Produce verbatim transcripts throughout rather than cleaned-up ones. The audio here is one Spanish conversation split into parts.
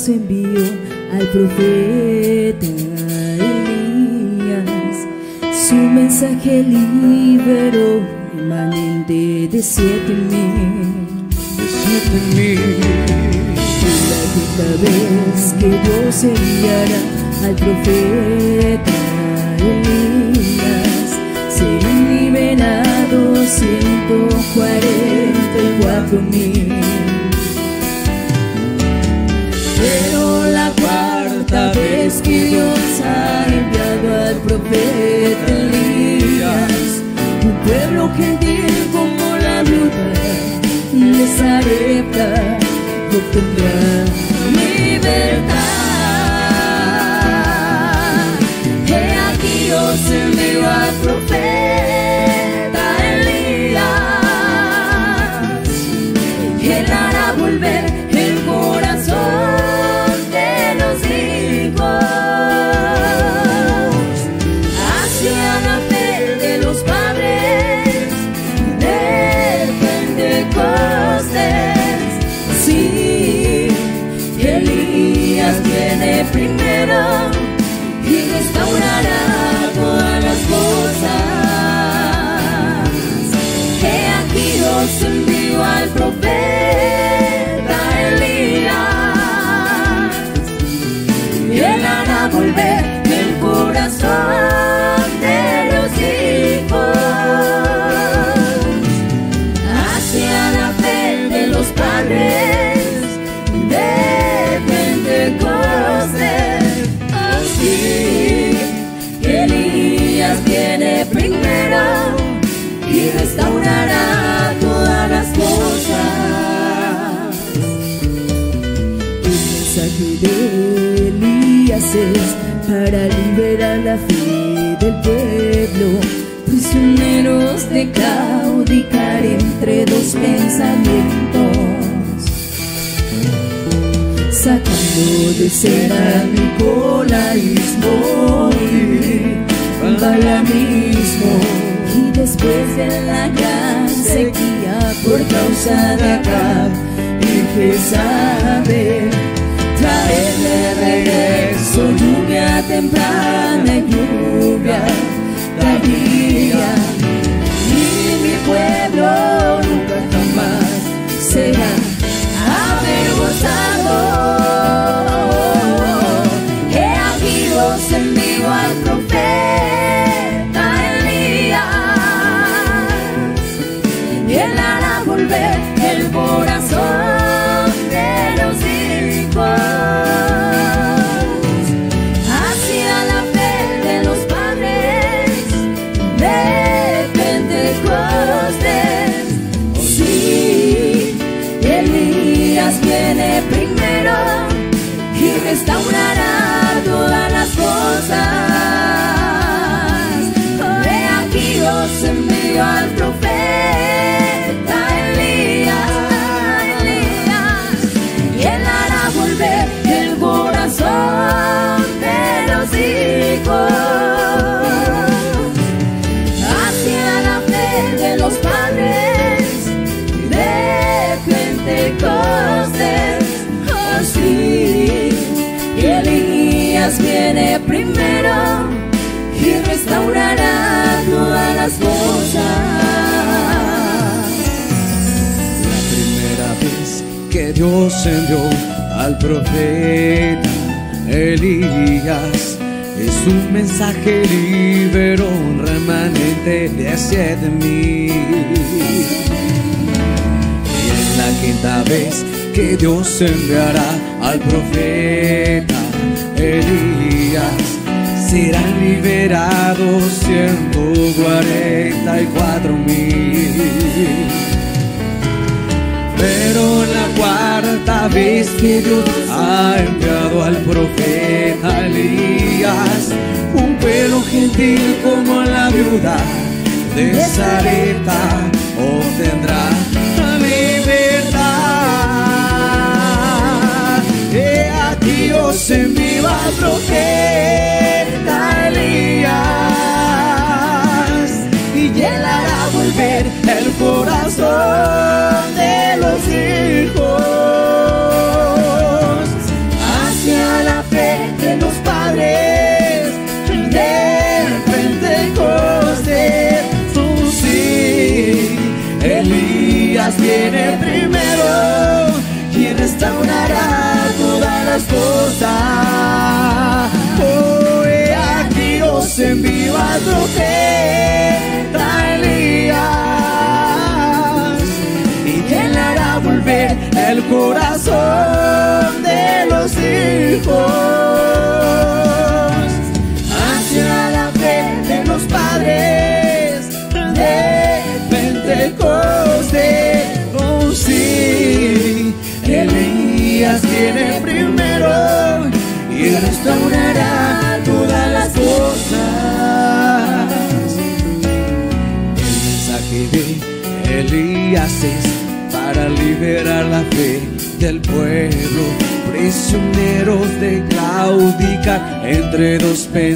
Dios envió al profeta Elías. Su mensaje liberó remanente de siete mil. De siete mil. La quinta vez que Dios enviará al profeta Elías, serán liberados ciento cuarenta y cuatro mil. Pero la cuarta vez que Dios ha enviado al profeta Elías, un pueblo gentil como la viuda de Sarepta obtendrá libertad. He aquí Dios envió al profeta Elías, y él hará volver el corazón de los hijos hacia la fe de los padres de Pentecostés. Sí, Elías viene primero y restaurará todas las cosas. He aquí Dios envió al profeta Elías, y él hará volver el corazón de los hijos hacia la fe de los padres de Pentecostés. Así Elías viene primero y restaurará todas las cosas. El mensaje de Elías es para liberar la fe del pueblo, prisioneros de claudicar entre dos pensamientos, sacando de escena al nicolaísmo y balaamismo, y después de la gran sequía por causa de Acab y Jezabel, traer de regreso lluvia temprana y lluvia tardía, y mi pueblo nunca jamás será avergonzado. He aquí Dios envió al profeta Elías, y él hará volver el corazón de los hijos hacia la fe de los padres de Pentecostés. Sí, Elías viene primero y restaurará todas las cosas. Oh, he aquí Dios envió al profeta Elías, Elías, y él hará volver el corazón de los hijos hacia la fe de los padres de Pentecostés. Así Elías viene primero y restaurará todas las cosas. La primera vez que Dios envió al profeta Elías, es un mensaje liberó un remanente de siete mil. Y es la quinta vez que Dios enviará al profeta Elías, serán liberados ciento cuarenta y cuatro mil. Pero la cuarta vez que Dios ha enviado al profeta Elías, un pueblo gentil como la viuda de Sarepta obtendrá libertad. He aquí Dios envió al profeta Elías, y él hará volver el corazón de los hijos profeta Elías y él hará volver el corazón de los hijos hacia la fe de los padres de Pentecostés. Oh sí, Elías viene primero y restaurará todas las cosas. El mensaje de Elías es para liberar la fe del pueblo, prisioneros de claudicar entre dos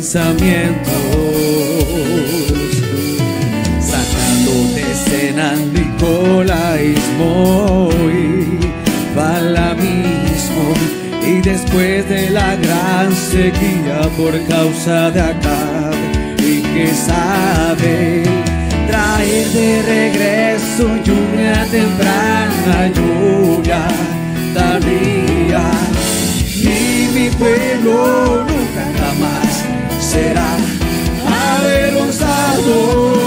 pensamientos, sacando de escena nicolaísmo y balamismo. Y después de la gran sequía por causa de Acab y Jezabel, traer de regreso lluvia temprana, lluvia tardía. Y mi pueblo nunca jamás será avergonzado.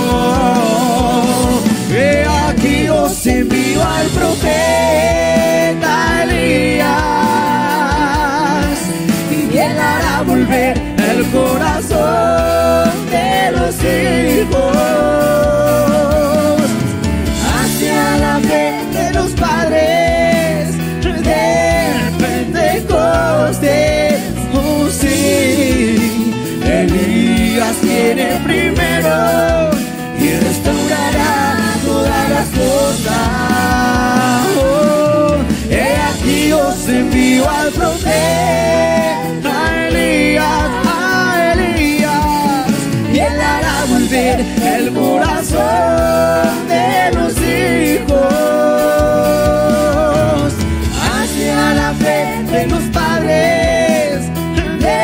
He aquí os envío al profeta Elías y él hará volver el corazón de los hijos hacia la fe de los padres de Pentecostés. Oh sí, Elías viene primero y restaurará todas las cosas. Oh, he aquí os envío al profeta Elías, a Elías, y él hará volver el corazón de los hijos hacia la fe de los padres de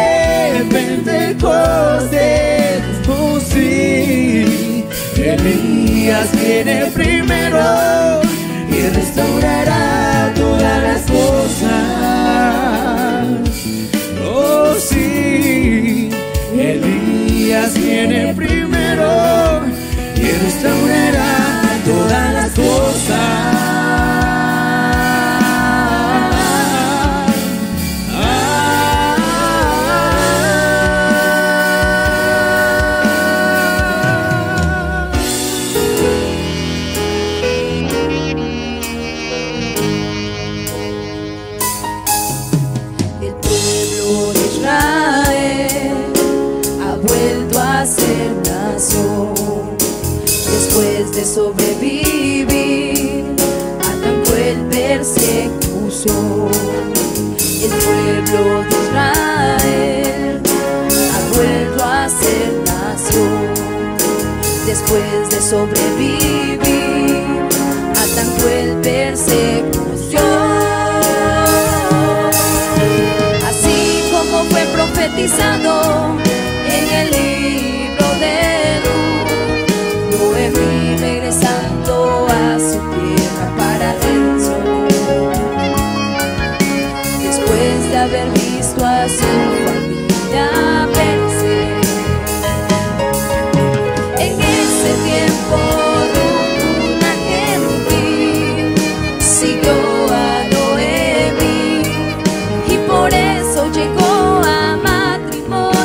Pentecostés. Oh sí, Elías viene primero y restaurará todas las cosas. Oh sí, Elías viene primero y restaurará todas las cosas. Después de sobrevivir a tan cruel persecución, el pueblo de Israel ha vuelto a ser nación. Después de sobrevivir a tan cruel persecución, así como fue profetizado en el libro de Noemí, regresando a su tierra para eso, después de haber visto a su familia perecer. En ese tiempo una querubín siguió a Noemí y por eso llegó a matrimonio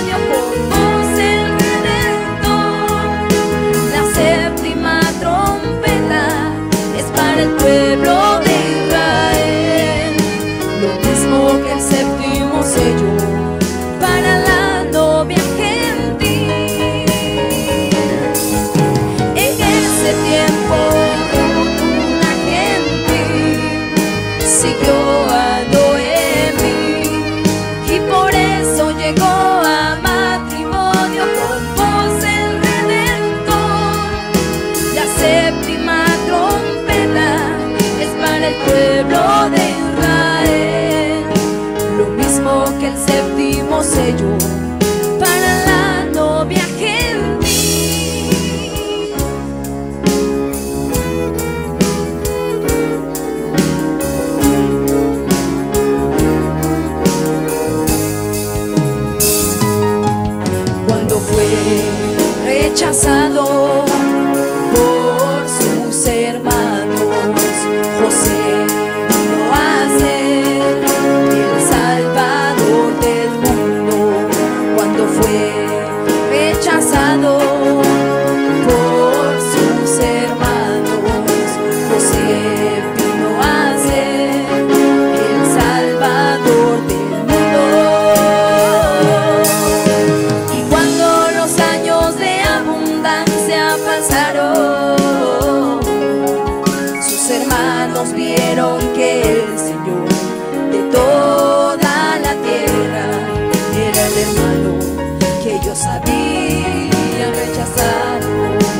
hermanos vieron que el Señor de toda la tierra era el hermano que ellos habían rechazado.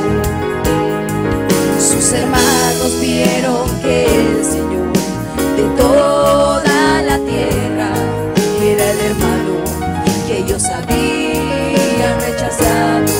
Sus hermanos vieron que el Señor de toda la tierra era el hermano que ellos habían rechazado.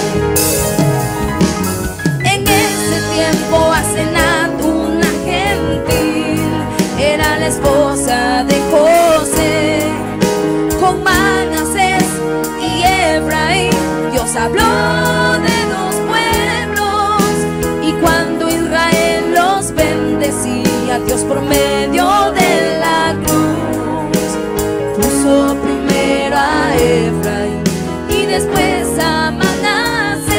En ese tiempo Asenat, una gentil, era la esposa de José. Con Manasés y Efraín Dios habló de dos pueblos, y cuando Israel los bendecía, Dios por medio de la cruz puso primero a Efraín y después a Manasés.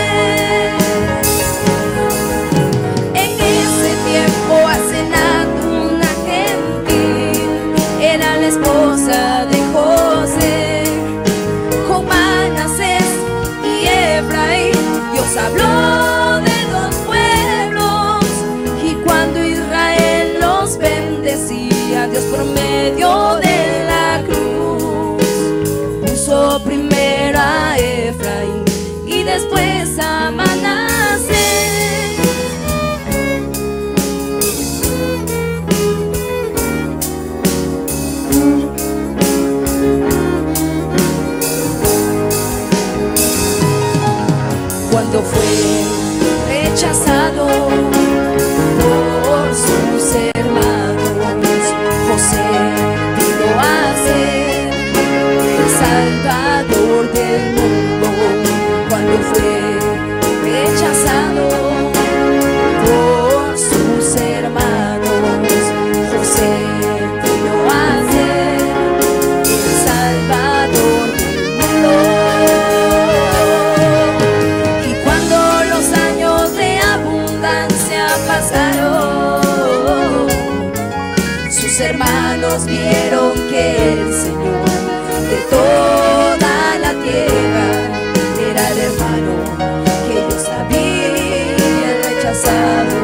En ese tiempo Asenat, una gentil, era la esposa de José. Con Manasés y Efraín Dios habló de dos pueblos, y cuando Israel los bendecía, Dios por medio de la cruz puso primero a Efraín y después a Manasés. Cuando fue rechazado por sus hermanos, José vino a ser el Salvador del mundo. Cuando fue rechazado por sus hermanos, José vino a ser el Salvador del mundo. Y cuando los años de abundancia pasaron, sus hermanos vieron que el Señor de toda la tierra era el hermano que ellos habían rechazado.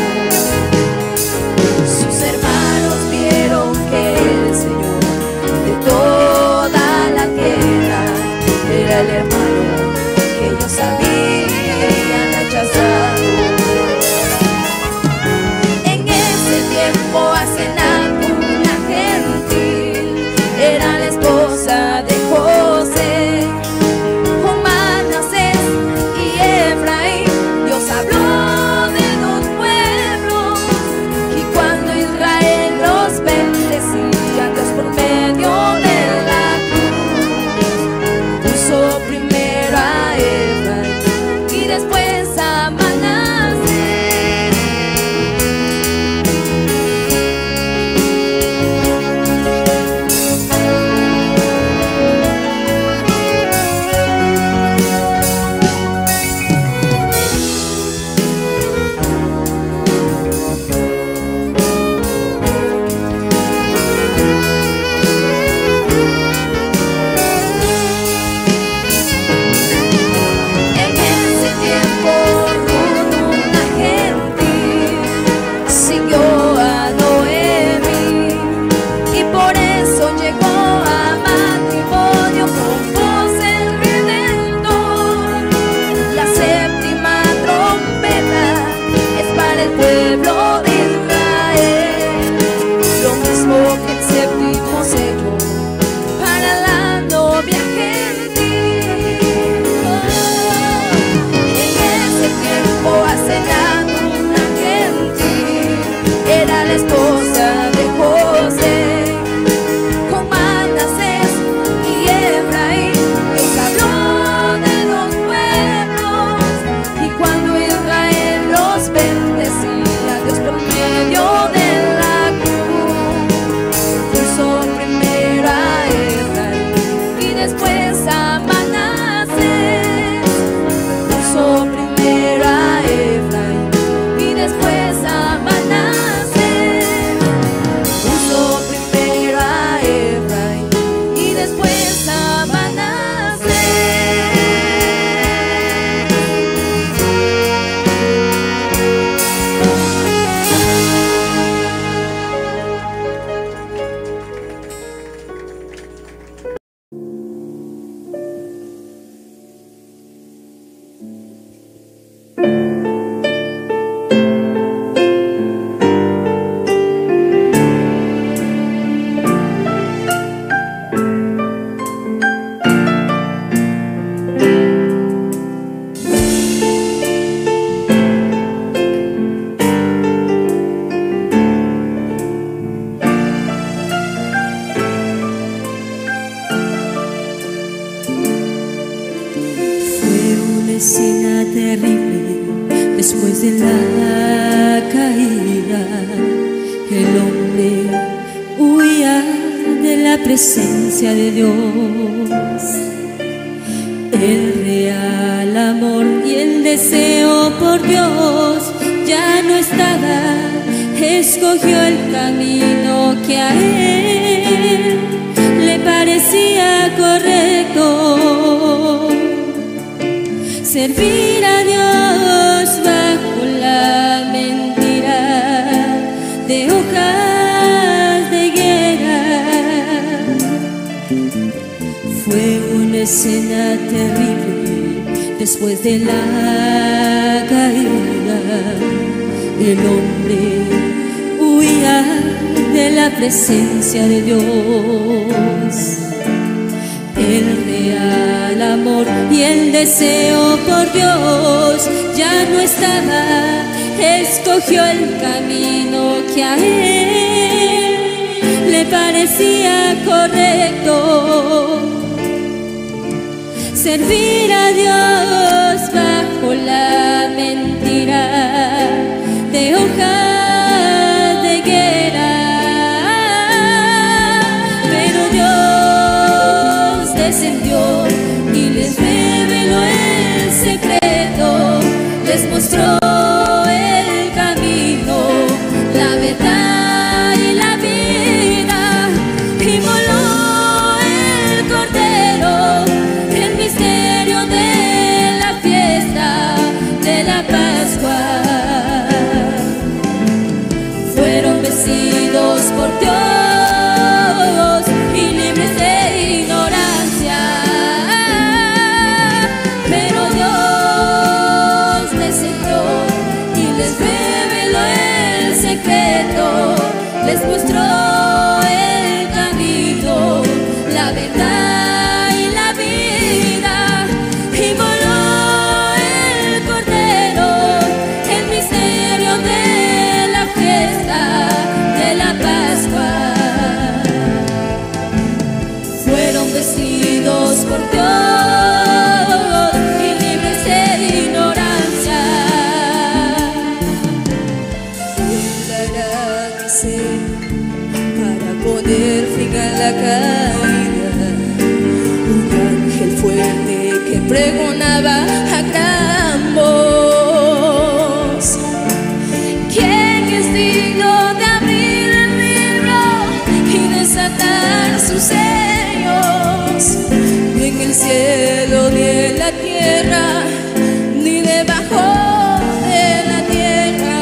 Sus hermanos vieron que el Señor de toda la tierra era el hermano que ellos habían rechazado. En ese tiempo Asenat, una gentil, era la Después de la caída, el hombre huía de la presencia de Dios. El real amor y el deseo por Dios ya no estaba. Escogió el camino que a él le parecía correcto. Servir a Dios bajo la mentira de hojas de higuera fue una escena terrible. Después de la caída, el hombre huía de la presencia de Dios. El real amor y el deseo por Dios ya no estaba. Escogió el camino que a él le parecía correcto. Servir a Dios bajo la mentira de hojas de higuera. Pero Dios descendió y les reveló el secreto, les mostró el camino, la verdad y la vida, y moló el cordero, el misterio de la fiesta de la Pascua. Fueron vestidos por Dios y libres de ignorancia, pero Dios descendió y les reveló el secreto, les mostró el camino, la verdad y la vida, y moló el cordero, el misterio de la fiesta de la Pascua. Fueron vestidos por Dios y libres de ignorancia. Para poner fin a la caída, un ángel fuerte que pregonaba a gran voz: ¿quién es digno de abrir el libro y desatar sus sellos? Ni en el cielo ni en la tierra, ni debajo de la tierra,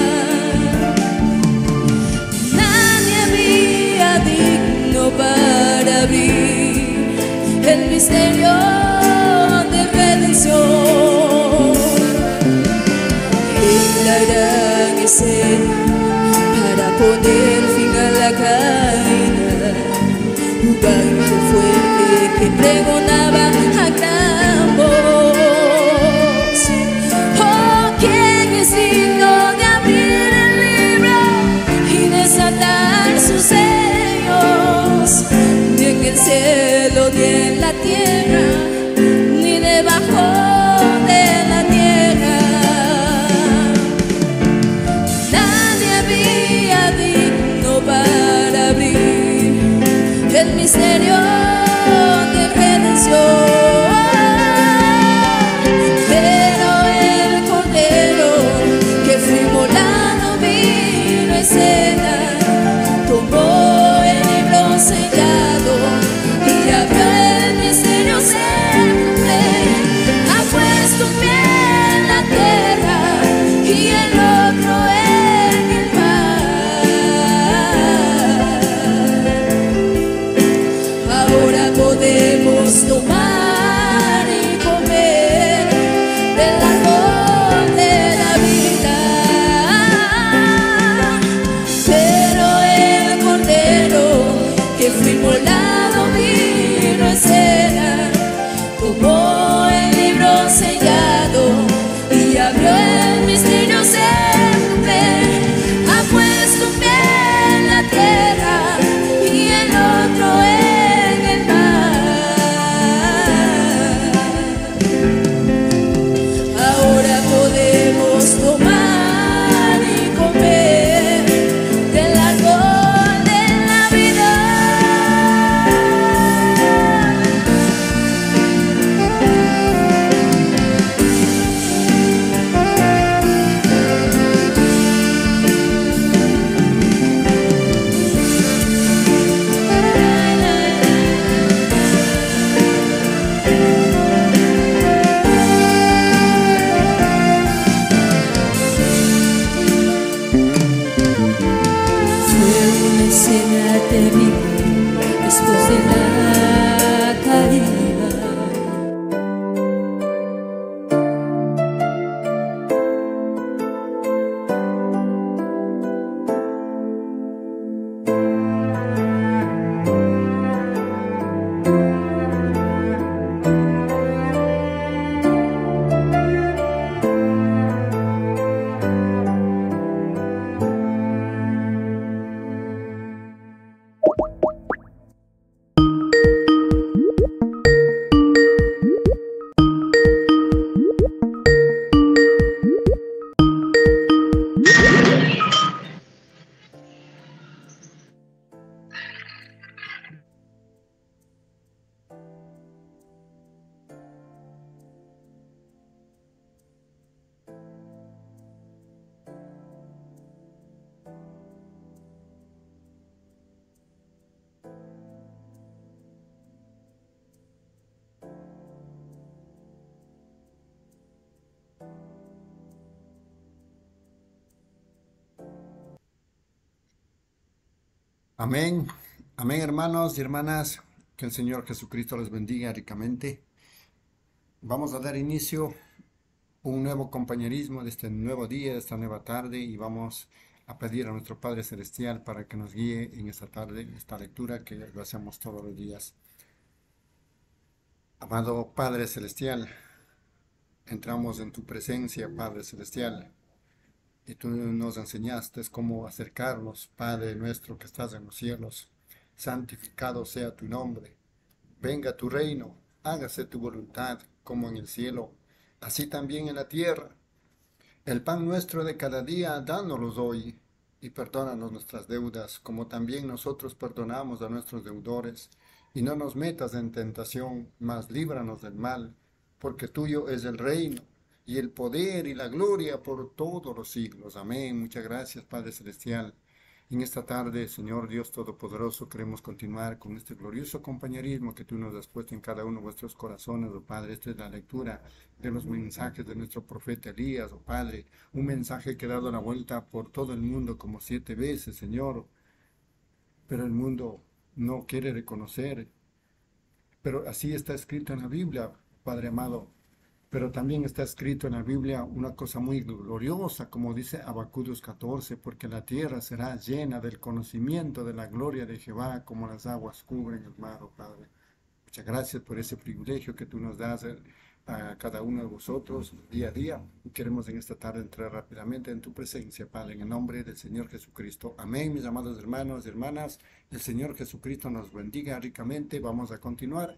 nadie había digno para abrir el misterio de redención. Y la gran escena para poner fin a la caída, un ángel fuerte que pregonaba a gran voz: oh, ¿quién es digno de abrir el libro y desatar sus sellos? Ni en el cielo ni en la tierra, ni debajo de la tierra, nadie había digno enséñate a vivir después de la caída. Amén, amén hermanos y hermanas, que el Señor Jesucristo les bendiga ricamente. Vamos a dar inicio a un nuevo compañerismo de este nuevo día, de esta nueva tarde, y vamos a pedir a nuestro Padre Celestial para que nos guíe en esta tarde, esta lectura que lo hacemos todos los días. Amado Padre Celestial, entramos en tu presencia, Padre Celestial. Y tú nos enseñaste cómo acercarnos, Padre nuestro que estás en los cielos. Santificado sea tu nombre. Venga tu reino, hágase tu voluntad, como en el cielo, así también en la tierra. El pan nuestro de cada día, dánoslo hoy, y perdónanos nuestras deudas, como también nosotros perdonamos a nuestros deudores. Y no nos metas en tentación, mas líbranos del mal, porque tuyo es el reino, y el poder y la gloria por todos los siglos. Amén. Muchas gracias, Padre Celestial. En esta tarde, Señor Dios Todopoderoso, queremos continuar con este glorioso compañerismo que tú nos has puesto en cada uno de vuestros corazones, oh Padre. Esta es la lectura de los mensajes de nuestro profeta Elías, oh Padre. Un mensaje que ha dado la vuelta por todo el mundo como siete veces, Señor. Pero el mundo no quiere reconocer. Pero así está escrito en la Biblia, Padre amado. Pero también está escrito en la Biblia una cosa muy gloriosa, como dice Habacuc catorce, porque la tierra será llena del conocimiento de la gloria de Jehová, como las aguas cubren el mar, oh Padre. Muchas gracias por ese privilegio que tú nos das a cada uno de vosotros día a día. Y queremos en esta tarde entrar rápidamente en tu presencia, Padre, en el nombre del Señor Jesucristo. Amén, mis amados hermanos y hermanas. El Señor Jesucristo nos bendiga ricamente. Vamos a continuar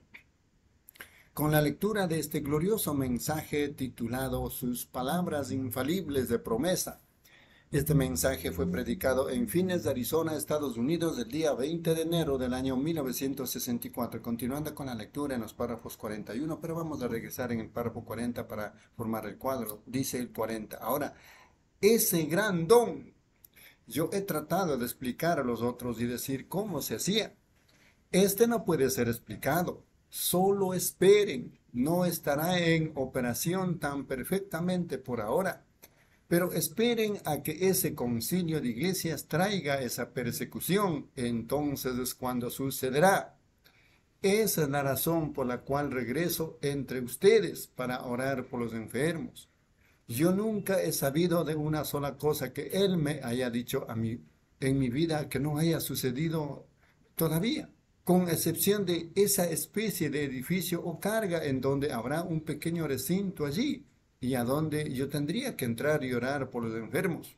con la lectura de este glorioso mensaje titulado Sus palabras infalibles de promesa. Este mensaje fue predicado en Phoenix, Arizona, Estados Unidos, el día veinte de enero del año mil novecientos sesenta y cuatro. Continuando con la lectura en los párrafos cuarenta y uno, pero vamos a regresar en el párrafo cuarenta para formar el cuadro. Dice el cuarenta. Ahora, ese gran don, yo he tratado de explicar a los otros y decir cómo se hacía. Este no puede ser explicado. Solo esperen, no estará en operación tan perfectamente por ahora, pero esperen a que ese concilio de iglesias traiga esa persecución, entonces es cuando sucederá. Esa es la razón por la cual regreso entre ustedes para orar por los enfermos. Yo nunca he sabido de una sola cosa que Él me haya dicho a mí en mi vida que no haya sucedido todavía, con excepción de esa especie de edificio o carga en donde habrá un pequeño recinto allí, y a donde yo tendría que entrar y orar por los enfermos.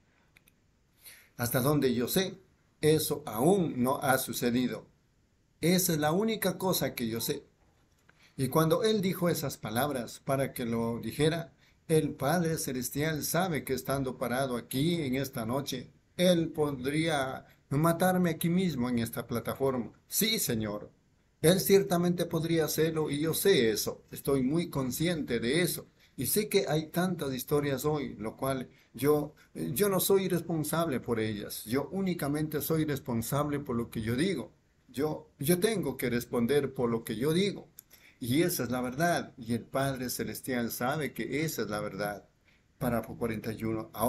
Hasta donde yo sé, eso aún no ha sucedido. Esa es la única cosa que yo sé. Y cuando él dijo esas palabras para que lo dijera, el Padre Celestial sabe que estando parado aquí en esta noche, él podría matarme aquí mismo en esta plataforma. Sí, Señor. Él ciertamente podría hacerlo y yo sé eso. Estoy muy consciente de eso. Y sé que hay tantas historias hoy, lo cual yo, yo no soy responsable por ellas. Yo únicamente soy responsable por lo que yo digo. Yo, yo tengo que responder por lo que yo digo. Y esa es la verdad. Y el Padre Celestial sabe que esa es la verdad. Párrafo cuarenta y uno. Ahora,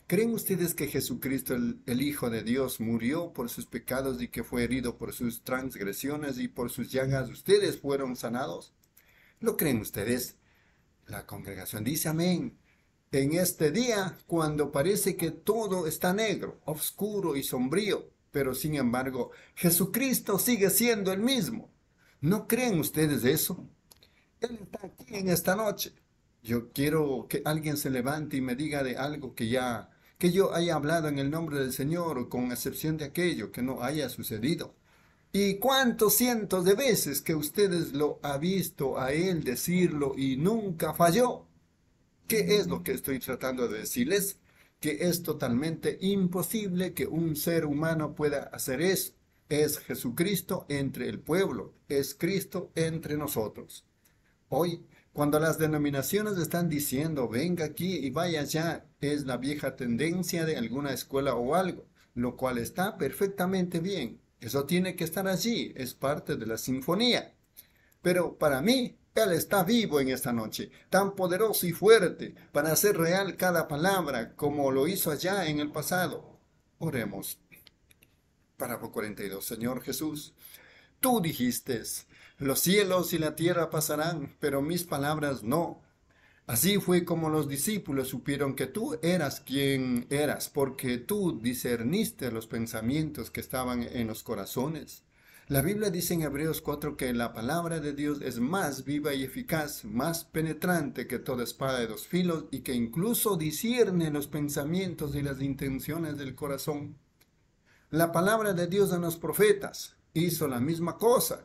¿Creen ustedes que Jesucristo, el, el Hijo de Dios, murió por sus pecados y que fue herido por sus transgresiones y por sus llagas ustedes fueron sanados? ¿Lo creen ustedes? La congregación dice amén. En este día, cuando parece que todo está negro, oscuro y sombrío, pero sin embargo, Jesucristo sigue siendo el mismo. ¿No creen ustedes eso? Él está aquí en esta noche. Yo quiero que alguien se levante y me diga de algo que ya, que yo haya hablado en el nombre del Señor, o con excepción de aquello que no haya sucedido. ¿Y cuántos cientos de veces que ustedes lo han visto a Él decirlo y nunca falló? ¿Qué es lo que estoy tratando de decirles? Que es totalmente imposible que un ser humano pueda hacer eso. Es Jesucristo entre el pueblo, es Cristo entre nosotros. Hoy, cuando las denominaciones están diciendo, venga aquí y vaya allá, es la vieja tendencia de alguna escuela o algo, lo cual está perfectamente bien. Eso tiene que estar allí, es parte de la sinfonía. Pero para mí, Él está vivo en esta noche, tan poderoso y fuerte, para hacer real cada palabra, como lo hizo allá en el pasado. Oremos. Párrafo cuarenta y dos. Señor Jesús, tú dijiste, los cielos y la tierra pasarán, pero mis palabras no. Así fue como los discípulos supieron que tú eras quien eras, porque tú discerniste los pensamientos que estaban en los corazones. La Biblia dice en Hebreos cuatro que la palabra de Dios es más viva y eficaz, más penetrante que toda espada de dos filos, y que incluso discierne los pensamientos y las intenciones del corazón. La palabra de Dios en los profetas hizo la misma cosa.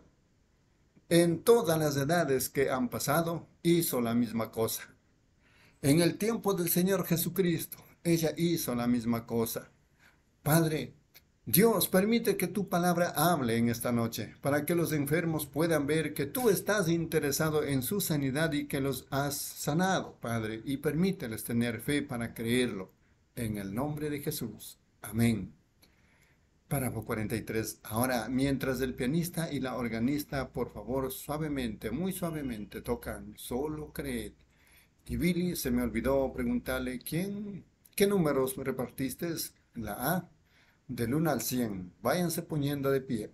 En todas las edades que han pasado, hizo la misma cosa. En el tiempo del Señor Jesucristo, ella hizo la misma cosa. Padre, Dios, permite que tu palabra hable en esta noche, para que los enfermos puedan ver que tú estás interesado en su sanidad y que los has sanado, Padre, y permíteles tener fe para creerlo. En el nombre de Jesús. Amén. Párrafo cuarenta y tres. Ahora, mientras el pianista y la organista, por favor, suavemente, muy suavemente, tocan Solo Creed. Y Billy, se me olvidó preguntarle, ¿quién, qué números repartiste? La A, del uno al cien. Váyanse poniendo de pie.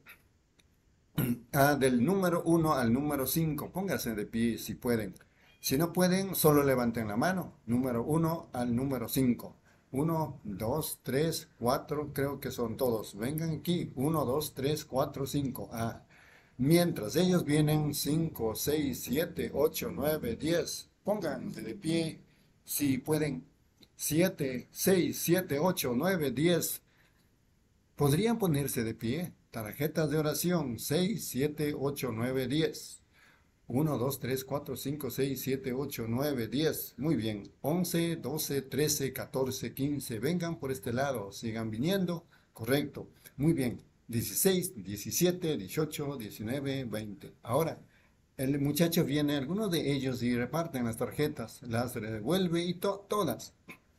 Ah, del número uno al número cinco. Pónganse de pie si pueden. Si no pueden, solo levanten la mano. Número uno al número cinco. uno, dos, tres, cuatro, creo que son todos. Vengan aquí. uno, dos, tres, cuatro, cinco. Ah. Mientras ellos vienen, cinco, seis, siete, ocho, nueve, diez. Pónganse de pie si pueden. siete, seis, siete, ocho, nueve, diez. ¿Podrían ponerse de pie? Tarjetas de oración. seis, siete, ocho, nueve, diez. uno, dos, tres, cuatro, cinco, seis, siete, ocho, nueve, diez. Muy bien. once, doce, trece, catorce, quince. Vengan por este lado. Sigan viniendo. Correcto. Muy bien. dieciséis, diecisiete, dieciocho, diecinueve, veinte. Ahora, el muchacho viene, algunos de ellos, y reparten las tarjetas. Las revuelve y to todas.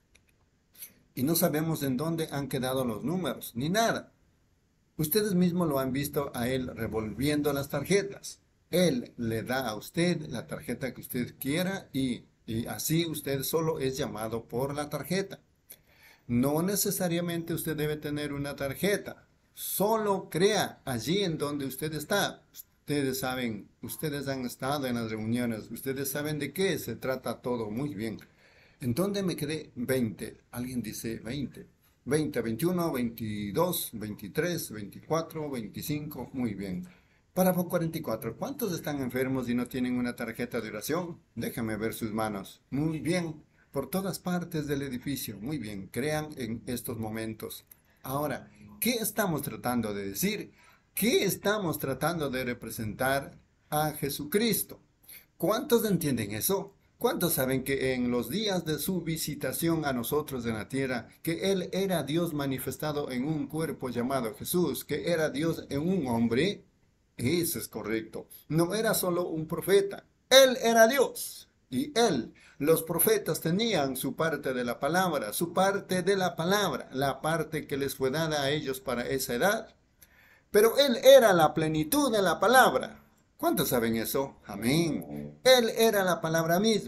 Y no sabemos en dónde han quedado los números, ni nada. Ustedes mismos lo han visto a él revolviendo las tarjetas. Él le da a usted la tarjeta que usted quiera y, y así usted solo es llamado por la tarjeta. No necesariamente usted debe tener una tarjeta. Solo crea allí en donde usted está. Ustedes saben, ustedes han estado en las reuniones, ustedes saben de qué se trata todo muy bien. ¿En dónde me quedé? veinte. Alguien dice veinte. veinte, veintiuno, veintidós, veintitrés, veinticuatro, veinticinco. Muy bien. Párrafo cuarenta y cuatro. ¿Cuántos están enfermos y no tienen una tarjeta de oración? Déjame ver sus manos. Muy bien. Por todas partes del edificio. Muy bien. Crean en estos momentos. Ahora, ¿qué estamos tratando de decir? ¿Qué estamos tratando de representar a Jesucristo? ¿Cuántos entienden eso? ¿Cuántos saben que en los días de su visitación a nosotros en la tierra, que Él era Dios manifestado en un cuerpo llamado Jesús, que era Dios en un hombre? Eso es correcto. No era solo un profeta. Él era Dios. Y Él, los profetas tenían su parte de la palabra, su parte de la palabra, la parte que les fue dada a ellos para esa edad. Pero Él era la plenitud de la palabra. ¿Cuántos saben eso? Amén. Él era la palabra misma.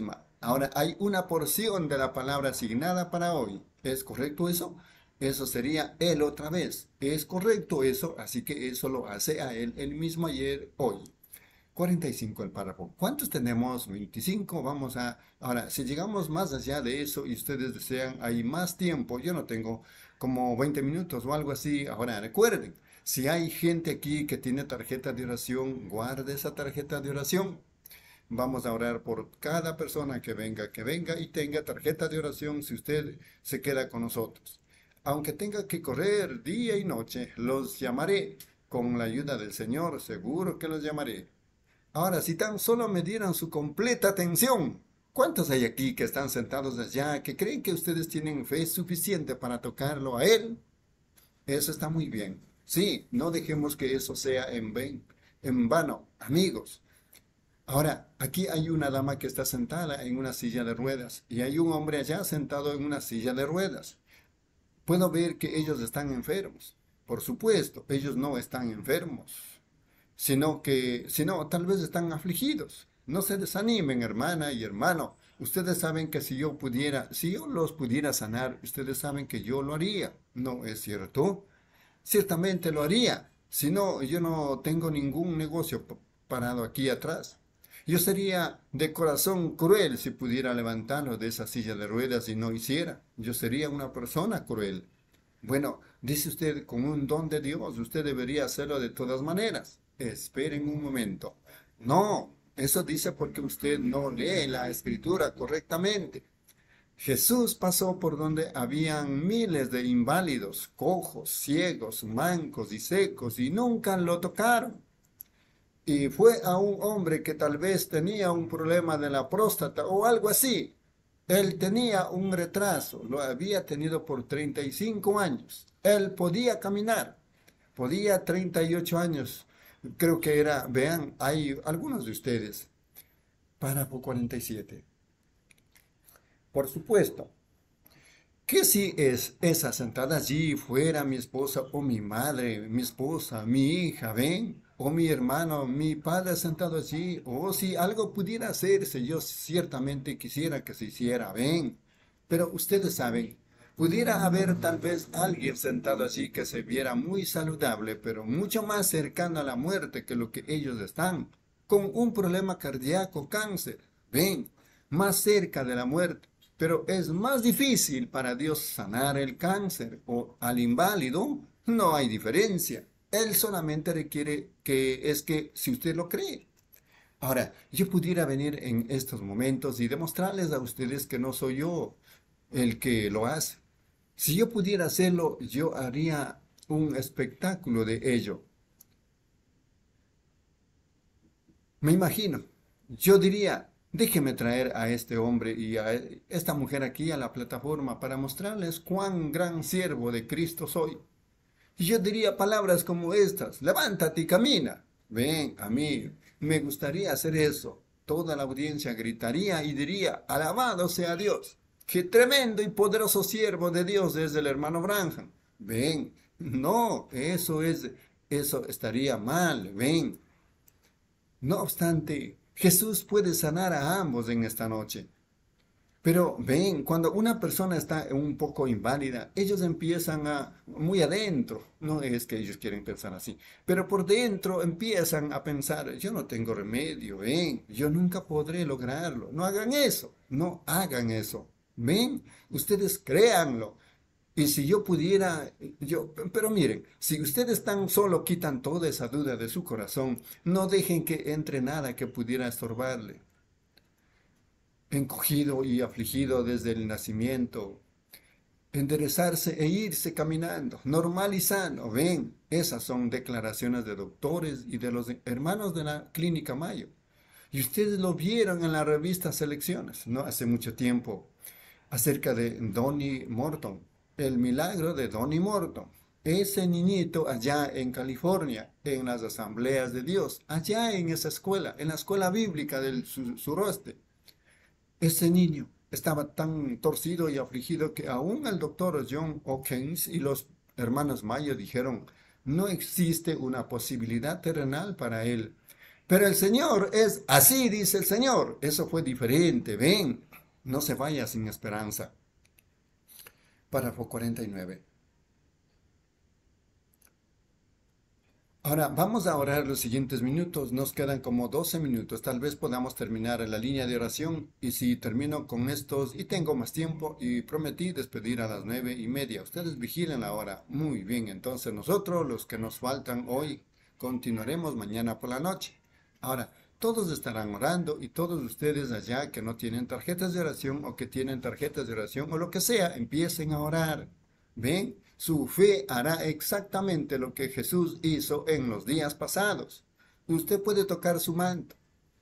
Ahora, hay una porción de la palabra asignada para hoy. ¿Es correcto eso? Eso sería él otra vez. ¿Es correcto eso? Así que eso lo hace a él el mismo ayer, hoy. cuarenta y cinco el párrafo. ¿Cuántos tenemos? veinticinco. Vamos a... Ahora, si llegamos más allá de eso y ustedes desean, hay más tiempo. Yo no tengo como veinte minutos o algo así. Ahora, recuerden, si hay gente aquí que tiene tarjeta de oración, guarde esa tarjeta de oración. Vamos a orar por cada persona que venga, que venga y tenga tarjeta de oración si usted se queda con nosotros. Aunque tenga que correr día y noche, los llamaré. Con la ayuda del Señor, seguro que los llamaré. Ahora, si tan solo me dieran su completa atención, ¿cuántos hay aquí que están sentados allá, que creen que ustedes tienen fe suficiente para tocarlo a Él? Eso está muy bien. Sí, no dejemos que eso sea en, vain, en vano, amigos. Ahora, aquí hay una dama que está sentada en una silla de ruedas y hay un hombre allá sentado en una silla de ruedas. Puedo ver que ellos están enfermos. Por supuesto, ellos no están enfermos, sino que, sino tal vez están afligidos. No se desanimen, hermana y hermano. Ustedes saben que si yo pudiera, si yo los pudiera sanar, ustedes saben que yo lo haría. ¿No es cierto? Ciertamente lo haría. Si no, yo no tengo ningún negocio parado aquí atrás. Yo sería de corazón cruel si pudiera levantarlo de esa silla de ruedas y no hiciera. Yo sería una persona cruel. Bueno, dice usted, con un don de Dios, usted debería hacerlo de todas maneras. Esperen un momento. No, eso dice porque usted no lee la escritura correctamente. Jesús pasó por donde habían miles de inválidos, cojos, ciegos, mancos y secos, y nunca lo tocaron. Y fue a un hombre que tal vez tenía un problema de la próstata o algo así. Él tenía un retraso, lo había tenido por treinta y cinco años. Él podía caminar, podía treinta y ocho años. Creo que era, vean, hay algunos de ustedes. Párrafo cuarenta y siete. Por supuesto, que si es esa sentada allí fuera mi esposa o mi madre, mi esposa, mi hija, ven, o mi hermano, mi padre sentado allí, o si algo pudiera hacerse, yo ciertamente quisiera que se hiciera, ven. Pero ustedes saben, pudiera haber tal vez alguien sentado allí que se viera muy saludable, pero mucho más cercano a la muerte que lo que ellos están, con un problema cardíaco, cáncer, ven, más cerca de la muerte. Pero es más difícil para Dios sanar el cáncer o al inválido, no hay diferencia. Él solamente requiere que es que si usted lo cree. Ahora, yo pudiera venir en estos momentos y demostrarles a ustedes que no soy yo el que lo hace. Si yo pudiera hacerlo, yo haría un espectáculo de ello. Me imagino, yo diría, déjeme traer a este hombre y a esta mujer aquí a la plataforma para mostrarles cuán gran siervo de Cristo soy. Y yo diría palabras como estas, levántate y camina. Ven a mí, me gustaría hacer eso. Toda la audiencia gritaría y diría, alabado sea Dios. Qué tremendo y poderoso siervo de Dios es el hermano Branham. Ven, no, eso es, eso estaría mal, ven. No obstante, Jesús puede sanar a ambos en esta noche. Pero ven, cuando una persona está un poco inválida, ellos empiezan a, muy adentro, no es que ellos quieren pensar así, pero por dentro empiezan a pensar, yo no tengo remedio, ven, yo nunca podré lograrlo. No hagan eso, no hagan eso. Ven, ustedes créanlo. Y si yo pudiera, yo, pero miren, si ustedes tan solo quitan toda esa duda de su corazón, no dejen que entre nada que pudiera estorbarle. Encogido y afligido desde el nacimiento, enderezarse e irse caminando, normal y sano. Ven, esas son declaraciones de doctores y de los hermanos de la Clínica Mayo. Y ustedes lo vieron en la revista Selecciones, no hace mucho tiempo, acerca de Donnie Morton, el milagro de Donnie Morton. Ese niñito allá en California, en las asambleas de Dios, allá en esa escuela, en la escuela bíblica del suroeste. Ese niño estaba tan torcido y afligido que aún el doctor John Hawkins y los hermanos Mayo dijeron, no existe una posibilidad terrenal para él. Pero el Señor es así, dice el Señor. Eso fue diferente, ven. No se vaya sin esperanza. Párrafo cuarenta y nueve. Ahora vamos a orar los siguientes minutos. Nos quedan como doce minutos. Tal vez podamos terminar en la línea de oración. Y si termino con estos y tengo más tiempo, y prometí despedir a las nueve y media. Ustedes vigilen la hora. Muy bien. Entonces nosotros, los que nos faltan hoy, continuaremos mañana por la noche. Ahora, todos estarán orando y todos ustedes allá que no tienen tarjetas de oración o que tienen tarjetas de oración o lo que sea, empiecen a orar. ¿Ven? Su fe hará exactamente lo que Jesús hizo en los días pasados. Usted puede tocar su manto.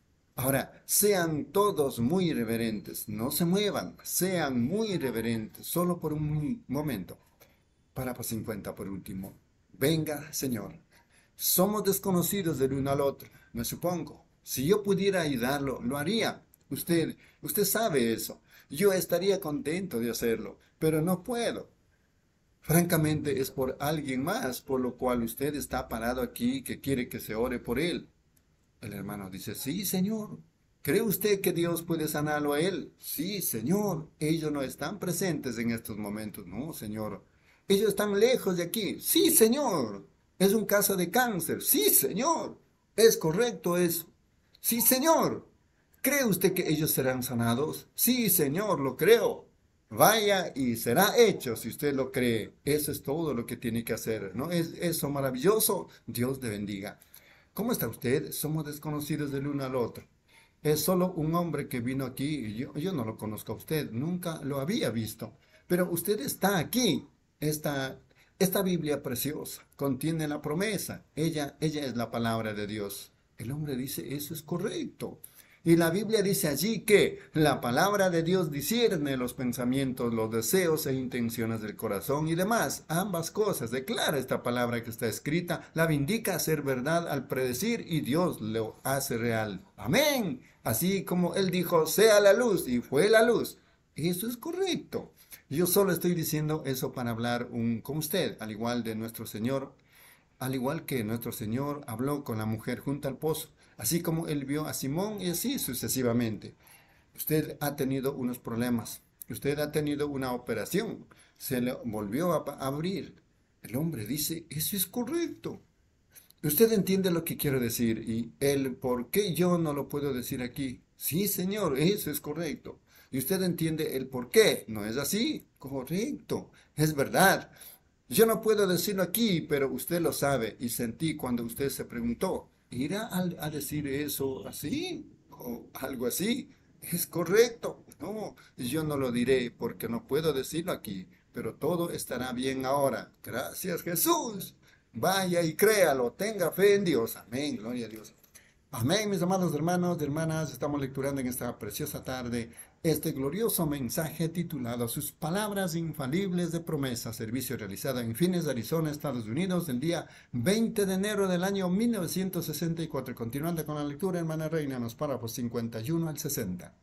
Ahora, sean todos muy reverentes, no se muevan, sean muy reverentes, solo por un momento. Párrafo cincuenta por último. Venga, Señor. Somos desconocidos del uno al otro, me supongo. Si yo pudiera ayudarlo, lo haría. Usted, usted sabe eso. Yo estaría contento de hacerlo, pero no puedo. Francamente es por alguien más, por lo cual usted está parado aquí que quiere que se ore por él. El hermano dice, sí, Señor. ¿Cree usted que Dios puede sanarlo a él? Sí, Señor. Ellos no están presentes en estos momentos. No, Señor. Ellos están lejos de aquí. Sí, Señor. ¿Es un caso de cáncer? Sí, Señor. ¿Es correcto eso? Sí, Señor. ¿Cree usted que ellos serán sanados? Sí, Señor, lo creo. Vaya y será hecho si usted lo cree. Eso es todo lo que tiene que hacer. ¿No es eso maravilloso? Dios le bendiga. ¿Cómo está usted? Somos desconocidos del uno al otro. Es solo un hombre que vino aquí y yo, yo no lo conozco a usted. Nunca lo había visto. Pero usted está aquí. Esta, esta Biblia preciosa contiene la promesa. Ella, ella es la palabra de Dios. El hombre dice, eso es correcto. Y la Biblia dice allí que la palabra de Dios discierne los pensamientos, los deseos e intenciones del corazón y demás. Ambas cosas. Declara esta palabra que está escrita, la vindica a ser verdad al predecir y Dios lo hace real. Amén. Así como Él dijo, sea la luz y fue la luz. Eso es correcto. Yo solo estoy diciendo eso para hablar un, con usted, al igual de nuestro Señor. Al igual que nuestro Señor habló con la mujer junto al pozo, así como Él vio a Simón y así sucesivamente. Usted ha tenido unos problemas, usted ha tenido una operación, se le volvió a abrir. El hombre dice, eso es correcto. Usted entiende lo que quiero decir y el por qué yo no lo puedo decir aquí. Sí, Señor, eso es correcto. Y usted entiende el por qué. ¿No es así? Correcto, es verdad. Yo no puedo decirlo aquí, pero usted lo sabe y sentí cuando usted se preguntó, ¿irá a, a decir eso así o algo así? Es correcto. No, yo no lo diré porque no puedo decirlo aquí, pero todo estará bien ahora. Gracias, Jesús. Vaya y créalo, tenga fe en Dios. Amén, gloria a Dios. Amén, mis amados hermanos y hermanas, estamos lecturando en esta preciosa tarde este glorioso mensaje titulado Sus palabras infalibles de promesa, servicio realizado en Phoenix, Arizona, Estados Unidos, el día veinte de enero del año mil novecientos sesenta y cuatro. Continuando con la lectura, hermana Reina, en los párrafos cincuenta y uno al sesenta.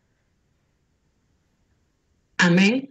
Amén.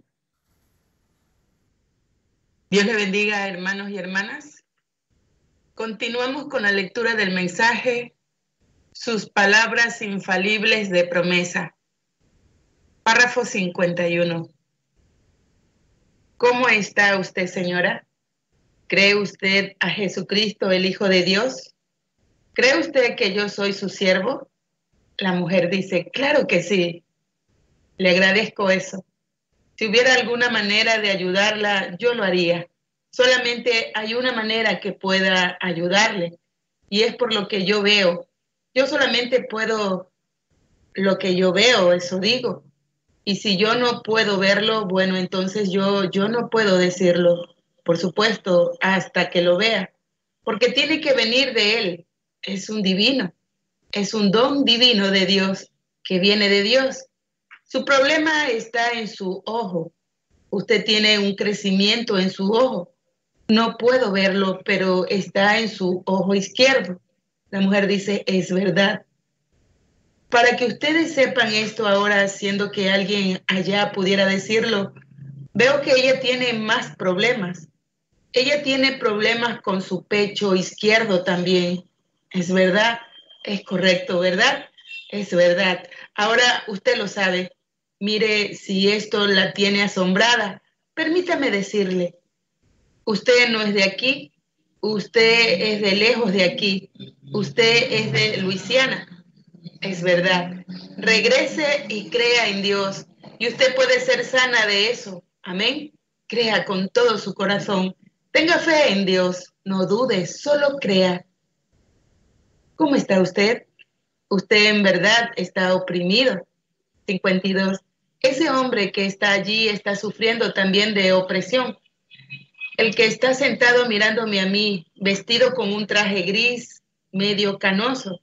Dios le bendiga, hermanos y hermanas. Continuamos con la lectura del mensaje Sus palabras infalibles de promesa. Párrafo cincuenta y uno. ¿Cómo está usted, señora? ¿Cree usted a Jesucristo, el Hijo de Dios? ¿Cree usted que yo soy su siervo? La mujer dice, claro que sí. Le agradezco eso. Si hubiera alguna manera de ayudarla, yo lo haría. Solamente hay una manera que pueda ayudarle, y es por lo que yo veo. Yo solamente puedo lo que yo veo, eso digo. Y si yo no puedo verlo, bueno, entonces yo, yo no puedo decirlo, por supuesto, hasta que lo vea. Porque tiene que venir de Él. Es un divino. Es un don divino de Dios, que viene de Dios. Su problema está en su ojo. Usted tiene un crecimiento en su ojo. No puedo verlo, pero está en su ojo izquierdo. La mujer dice, es verdad. Para que ustedes sepan esto ahora, siendo que alguien allá pudiera decirlo, veo que ella tiene más problemas. Ella tiene problemas con su pecho izquierdo también. Es verdad, es correcto, ¿verdad? Es verdad. Ahora usted lo sabe. Mire si esto la tiene asombrada. Permítame decirle, usted no es de aquí, usted es de lejos de aquí, usted es de Luisiana. Es verdad. Regrese y crea en Dios. Y usted puede ser sana de eso. Amén. Crea con todo su corazón. Tenga fe en Dios. No dude, solo crea. ¿Cómo está usted? Usted en verdad está oprimido. cincuenta y dos. Ese hombre que está allí está sufriendo también de opresión. El que está sentado mirándome a mí, vestido con un traje gris, medio canoso,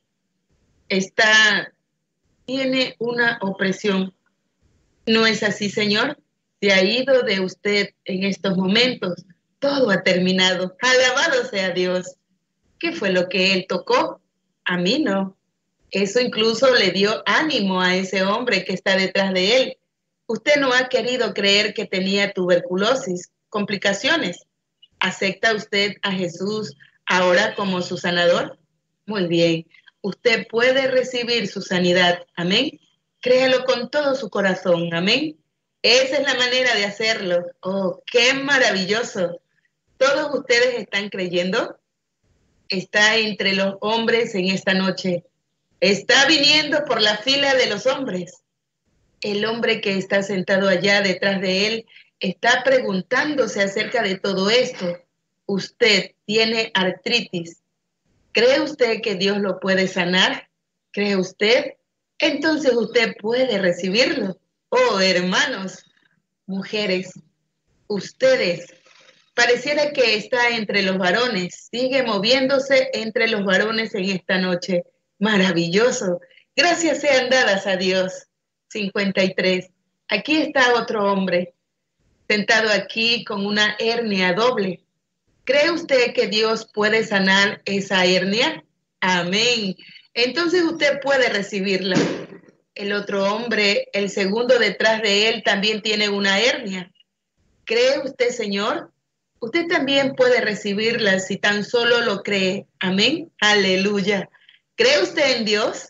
está, tiene una opresión. ¿No es así, Señor? Se ha ido de usted en estos momentos. Todo ha terminado. Alabado sea Dios. ¿Qué fue lo que él tocó? A mí no. Eso incluso le dio ánimo a ese hombre que está detrás de él. Usted no ha querido creer que tenía tuberculosis, complicaciones. ¿Acepta usted a Jesús ahora como su sanador? Muy bien. Usted puede recibir su sanidad. Amén. Créalo con todo su corazón. Amén. Esa es la manera de hacerlo. Oh, qué maravilloso. ¿Todos ustedes están creyendo? Está entre los hombres en esta noche. Está viniendo por la fila de los hombres. El hombre que está sentado allá detrás de él está preguntándose acerca de todo esto. Usted tiene artritis. ¿Cree usted que Dios lo puede sanar? ¿Cree usted? Entonces usted puede recibirlo. Oh, hermanos, mujeres, ustedes, pareciera que está entre los varones, sigue moviéndose entre los varones en esta noche. Maravilloso. Gracias sean dadas a Dios. cincuenta y tres. Aquí está otro hombre, sentado aquí con una hernia doble. ¿Cree usted que Dios puede sanar esa hernia? Amén. Entonces usted puede recibirla. El otro hombre, el segundo detrás de él, también tiene una hernia. ¿Cree usted, Señor? Usted también puede recibirla si tan solo lo cree. Amén. Aleluya. ¿Cree usted en Dios?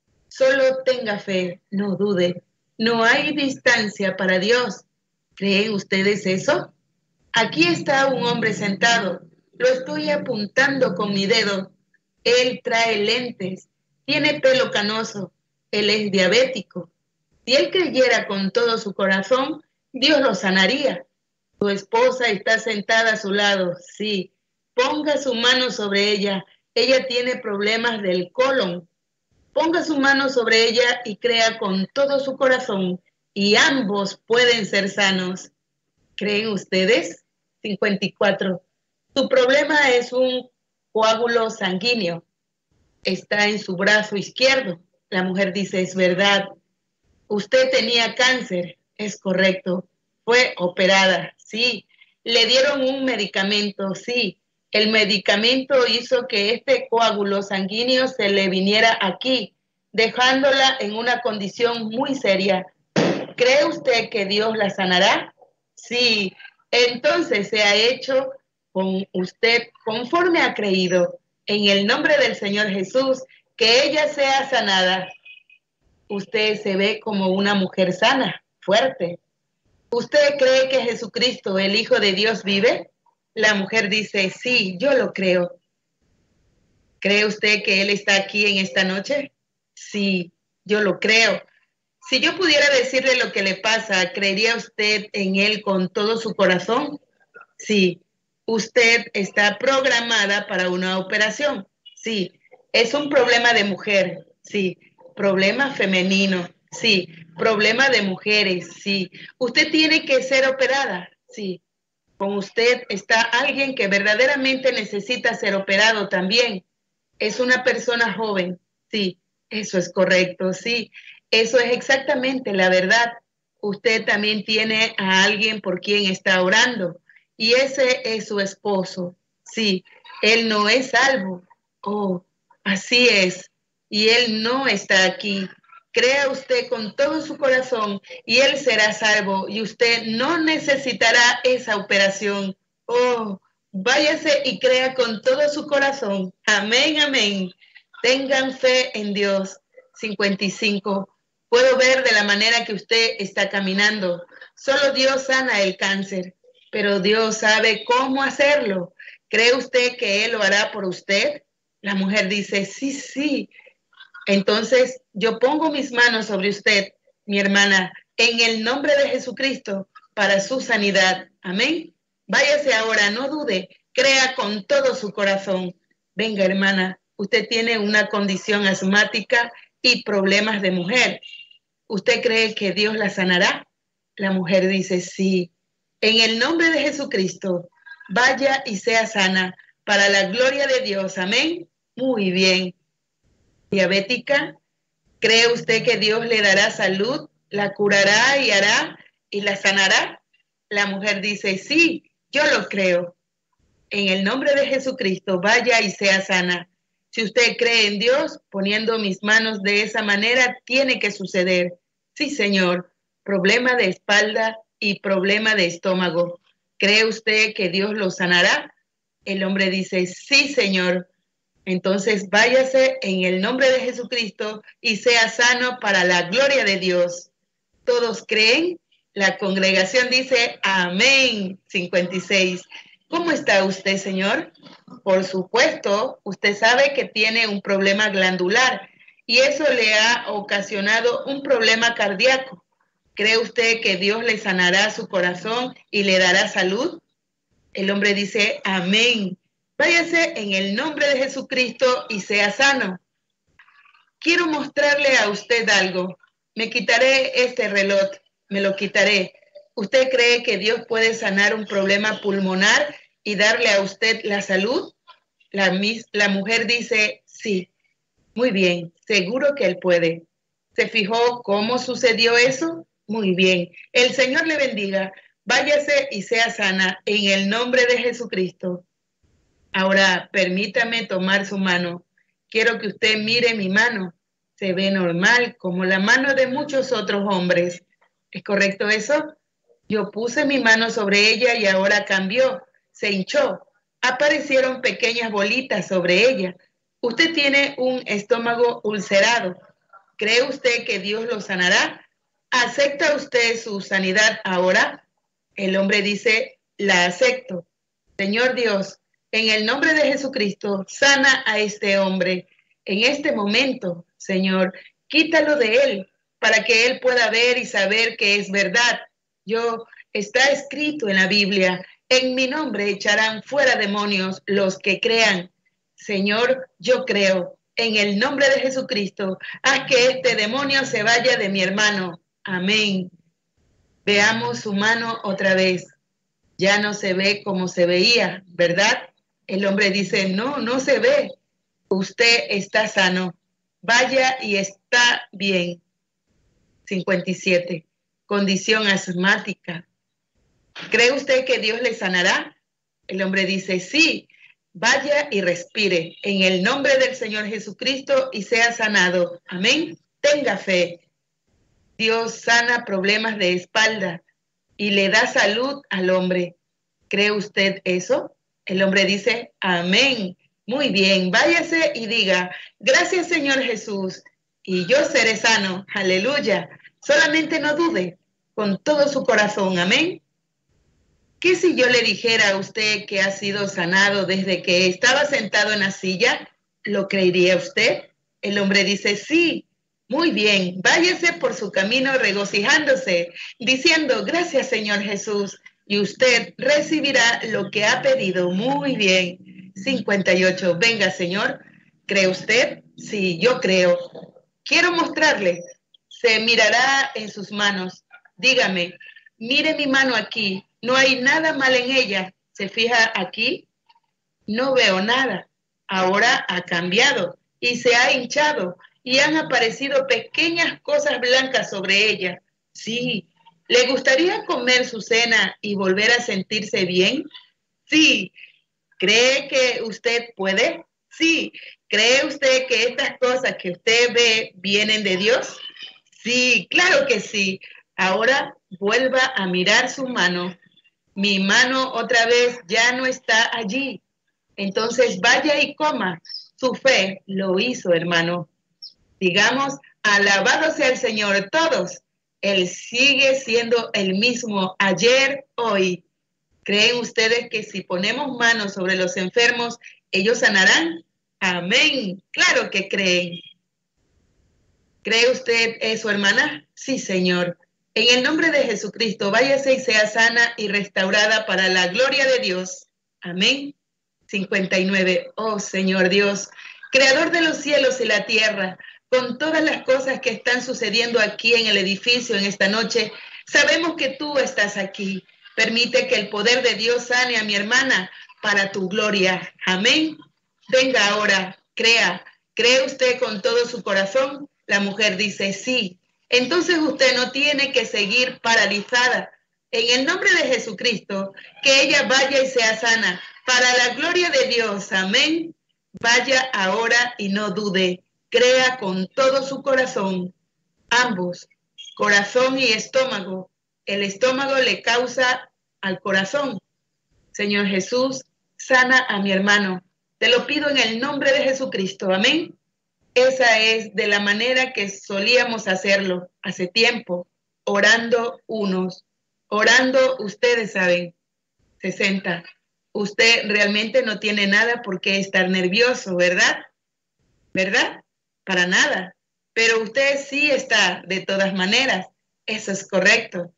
Solo tenga fe, no dude. No hay distancia para Dios. ¿Creen ustedes eso? Aquí está un hombre sentado. Lo estoy apuntando con mi dedo. Él trae lentes. Tiene pelo canoso. Él es diabético. Si él creyera con todo su corazón, Dios lo sanaría. Su esposa está sentada a su lado. Sí, ponga su mano sobre ella. Ella tiene problemas del colon. Ponga su mano sobre ella y crea con todo su corazón. Y ambos pueden ser sanos. ¿Creen ustedes? cincuenta y cuatro. Su problema es un coágulo sanguíneo. Está en su brazo izquierdo. La mujer dice, es verdad. Usted tenía cáncer. Es correcto. Fue operada. Sí. Le dieron un medicamento. Sí. El medicamento hizo que este coágulo sanguíneo se le viniera aquí, dejándola en una condición muy seria. ¿Cree usted que Dios la sanará? Sí. Entonces se ha hecho con usted conforme ha creído. En el nombre del Señor Jesús, que ella sea sanada. Usted se ve como una mujer sana, fuerte. ¿Usted cree que Jesucristo, el Hijo de Dios, vive? La mujer dice, sí, yo lo creo. ¿Cree usted que Él está aquí en esta noche? Sí, yo lo creo. Si yo pudiera decirle lo que le pasa, ¿creería usted en Él con todo su corazón? Sí. Usted está programada para una operación. Sí. Es un problema de mujer. Sí. Problema femenino. Sí. Problema de mujeres. Sí. Usted tiene que ser operada. Sí. Con usted está alguien que verdaderamente necesita ser operado también. Es una persona joven. Sí. Eso es correcto. Sí. Eso es exactamente la verdad. Usted también tiene a alguien por quien está orando. Y ese es su esposo. Sí, él no es salvo. Oh, así es. Y él no está aquí. Crea usted con todo su corazón y él será salvo. Y usted no necesitará esa operación. Oh, váyase y crea con todo su corazón. Amén, amén. Tengan fe en Dios. cincuenta y cinco. Puedo ver de la manera que usted está caminando. Solo Dios sana el cáncer, pero Dios sabe cómo hacerlo. ¿Cree usted que Él lo hará por usted? La mujer dice, sí, sí. Entonces yo pongo mis manos sobre usted, mi hermana, en el nombre de Jesucristo, para su sanidad. Amén. Váyase ahora, no dude, crea con todo su corazón. Venga, hermana, usted tiene una condición asmática y problemas de mujer. ¿Usted cree que Dios la sanará? La mujer dice, sí. En el nombre de Jesucristo, vaya y sea sana para la gloria de Dios. Amén. Muy bien. Diabética, ¿cree usted que Dios le dará salud, la curará y hará y la sanará? La mujer dice, sí, yo lo creo. En el nombre de Jesucristo, vaya y sea sana. Si usted cree en Dios, poniendo mis manos de esa manera, tiene que suceder. Sí, Señor. Problema de espalda y problema de estómago. ¿Cree usted que Dios lo sanará? El hombre dice, sí, Señor. Entonces váyase en el nombre de Jesucristo y sea sano para la gloria de Dios. ¿Todos creen? La congregación dice, amén. cincuenta y seis. ¿Cómo está usted, señor? Por supuesto, usted sabe que tiene un problema glandular y eso le ha ocasionado un problema cardíaco. ¿Cree usted que Dios le sanará su corazón y le dará salud? El hombre dice, amén. Váyase en el nombre de Jesucristo y sea sano. Quiero mostrarle a usted algo. Me quitaré este reloj, me lo quitaré. ¿Usted cree que Dios puede sanar un problema pulmonar y darle a usted la salud? La, mis, la mujer dice, sí. Muy bien, seguro que Él puede. ¿Se fijó cómo sucedió eso? Muy bien. El Señor le bendiga. Váyase y sea sana en el nombre de Jesucristo. Ahora, permítame tomar su mano. Quiero que usted mire mi mano. Se ve normal, como la mano de muchos otros hombres. ¿Es correcto eso? Yo puse mi mano sobre ella y ahora cambió. Se hinchó. Aparecieron pequeñas bolitas sobre ella. Usted tiene un estómago ulcerado. ¿Cree usted que Dios lo sanará? ¿Acepta usted su sanidad ahora? El hombre dice, la acepto. Señor Dios, en el nombre de Jesucristo, sana a este hombre. En este momento, Señor, quítalo de él para que él pueda ver y saber que es verdad. Yo, está escrito en la Biblia, en mi nombre echarán fuera demonios los que crean. Señor, yo creo, en el nombre de Jesucristo, haz que este demonio se vaya de mi hermano. Amén. Veamos su mano otra vez. Ya no se ve como se veía, ¿verdad? El hombre dice, no, no se ve. Usted está sano. Vaya y está bien. cincuenta y siete. Condición asmática. ¿Cree usted que Dios le sanará? El hombre dice, sí. Vaya y respire en el nombre del Señor Jesucristo y sea sanado. Amén. Tenga fe. Dios sana problemas de espalda y le da salud al hombre. ¿Cree usted eso? El hombre dice, amén. Muy bien, váyase y diga, gracias Señor Jesús, y yo seré sano. Aleluya. Solamente no dude con todo su corazón. Amén. ¿Qué si yo le dijera a usted que ha sido sanado desde que estaba sentado en la silla? ¿Lo creería usted? El hombre dice, sí. Muy bien, váyase por su camino regocijándose, diciendo, gracias Señor Jesús, y usted recibirá lo que ha pedido. Muy bien. cincuenta y ocho. Venga, Señor. ¿Cree usted? Sí, yo creo. Quiero mostrarle. Se mirará en sus manos. Dígame, mire mi mano aquí. No hay nada mal en ella. ¿Se fija aquí? No veo nada. Ahora ha cambiado y se ha hinchado y han aparecido pequeñas cosas blancas sobre ella. Sí. ¿Le gustaría comer su cena y volver a sentirse bien? Sí. ¿Cree que usted puede? Sí. ¿Cree usted que estas cosas que usted ve vienen de Dios? Sí, claro que sí. Ahora vuelva a mirar su mano. Mi mano otra vez ya no está allí. Entonces vaya y coma. Su fe lo hizo, hermano. Digamos, Alabado sea el Señor, todos. Él sigue siendo el mismo ayer, hoy. ¿Creen ustedes que si ponemos manos sobre los enfermos, ellos sanarán? Amén. Claro que creen. ¿Cree usted eso, hermana? Sí, Señor. En el nombre de Jesucristo, váyase y sea sana y restaurada para la gloria de Dios. Amén. cincuenta y nueve. Oh, Señor Dios, creador de los cielos y la tierra, con todas las cosas que están sucediendo aquí en el edificio en esta noche, sabemos que tú estás aquí. Permite que el poder de Dios sane a mi hermana para tu gloria. Amén. Venga ahora, crea. ¿Cree usted con todo su corazón? La mujer dice sí. Entonces usted no tiene que seguir paralizada. En el nombre de Jesucristo, que ella vaya y sea sana para la gloria de Dios. Amén. Vaya ahora y no dude. Crea con todo su corazón. Ambos, corazón y estómago. El estómago le causa al corazón. Señor Jesús, sana a mi hermano. Te lo pido en el nombre de Jesucristo. Amén. Esa es de la manera que solíamos hacerlo hace tiempo, orando unos, orando, ustedes saben. sesenta. Usted realmente no tiene nada por qué estar nervioso, ¿verdad? ¿Verdad? Para nada. Pero usted sí está de todas maneras. Eso es correcto.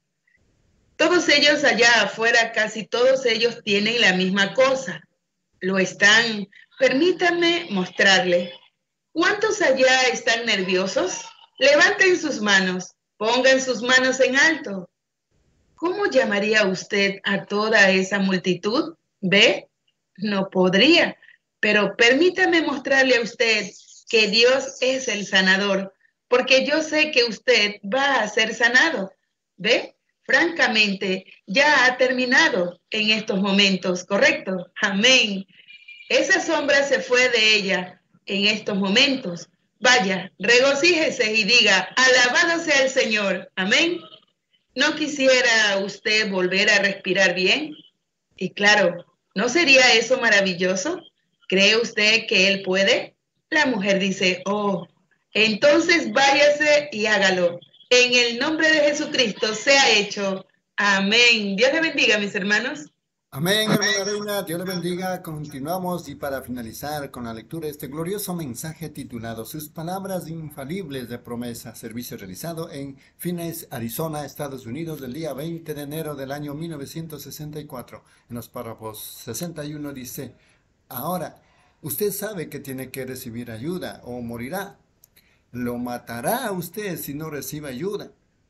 Todos ellos allá afuera, casi todos ellos tienen la misma cosa. Lo están. Permítanme mostrarle. ¿Cuántos allá están nerviosos? Levanten sus manos, pongan sus manos en alto. ¿Cómo llamaría usted a toda esa multitud? ¿Ve? No podría, pero permítame mostrarle a usted que Dios es el sanador, porque yo sé que usted va a ser sanado. ¿Ve? Francamente, ya ha terminado en estos momentos, ¿correcto? Amén. Esa sombra se fue de ella en estos momentos. Vaya, regocíjese y diga, alabado sea el Señor. Amén. ¿No quisiera usted volver a respirar bien? Y claro, ¿no sería eso maravilloso? ¿Cree usted que Él puede? La mujer dice, oh, entonces váyase y hágalo. En el nombre de Jesucristo sea hecho. Amén. Dios le bendiga, mis hermanos. Amén, hermana Reina, Dios le bendiga. Continuamos y para finalizar con la lectura de este glorioso mensaje titulado Sus palabras infalibles de promesa, servicio realizado en Phoenix, Arizona, Estados Unidos, del día veinte de enero del año mil novecientos sesenta y cuatro. En los párrafos sesenta y uno dice, ahora, usted sabe que tiene que recibir ayuda o morirá. Lo matará a usted si no recibe ayuda.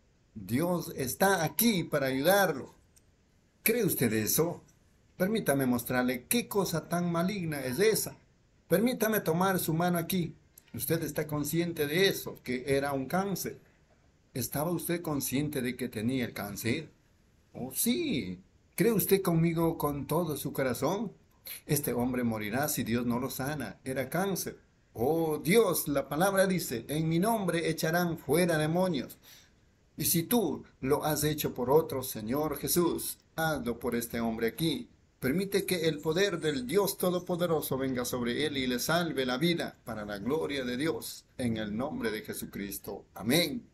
Dios está aquí para ayudarlo. ¿Cree usted eso? Permítame mostrarle qué cosa tan maligna es esa. Permítame tomar su mano aquí. Usted está consciente de eso, que era un cáncer. ¿Estaba usted consciente de que tenía el cáncer? Oh, sí. ¿Cree usted conmigo con todo su corazón? Este hombre morirá si Dios no lo sana. Era cáncer. Oh, Dios, la palabra dice, en mi nombre echarán fuera demonios. Y si tú lo has hecho por otro, Señor Jesús, hazlo por este hombre aquí. Permite que el poder del Dios Todopoderoso venga sobre él y le salve la vida para la gloria de Dios, en el nombre de Jesucristo. Amén.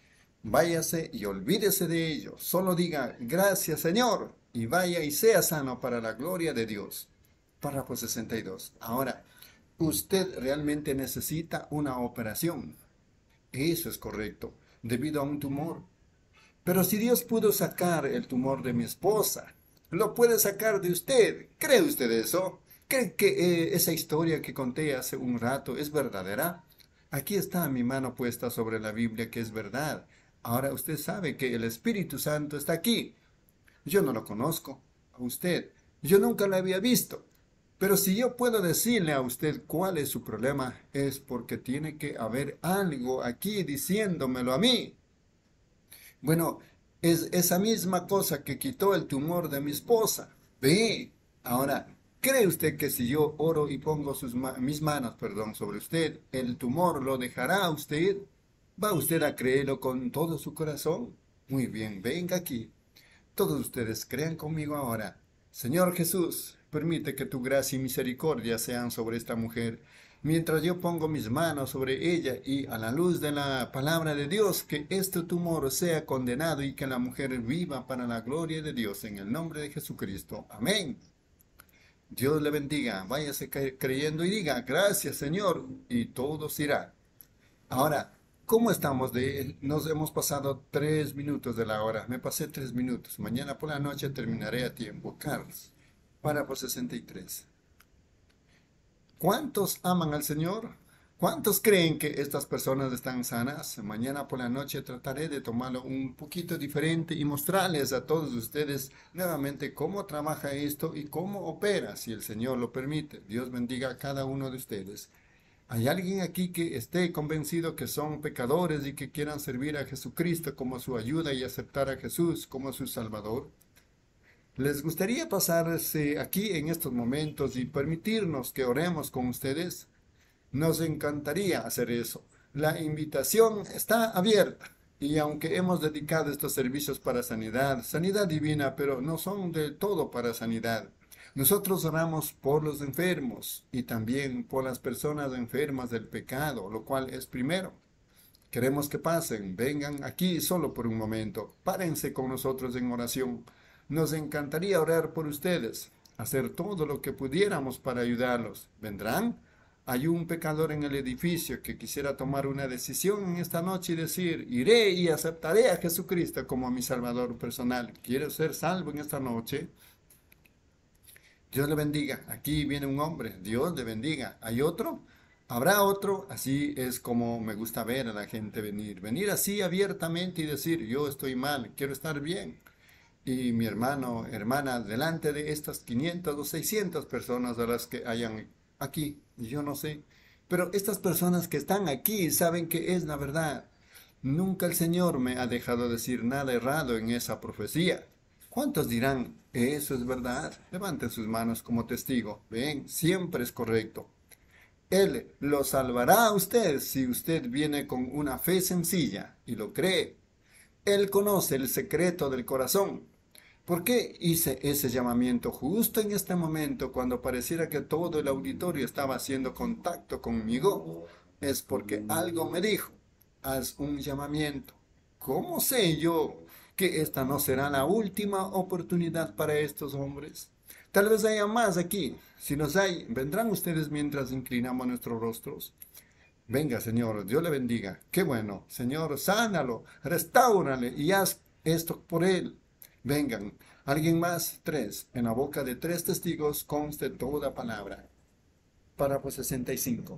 Váyase y olvídese de ello. Solo diga, gracias Señor, y vaya y sea sano para la gloria de Dios. Párrafo sesenta y dos. Ahora, usted realmente necesita una operación. Eso es correcto, debido a un tumor. Pero si Dios pudo sacar el tumor de mi esposa, lo puede sacar de usted. ¿Cree usted eso? ¿Cree que eh, esa historia que conté hace un rato es verdadera? Aquí está mi mano puesta sobre la Biblia, que es verdad. Ahora usted sabe que el Espíritu Santo está aquí. Yo no lo conozco a usted. Yo nunca lo había visto. Pero si yo puedo decirle a usted cuál es su problema, es porque tiene que haber algo aquí diciéndomelo a mí. Bueno, es esa misma cosa que quitó el tumor de mi esposa. Ve, ahora, ¿cree usted que si yo oro y pongo sus ma mis manos perdón, sobre usted, el tumor lo dejará a usted? ¿Va usted a creerlo con todo su corazón? Muy bien, venga aquí. Todos ustedes crean conmigo ahora. Señor Jesús, permite que tu gracia y misericordia sean sobre esta mujer mientras yo pongo mis manos sobre ella y a la luz de la palabra de Dios, que este tumor sea condenado y que la mujer viva para la gloria de Dios, en el nombre de Jesucristo. Amén. Dios le bendiga. Váyase creyendo y diga, gracias Señor, y todo se irá. Ahora, ¿cómo estamos? De, nos hemos pasado tres minutos de la hora. Me pasé tres minutos. Mañana por la noche terminaré a tiempo. Carlos, párrafo sesenta y tres. ¿Cuántos aman al Señor? ¿Cuántos creen que estas personas están sanas? Mañana por la noche trataré de tomarlo un poquito diferente y mostrarles a todos ustedes nuevamente cómo trabaja esto y cómo opera, si el Señor lo permite. Dios bendiga a cada uno de ustedes. ¿Hay alguien aquí que esté convencido que son pecadores y que quieran servir a Jesucristo como su ayuda y aceptar a Jesús como su Salvador? ¿Les gustaría pasarse aquí en estos momentos y permitirnos que oremos con ustedes? Nos encantaría hacer eso. La invitación está abierta. Y aunque hemos dedicado estos servicios para sanidad, sanidad divina, pero no son del todo para sanidad. Nosotros oramos por los enfermos y también por las personas enfermas del pecado, lo cual es primero. Queremos que pasen, vengan aquí solo por un momento, párense con nosotros en oración. Nos encantaría orar por ustedes, hacer todo lo que pudiéramos para ayudarlos. ¿Vendrán? Hay un pecador en el edificio que quisiera tomar una decisión en esta noche y decir, iré y aceptaré a Jesucristo como mi Salvador personal. ¿Quiere ser salvo en esta noche? Dios le bendiga. Aquí viene un hombre. Dios le bendiga. ¿Hay otro? ¿Habrá otro? Así es como me gusta ver a la gente venir. Venir así abiertamente y decir, yo estoy mal, quiero estar bien. Y mi hermano, hermana, delante de estas quinientas o seiscientas personas a las que hayan aquí, yo no sé, pero estas personas que están aquí saben que es la verdad. Nunca el Señor me ha dejado decir nada errado en esa profecía. ¿Cuántos dirán, eso es verdad? Levanten sus manos como testigo. Ven, siempre es correcto. Él lo salvará a usted si usted viene con una fe sencilla y lo cree. Él conoce el secreto del corazón. ¿Por qué hice ese llamamiento justo en este momento cuando pareciera que todo el auditorio estaba haciendo contacto conmigo? Es porque algo me dijo, haz un llamamiento. ¿Cómo sé yo que esta no será la última oportunidad para estos hombres? Tal vez haya más aquí. Si los hay, ¿vendrán ustedes mientras inclinamos nuestros rostros? Venga, Señor, Dios le bendiga. Qué bueno. Señor, sánalo, restáurale y haz esto por él. Vengan. ¿Alguien más? Tres. En la boca de tres testigos conste toda palabra. Párrafo sesenta y cinco.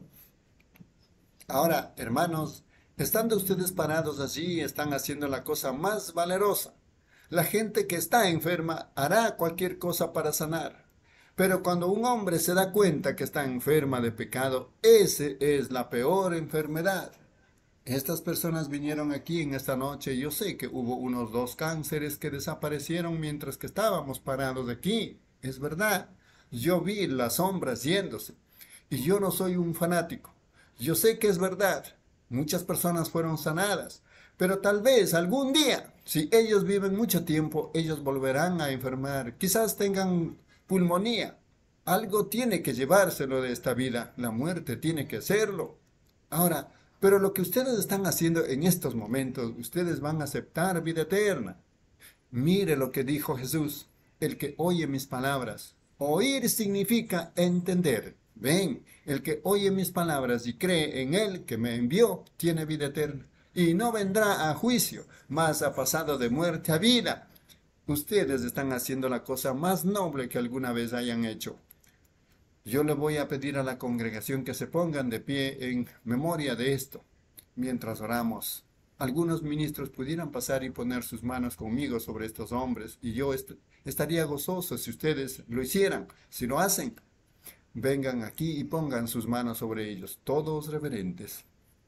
Ahora, hermanos, estando ustedes parados allí, están haciendo la cosa más valerosa. La gente que está enferma hará cualquier cosa para sanar. Pero cuando un hombre se da cuenta que está enferma de pecado, esa es la peor enfermedad. Estas personas vinieron aquí en esta noche. Yo sé que hubo unos dos cánceres que desaparecieron mientras que estábamos parados aquí. Es verdad. Yo vi las sombras yéndose. Y yo no soy un fanático. Yo sé que es verdad. Muchas personas fueron sanadas. Pero tal vez algún día, si ellos viven mucho tiempo, ellos volverán a enfermar. Quizás tengan pulmonía. Algo tiene que llevárselo de esta vida. La muerte tiene que hacerlo. Ahora, pero lo que ustedes están haciendo en estos momentos, ustedes van a aceptar vida eterna. Mire lo que dijo Jesús, el que oye mis palabras. Oír significa entender. Ven, el que oye mis palabras y cree en él que me envió, tiene vida eterna. Y no vendrá a juicio, mas ha pasado de muerte a vida. Ustedes están haciendo la cosa más noble que alguna vez hayan hecho. Yo le voy a pedir a la congregación que se pongan de pie en memoria de esto, mientras oramos. Algunos ministros pudieran pasar y poner sus manos conmigo sobre estos hombres, y yo est estaría gozoso si ustedes lo hicieran. Si lo hacen, vengan aquí y pongan sus manos sobre ellos, todos reverentes.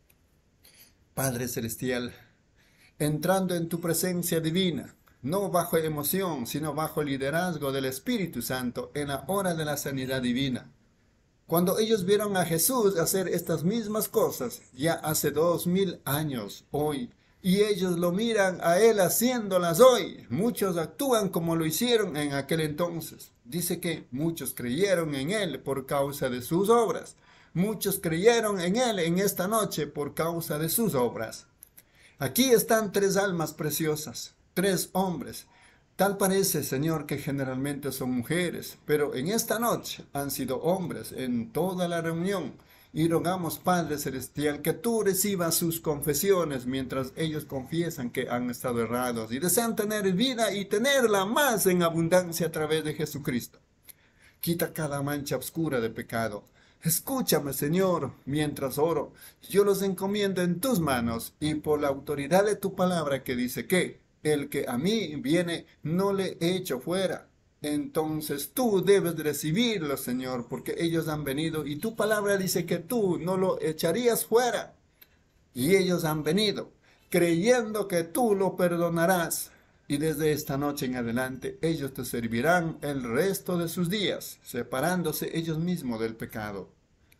Padre Celestial, entrando en tu presencia divina, no bajo emoción, sino bajo el liderazgo del Espíritu Santo en la hora de la sanidad divina. Cuando ellos vieron a Jesús hacer estas mismas cosas, ya hace dos mil años, hoy, y ellos lo miran a Él haciéndolas hoy, muchos actúan como lo hicieron en aquel entonces. Dice que muchos creyeron en Él por causa de sus obras. Muchos creyeron en Él en esta noche por causa de sus obras. Aquí están tres almas preciosas, tres hombres. Tal parece, Señor, que generalmente son mujeres, pero en esta noche han sido hombres en toda la reunión. Y rogamos, Padre Celestial, que tú recibas sus confesiones mientras ellos confiesan que han estado errados y desean tener vida y tenerla más en abundancia a través de Jesucristo. Quita cada mancha oscura de pecado. Escúchame, Señor, mientras oro. Yo los encomiendo en tus manos y por la autoridad de tu palabra que dice que el que a mí viene no le echo fuera. Entonces tú debes de recibirlo, Señor, porque ellos han venido y tu palabra dice que tú no lo echarías fuera. Y ellos han venido creyendo que tú lo perdonarás. Y desde esta noche en adelante ellos te servirán el resto de sus días, separándose ellos mismos del pecado.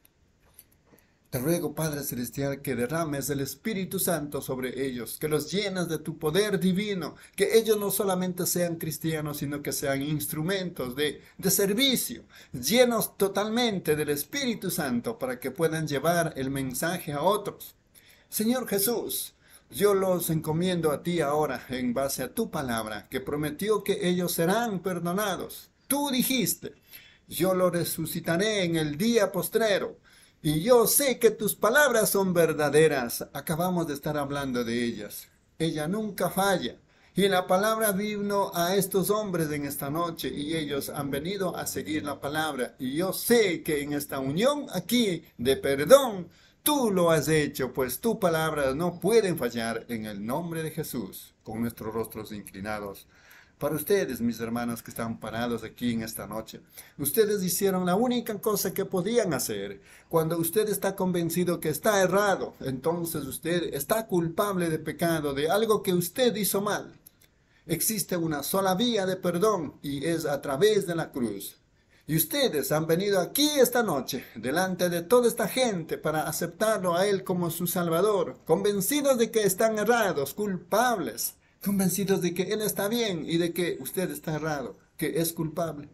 Te ruego, Padre Celestial, que derrames el Espíritu Santo sobre ellos, que los llenes de tu poder divino, que ellos no solamente sean cristianos, sino que sean instrumentos de, de servicio, llenos totalmente del Espíritu Santo para que puedan llevar el mensaje a otros. Señor Jesús, yo los encomiendo a ti ahora en base a tu palabra, que prometió que ellos serán perdonados. Tú dijiste, yo lo resucitaré en el día postrero. Y yo sé que tus palabras son verdaderas. Acabamos de estar hablando de ellas. Ella nunca falla. Y la palabra vino a estos hombres en esta noche y ellos han venido a seguir la palabra. Y yo sé que en esta unión aquí de perdón, tú lo has hecho, pues tus palabras no pueden fallar en el nombre de Jesús, con nuestros rostros inclinados. Para ustedes, mis hermanos que están parados aquí en esta noche, ustedes hicieron la única cosa que podían hacer. Cuando usted está convencido que está errado, entonces usted está culpable de pecado, de algo que usted hizo mal. Existe una sola vía de perdón y es a través de la cruz. Y ustedes han venido aquí esta noche, delante de toda esta gente, para aceptarlo a Él como su Salvador, convencidos de que están errados, culpables. Convencidos de que Él está bien y de que usted está errado, que es culpable.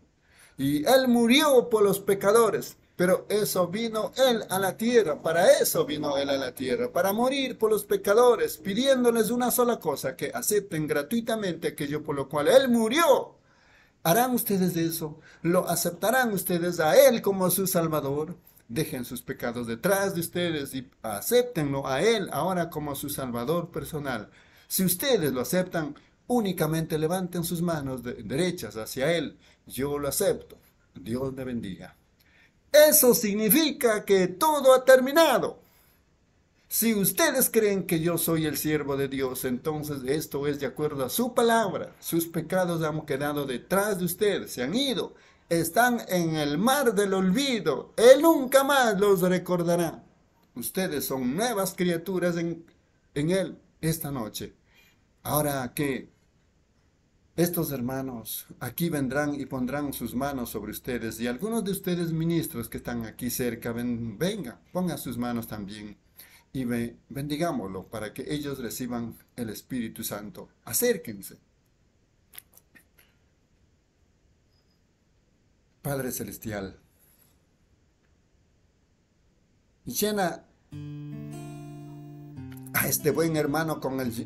Y Él murió por los pecadores, pero eso vino Él a la tierra, para eso vino Él a la tierra, para morir por los pecadores, pidiéndoles una sola cosa, que acepten gratuitamente aquello por lo cual Él murió. ¿Harán ustedes eso? ¿Lo aceptarán ustedes a Él como su Salvador? Dejen sus pecados detrás de ustedes y acéptenlo a Él ahora como su Salvador personal. Si ustedes lo aceptan, únicamente levanten sus manos de derechas hacia Él. Yo lo acepto. Dios le bendiga. Eso significa que todo ha terminado. Si ustedes creen que yo soy el siervo de Dios, entonces esto es de acuerdo a su palabra. Sus pecados han quedado detrás de ustedes, se han ido. Están en el mar del olvido. Él nunca más los recordará. Ustedes son nuevas criaturas en, en Él esta noche. Ahora que estos hermanos aquí vendrán y pondrán sus manos sobre ustedes, y algunos de ustedes ministros que están aquí cerca, ven, vengan, pongan sus manos también y ve, bendigámoslo para que ellos reciban el Espíritu Santo. Acérquense. Padre Celestial, llena a este buen hermano con el...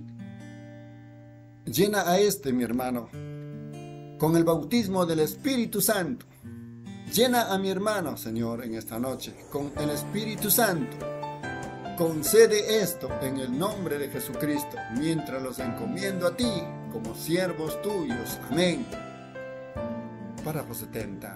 Llena a este, mi hermano, con el bautismo del Espíritu Santo. Llena a mi hermano, Señor, en esta noche, con el Espíritu Santo. Concede esto en el nombre de Jesucristo, mientras los encomiendo a ti como siervos tuyos. Amén. Párrafo setenta.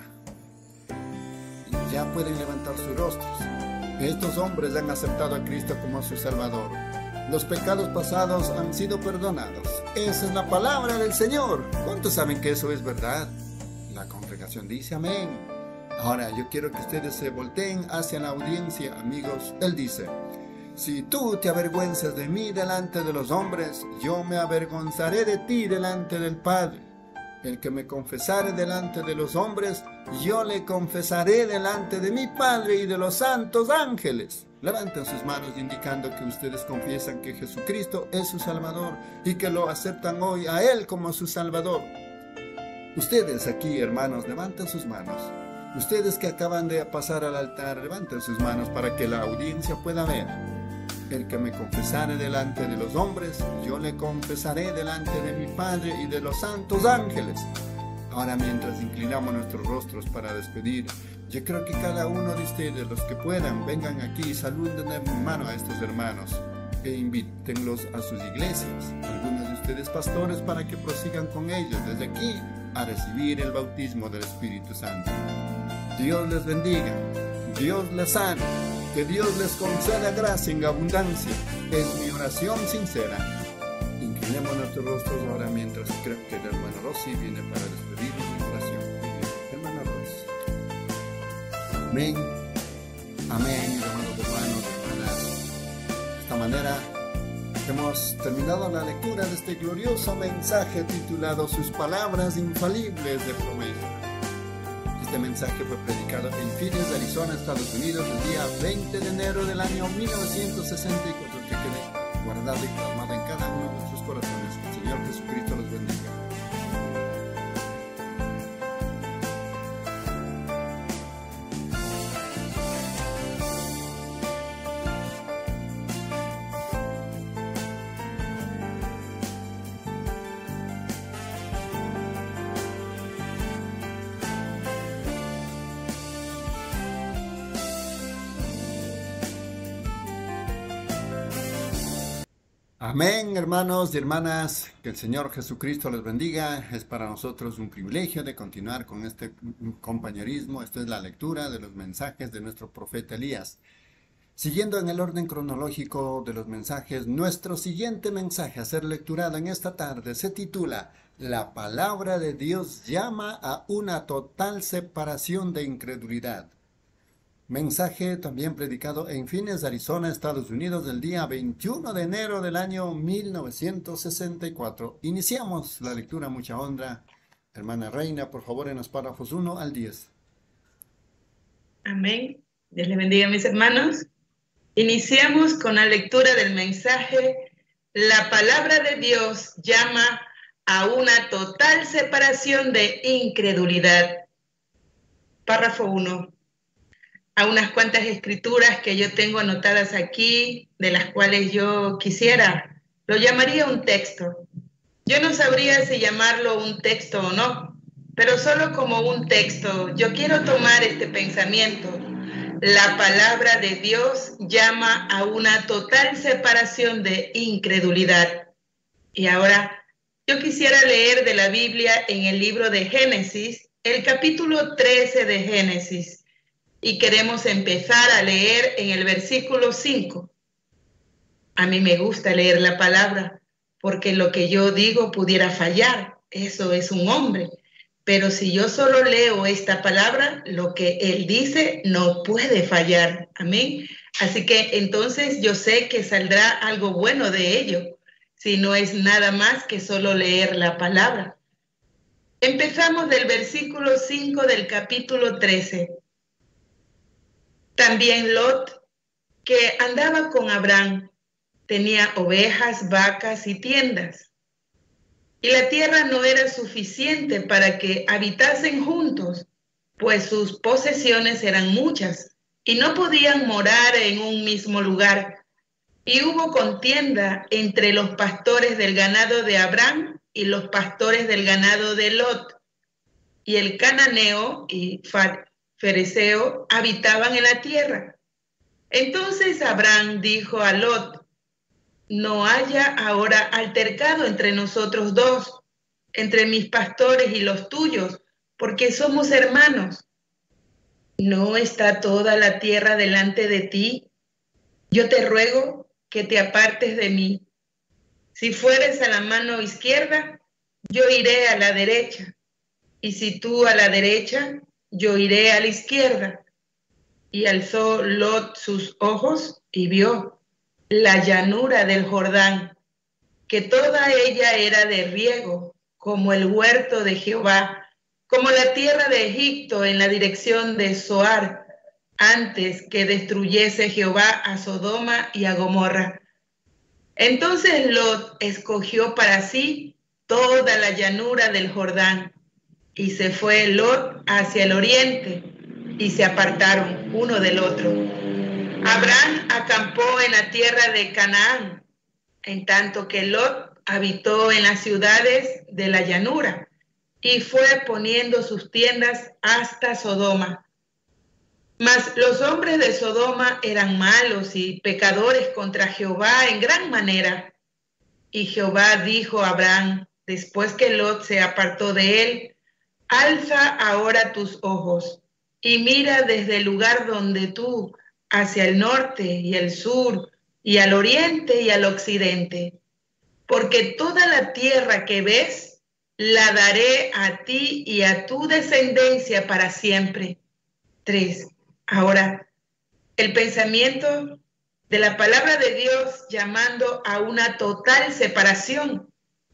Ya pueden levantar sus rostros. Estos hombres han aceptado a Cristo como su Salvador. Los pecados pasados han sido perdonados. Esa es la palabra del Señor. ¿Cuántos saben que eso es verdad? La congregación dice amén. Ahora yo quiero que ustedes se volteen hacia la audiencia, amigos. Él dice: si tú te avergüenzas de mí delante de los hombres, yo me avergonzaré de ti delante del Padre. El que me confesare delante de los hombres, yo le confesaré delante de mi Padre y de los santos ángeles. Levanten sus manos indicando que ustedes confiesan que Jesucristo es su Salvador y que lo aceptan hoy a Él como su Salvador. Ustedes aquí, hermanos, levanten sus manos. Ustedes que acaban de pasar al altar, levanten sus manos para que la audiencia pueda ver. El que me confesare delante de los hombres, yo le confesaré delante de mi Padre y de los santos ángeles. Ahora, mientras inclinamos nuestros rostros para despedir, yo creo que cada uno de ustedes, los que puedan, vengan aquí y saluden de mano a estos hermanos e invítenlos a sus iglesias. Algunos de ustedes pastores, para que prosigan con ellos desde aquí a recibir el bautismo del Espíritu Santo. Dios les bendiga, Dios les sane, que Dios les conceda gracia en abundancia. Es mi oración sincera. Inclinemos nuestros rostros ahora mientras creo que el hermano Rossi viene para despedirnos en oración. Hermano Rossi. Amén. Amén, hermanos, hermanos, hermanas. De esta manera hemos terminado la lectura de este glorioso mensaje titulado Sus palabras infalibles de promesa. Este mensaje fue predicado en Phoenix, Arizona, Estados Unidos, el día veinte de enero del año mil novecientos sesenta y cuatro, que quede guardado y plasmado en cada uno de nuestros corazones. El Señor Jesucristo los bendiga. Amén, hermanos y hermanas, que el Señor Jesucristo les bendiga. Es para nosotros un privilegio de continuar con este compañerismo. Esta es la lectura de los mensajes de nuestro profeta Elías. Siguiendo en el orden cronológico de los mensajes, nuestro siguiente mensaje a ser lecturado en esta tarde se titula La palabra de Dios llama a una total separación de incredulidad. Mensaje también predicado en Phoenix, Arizona, Estados Unidos, el día veintiuno de enero del año mil novecientos sesenta y cuatro. Iniciamos la lectura, mucha honra. Hermana Reina, por favor, en los párrafos uno al diez. Amén. Dios les bendiga, mis hermanos. Iniciamos con la lectura del mensaje. La palabra de Dios llama a una total separación de incredulidad. Párrafo uno. A unas cuantas escrituras que yo tengo anotadas aquí, de las cuales yo quisiera, lo llamaría un texto. Yo no sabría si llamarlo un texto o no, pero solo como un texto. Yo quiero tomar este pensamiento. La palabra de Dios llama a una total separación de incredulidad. Y ahora, yo quisiera leer de la Biblia en el libro de Génesis, el capítulo trece de Génesis. Y queremos empezar a leer en el versículo cinco. A mí me gusta leer la palabra, porque lo que yo digo pudiera fallar. Eso es un hombre. Pero si yo solo leo esta palabra, lo que él dice no puede fallar. Amén. Así que entonces yo sé que saldrá algo bueno de ello, si no es nada más que solo leer la palabra. Empezamos del versículo cinco del capítulo trece. También Lot, que andaba con Abraham, tenía ovejas, vacas y tiendas. Y la tierra no era suficiente para que habitasen juntos, pues sus posesiones eran muchas y no podían morar en un mismo lugar. Y hubo contienda entre los pastores del ganado de Abraham y los pastores del ganado de Lot. Y el cananeo y fereceo habitaban en la tierra. Entonces Abraham dijo a Lot: no haya ahora altercado entre nosotros dos, entre mis pastores y los tuyos, porque somos hermanos. ¿No está toda la tierra delante de ti? Yo te ruego que te apartes de mí. Si fueres a la mano izquierda, yo iré a la derecha, y si tú a la derecha, yo iré a la izquierda. Y alzó Lot sus ojos y vio la llanura del Jordán, que toda ella era de riego, como el huerto de Jehová, como la tierra de Egipto en la dirección de Zoar, antes que destruyese Jehová a Sodoma y a Gomorra. Entonces Lot escogió para sí toda la llanura del Jordán, y se fue Lot hacia el oriente, y se apartaron uno del otro. Abraham acampó en la tierra de Canaán, en tanto que Lot habitó en las ciudades de la llanura y fue poniendo sus tiendas hasta Sodoma. Mas los hombres de Sodoma eran malos y pecadores contra Jehová en gran manera. Y Jehová dijo a Abraham, después que Lot se apartó de él: alza ahora tus ojos y mira desde el lugar donde tú, hacia el norte y el sur, y al oriente y al occidente, porque toda la tierra que ves la daré a ti y a tu descendencia para siempre. Tres. Ahora, el pensamiento de la palabra de Dios llamando a una total separación.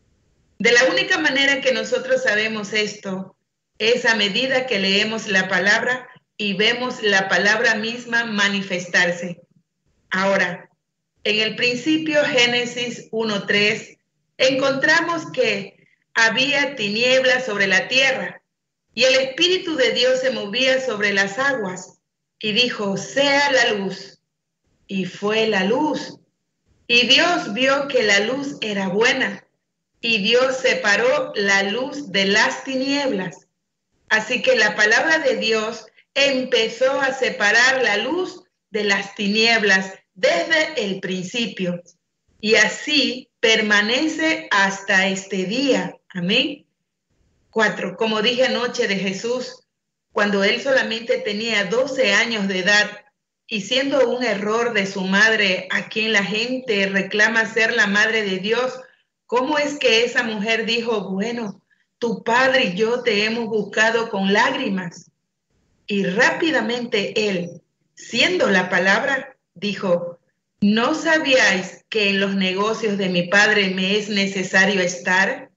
De la única manera que nosotros sabemos esto es a medida que leemos la palabra y vemos la palabra misma manifestarse. Ahora, en el principio, Génesis uno tres, encontramos que había tinieblas sobre la tierra y el Espíritu de Dios se movía sobre las aguas y dijo: sea la luz. Y fue la luz. Y Dios vio que la luz era buena y Dios separó la luz de las tinieblas. Así que la palabra de Dios empezó a separar la luz de las tinieblas desde el principio. Y así permanece hasta este día. Amén. Cuatro. Como dije anoche de Jesús, cuando él solamente tenía doce años de edad y siendo un error de su madre, a quien la gente reclama ser la madre de Dios, ¿cómo es que esa mujer dijo: bueno, tu padre y yo te hemos buscado con lágrimas? Y rápidamente él, siendo la palabra, dijo: ¿no sabíais que en los negocios de mi padre me es necesario estar?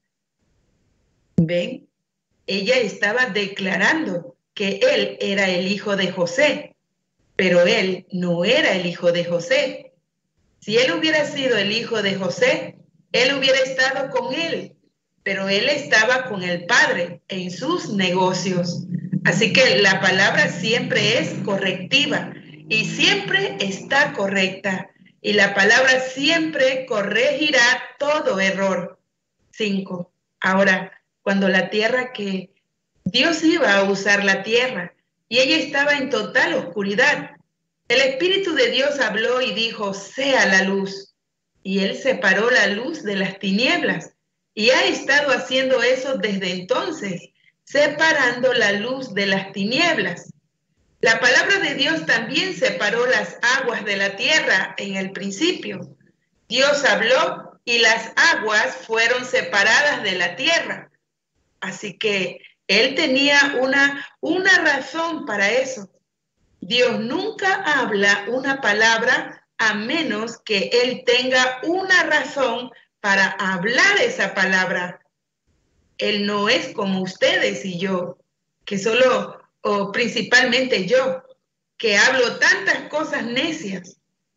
¿Ven? Ella estaba declarando que él era el hijo de José, pero él no era el hijo de José. Si él hubiera sido el hijo de José, él hubiera estado con él, pero él estaba con el padre en sus negocios. Así que la palabra siempre es correctiva y siempre está correcta. Y la palabra siempre corregirá todo error. Cinco. Ahora, cuando la tierra que Dios iba a usar la tierra y ella estaba en total oscuridad, el Espíritu de Dios habló y dijo: sea la luz. Y él separó la luz de las tinieblas y ha estado haciendo eso desde entonces, separando la luz de las tinieblas. La palabra de Dios también separó las aguas de la tierra en el principio. Dios habló y las aguas fueron separadas de la tierra. Así que él tenía una, una razón para eso. Dios nunca habla una palabra a menos que él tenga una razón para hablar esa palabra. Él no es como ustedes y yo, que solo... o principalmente yo, que hablo tantas cosas necias.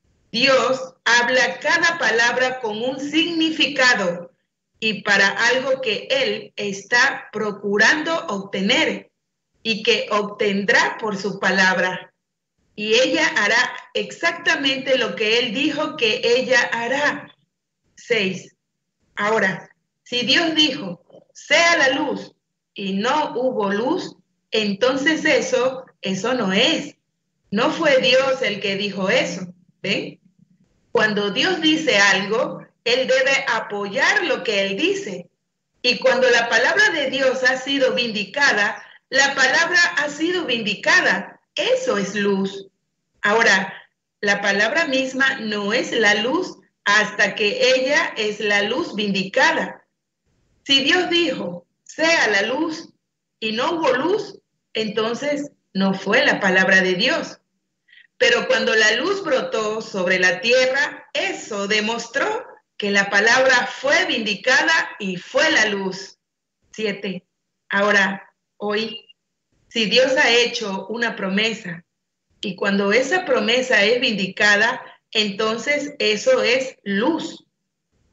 Dios habla cada palabra con un significado y para algo que Él está procurando obtener y que obtendrá por su palabra. Y ella hará exactamente lo que Él dijo que ella hará. Seis. Ahora, si Dios dijo, sea la luz, y no hubo luz, entonces eso, eso no es. No fue Dios el que dijo eso, ¿ven? Cuando Dios dice algo, Él debe apoyar lo que Él dice. Y cuando la palabra de Dios ha sido vindicada, la palabra ha sido vindicada. Eso es luz. Ahora, la palabra misma no es la luz hasta que ella es la luz vindicada. Si Dios dijo, sea la luz, y no hubo luz, entonces no fue la palabra de Dios. Pero cuando la luz brotó sobre la tierra, eso demostró que la palabra fue vindicada y fue la luz. Siete. Ahora, hoy, si Dios ha hecho una promesa y cuando esa promesa es vindicada, entonces eso es luz.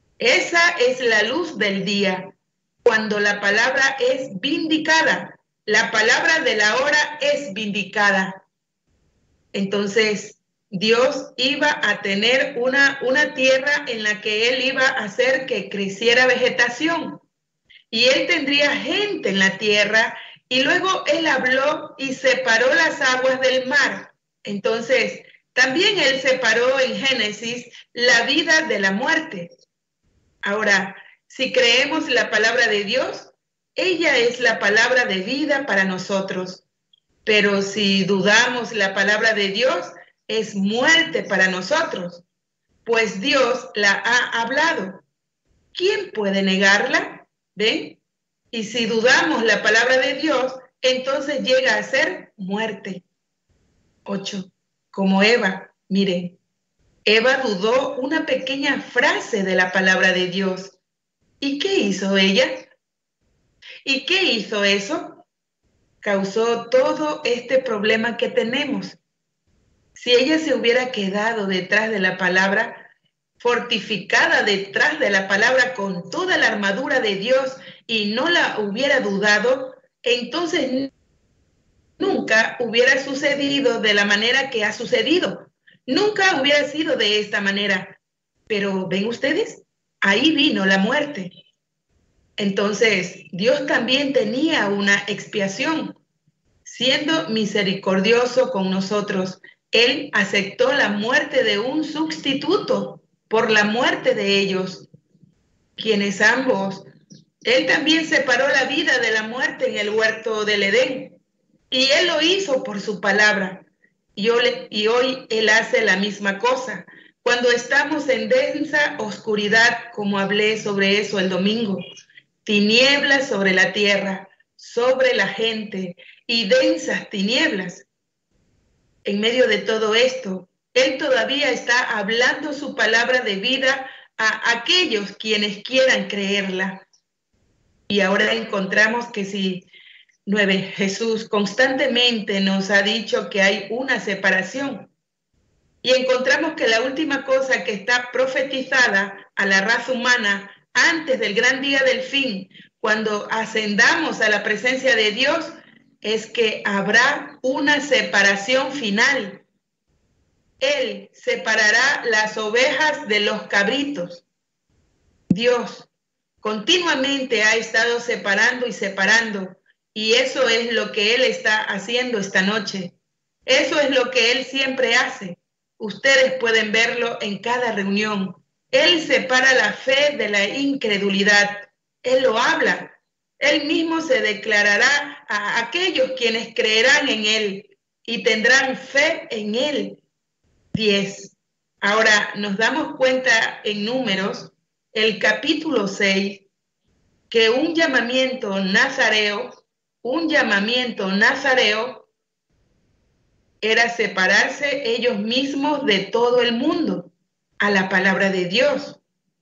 Esa es la luz del día. Cuando la palabra es vindicada, la palabra de la hora es vindicada. Entonces, Dios iba a tener una, una tierra en la que Él iba a hacer que creciera vegetación. Y Él tendría gente en la tierra. Y luego Él habló y separó las aguas del mar. Entonces, también Él separó en Génesis la vida de la muerte. Ahora, si creemos la palabra de Dios, ella es la palabra de vida para nosotros. Pero si dudamos la palabra de Dios, es muerte para nosotros, pues Dios la ha hablado. ¿Quién puede negarla? ¿Ven? Y si dudamos la palabra de Dios, entonces llega a ser muerte. Ocho. Como Eva, miren, Eva dudó una pequeña frase de la palabra de Dios. ¿Y qué hizo ella? ¿Y qué hizo eso? Causó todo este problema que tenemos. Si ella se hubiera quedado detrás de la palabra, fortificada detrás de la palabra con toda la armadura de Dios y no la hubiera dudado, entonces nunca hubiera sucedido de la manera que ha sucedido. Nunca hubiera sido de esta manera. Pero, ¿ven ustedes? Ahí vino la muerte. Entonces, Dios también tenía una expiación. Siendo misericordioso con nosotros, Él aceptó la muerte de un sustituto por la muerte de ellos, quienes ambos, Él también separó la vida de la muerte en el huerto del Edén, y Él lo hizo por su palabra, y hoy, y hoy Él hace la misma cosa. Cuando estamos en densa oscuridad, como hablé sobre eso el domingo, tinieblas sobre la tierra, sobre la gente, y densas tinieblas. En medio de todo esto, Él todavía está hablando su palabra de vida a aquellos quienes quieran creerla. Y ahora encontramos que si nueve, Jesús constantemente nos ha dicho que hay una separación. Y encontramos que la última cosa que está profetizada a la raza humana antes del gran día del fin, cuando ascendamos a la presencia de Dios, es que habrá una separación final. Él separará las ovejas de los cabritos. Dios continuamente ha estado separando y separando, y eso es lo que Él está haciendo esta noche. Eso es lo que Él siempre hace. Ustedes pueden verlo en cada reunión. Él separa la fe de la incredulidad. Él lo habla. Él mismo se declarará a aquellos quienes creerán en Él y tendrán fe en Él. diez. Ahora nos damos cuenta en Números, el capítulo seis, que un llamamiento nazareo, un llamamiento nazareo era separarse ellos mismos de todo el mundo a la palabra de Dios.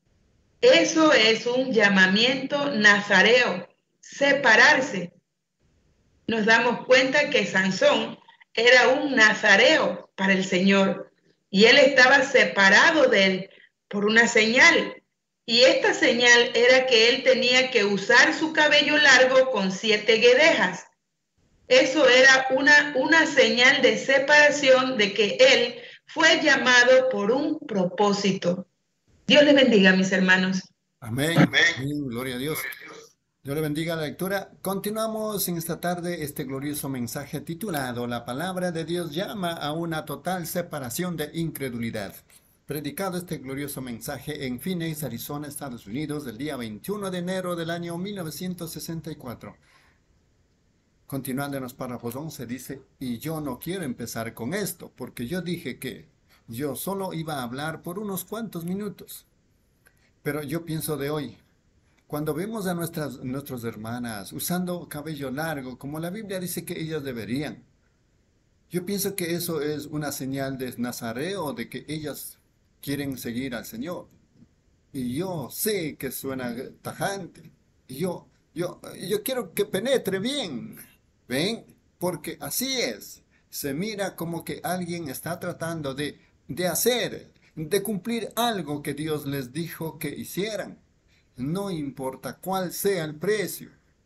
Eso es un llamamiento nazareo. Separarse. Nos damos cuenta que Sansón era un nazareo para el Señor y él estaba separado de él por una señal, y esta señal era que él tenía que usar su cabello largo con siete guedejas. Eso era una, una señal de separación, de que él fue llamado por un propósito. Dios les bendiga, mis hermanos. Amén. Amén. Gloria a Dios. Dios le bendiga la lectura. Continuamos en esta tarde este glorioso mensaje titulado La palabra de Dios llama a una total separación de incredulidad. Predicado este glorioso mensaje en Phoenix, Arizona, Estados Unidos, el día veintiuno de enero del año mil novecientos sesenta y cuatro. Continuando en los párrafos once, dice: y yo no quiero empezar con esto, porque yo dije que yo solo iba a hablar por unos cuantos minutos. Pero yo pienso de hoy, cuando vemos a nuestras, nuestras hermanas usando cabello largo, como la Biblia dice que ellas deberían, yo pienso que eso es una señal de nazareo, de que ellas quieren seguir al Señor. Y yo sé que suena tajante. Y yo, yo, yo quiero que penetre bien. ¿Ven? Porque así es. Se mira como que alguien está tratando de, de hacer, de cumplir algo que Dios les dijo que hicieran. No importa cuál sea el precio.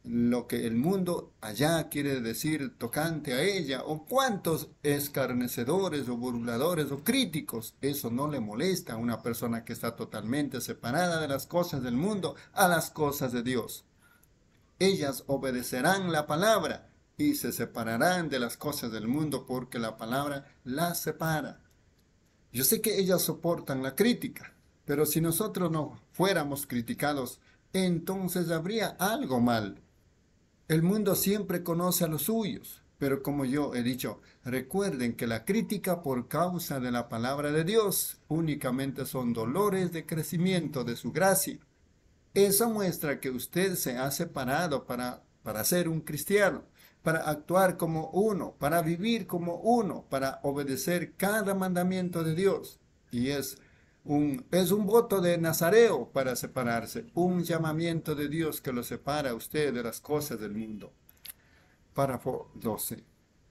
lo que el mundo allá quiere decir tocante a ella, o cuántos escarnecedores o burladores o críticos. Eso no le molesta a una persona que está totalmente separada de las cosas del mundo a las cosas de Dios. Ellas obedecerán la palabra y se separarán de las cosas del mundo porque la palabra las separa. Yo sé que ellas soportan la crítica, pero si nosotros no fuéramos criticados, entonces habría algo mal. El mundo siempre conoce a los suyos, pero como yo he dicho, recuerden que la crítica por causa de la palabra de Dios únicamente son dolores de crecimiento de su gracia. Eso muestra que usted se ha separado para, para ser un cristiano, para actuar como uno, para vivir como uno, para obedecer cada mandamiento de Dios. Y es un, es un voto de Nazareo para separarse, un llamamiento de Dios que lo separa a usted de las cosas del mundo. Párrafo doce.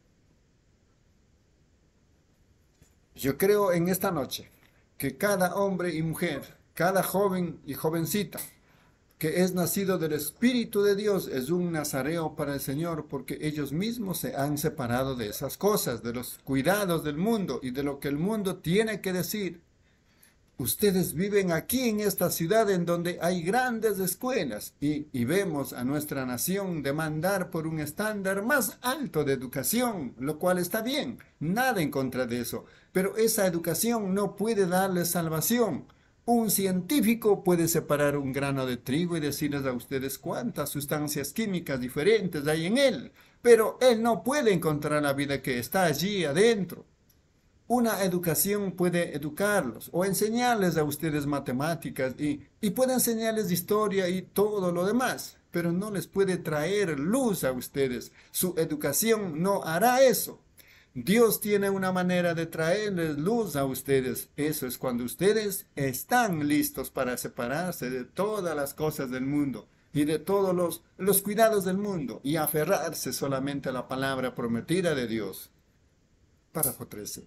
Yo creo en esta noche que cada hombre y mujer, cada joven y jovencita, que es nacido del Espíritu de Dios, es un nazareo para el Señor, porque ellos mismos se han separado de esas cosas, de los cuidados del mundo y de lo que el mundo tiene que decir. Ustedes viven aquí en esta ciudad en donde hay grandes escuelas y, y vemos a nuestra nación demandar por un estándar más alto de educación, lo cual está bien, nada en contra de eso, pero esa educación no puede darles salvación. Un científico puede separar un grano de trigo y decirles a ustedes cuántas sustancias químicas diferentes hay en él, pero él no puede encontrar la vida que está allí adentro. Una educación puede educarlos o enseñarles a ustedes matemáticas y, y puede enseñarles historia y todo lo demás, pero no les puede traer luz a ustedes. Su educación no hará eso. Dios tiene una manera de traerles luz a ustedes. Eso es cuando ustedes están listos para separarse de todas las cosas del mundo y de todos los, los cuidados del mundo y aferrarse solamente a la palabra prometida de Dios. Párrafo trece.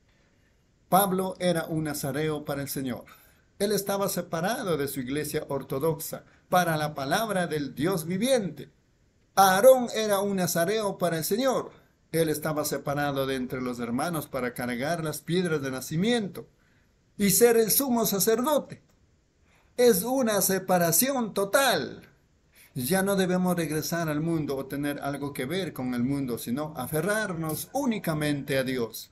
Pablo era un nazareo para el Señor. Él estaba separado de su iglesia ortodoxa para la palabra del Dios viviente. Aarón era un nazareo para el Señor. Él estaba separado de entre los hermanos para cargar las piedras de nacimiento y ser el sumo sacerdote. Es una separación total. Ya no debemos regresar al mundo o tener algo que ver con el mundo, sino aferrarnos únicamente a Dios.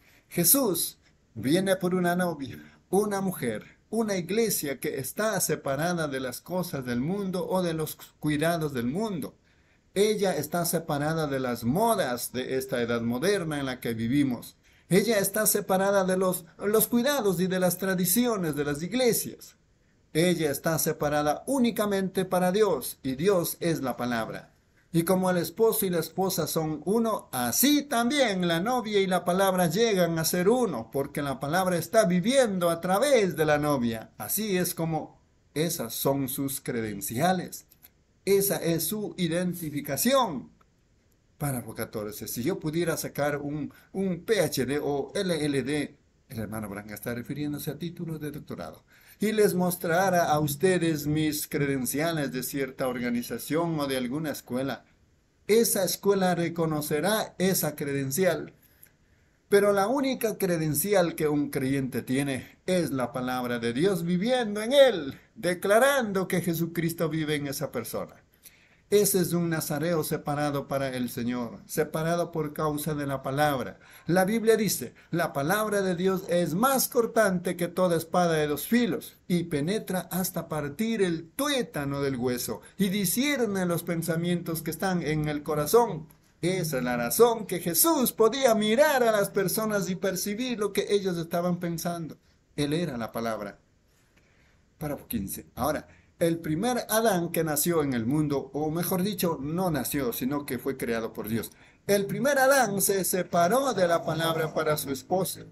Jesús viene por una novia, una mujer, una iglesia que está separada de las cosas del mundo o de los cuidados del mundo. Ella está separada de las modas de esta edad moderna en la que vivimos. Ella está separada de los, los cuidados y de las tradiciones de las iglesias. Ella está separada únicamente para Dios, y Dios es la palabra. Y como el esposo y la esposa son uno, así también la novia y la palabra llegan a ser uno, porque la palabra está viviendo a través de la novia. Así es como esas son sus credenciales. Esa es su identificación. Párrafo catorce. Si yo pudiera sacar un, un P H D o L L D, el hermano Branca está refiriéndose a títulos de doctorado, y les mostrara a ustedes mis credenciales de cierta organización o de alguna escuela, esa escuela reconocerá esa credencial. Pero la única credencial que un creyente tiene es la palabra de Dios viviendo en él, declarando que Jesucristo vive en esa persona. Ese es un nazareo separado para el Señor, separado por causa de la palabra. La Biblia dice, la palabra de Dios es más cortante que toda espada de dos filos y penetra hasta partir el tuétano del hueso y discierne los pensamientos que están en el corazón. Esa es la razón que Jesús podía mirar a las personas y percibir lo que ellos estaban pensando. Él era la palabra. Párrafo quince. Ahora, el primer Adán que nació en el mundo, o mejor dicho, no nació, sino que fue creado por Dios. El primer Adán se separó de la palabra para su esposa.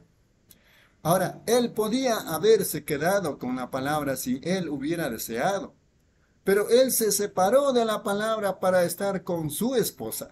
Ahora, él podía haberse quedado con la palabra si él hubiera deseado, pero él se separó de la palabra para estar con su esposa.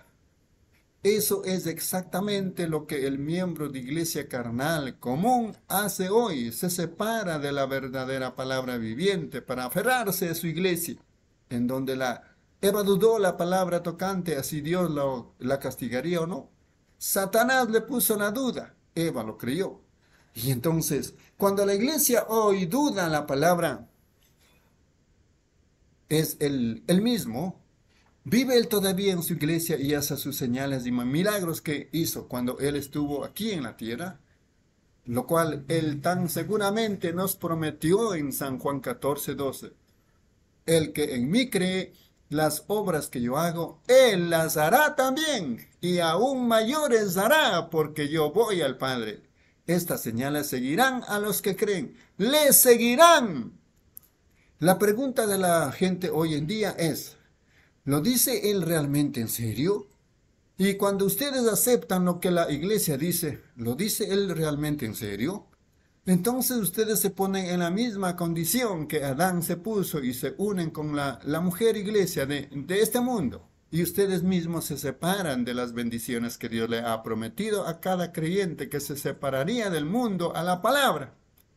Eso es exactamente lo que el miembro de iglesia carnal común hace hoy. Se separa de la verdadera palabra viviente para aferrarse a su iglesia, en donde la, Eva dudó la palabra tocante a si Dios lo, la castigaría o no. Satanás le puso la duda, Eva lo creyó. Y entonces, cuando la iglesia hoy duda la palabra, es el, el mismo, vive él todavía en su iglesia y hace sus señales y milagros que hizo cuando él estuvo aquí en la tierra, lo cual él tan seguramente nos prometió en San Juan catorce, doce. El que en mí cree, las obras que yo hago, él las hará también, y aún mayores hará, porque yo voy al Padre. Estas señales seguirán a los que creen, les seguirán. La pregunta de la gente hoy en día es, ¿lo dice él realmente en serio? Y cuando ustedes aceptan lo que la iglesia dice, ¿lo dice él realmente en serio? Entonces ustedes se ponen en la misma condición que Adán se puso y se unen con la, la mujer iglesia de, de este mundo. Y ustedes mismos se separan de las bendiciones que Dios le ha prometido a cada creyente que se separaría del mundo a la palabra.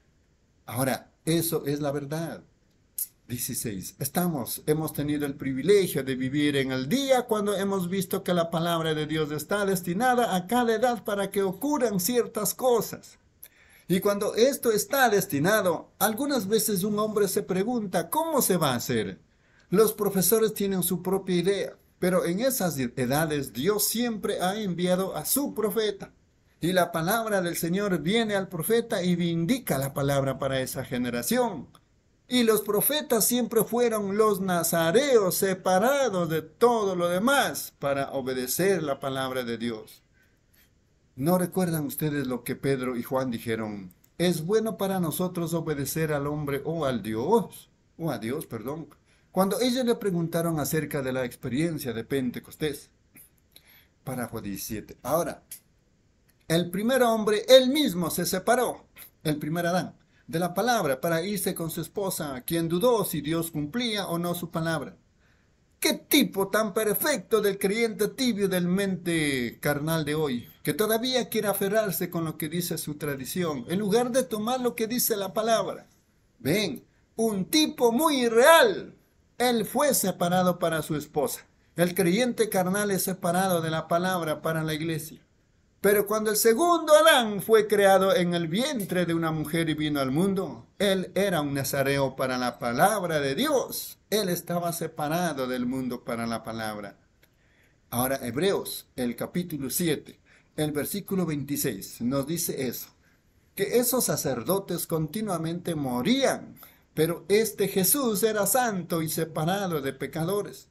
Ahora, eso es la verdad. dieciséis. Estamos, hemos tenido el privilegio de vivir en el día cuando hemos visto que la palabra de Dios está destinada a cada edad para que ocurran ciertas cosas. Y cuando esto está destinado, algunas veces un hombre se pregunta, ¿cómo se va a hacer? Los profesores tienen su propia idea, pero en esas edades Dios siempre ha enviado a su profeta. Y la palabra del Señor viene al profeta y vindica la palabra para esa generación. Y los profetas siempre fueron los nazareos separados de todo lo demás para obedecer la palabra de Dios. ¿No recuerdan ustedes lo que Pedro y Juan dijeron? Es bueno para nosotros obedecer al hombre o al Dios, o a Dios, perdón, cuando ellos le preguntaron acerca de la experiencia de Pentecostés. Párrafo diecisiete. Ahora, el primer hombre, él mismo se separó, el primer Adán, de la palabra para irse con su esposa, quien dudó si Dios cumplía o no su palabra. ¿Qué tipo tan perfecto del creyente tibio del mente carnal de hoy, que todavía quiere aferrarse con lo que dice su tradición, en lugar de tomar lo que dice la palabra? Ven, un tipo muy irreal. Él fue separado para su esposa. El creyente carnal es separado de la palabra para la iglesia. Pero cuando el segundo Adán fue creado en el vientre de una mujer y vino al mundo, él era un nazareo para la palabra de Dios. Él estaba separado del mundo para la palabra. Ahora Hebreos, el capítulo siete, el versículo veintiséis, nos dice eso, que esos sacerdotes continuamente morían, pero este Jesús era santo y separado de pecadores.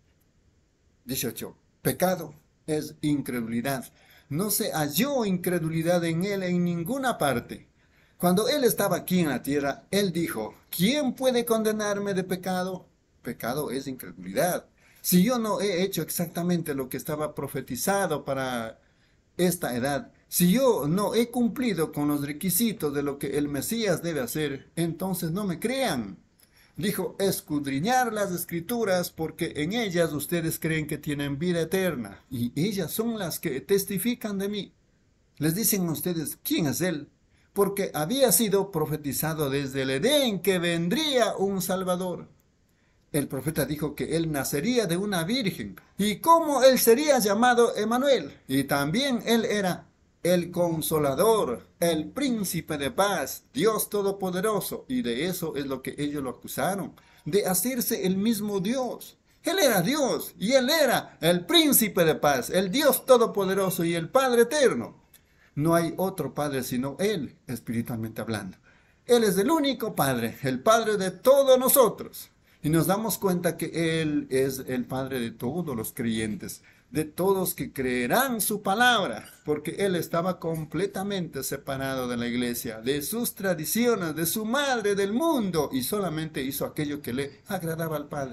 dieciocho. Pecado es incredulidad. No se halló incredulidad en él en ninguna parte. Cuando él estaba aquí en la tierra, él dijo, ¿quién puede condenarme de pecado? Pecado es incredulidad. Si yo no he hecho exactamente lo que estaba profetizado para esta edad, si yo no he cumplido con los requisitos de lo que el Mesías debe hacer, entonces no me crean. Dijo, escudriñar las escrituras porque en ellas ustedes creen que tienen vida eterna y ellas son las que testifican de mí. Les dicen a ustedes, ¿quién es él? Porque había sido profetizado desde el Edén que vendría un Salvador. El profeta dijo que él nacería de una virgen y cómo él sería llamado Emmanuel. Y también él era el Consolador, el Príncipe de Paz, Dios Todopoderoso. Y de eso es lo que ellos lo acusaron, de hacerse el mismo Dios. Él era Dios y él era el Príncipe de Paz, el Dios Todopoderoso y el Padre Eterno. No hay otro Padre sino Él, espiritualmente hablando. Él es el único Padre, el Padre de todos nosotros. Y nos damos cuenta que Él es el Padre de todos los creyentes, de todos que creerán su palabra, porque Él estaba completamente separado de la iglesia, de sus tradiciones, de su madre, del mundo, y solamente hizo aquello que le agradaba al Padre.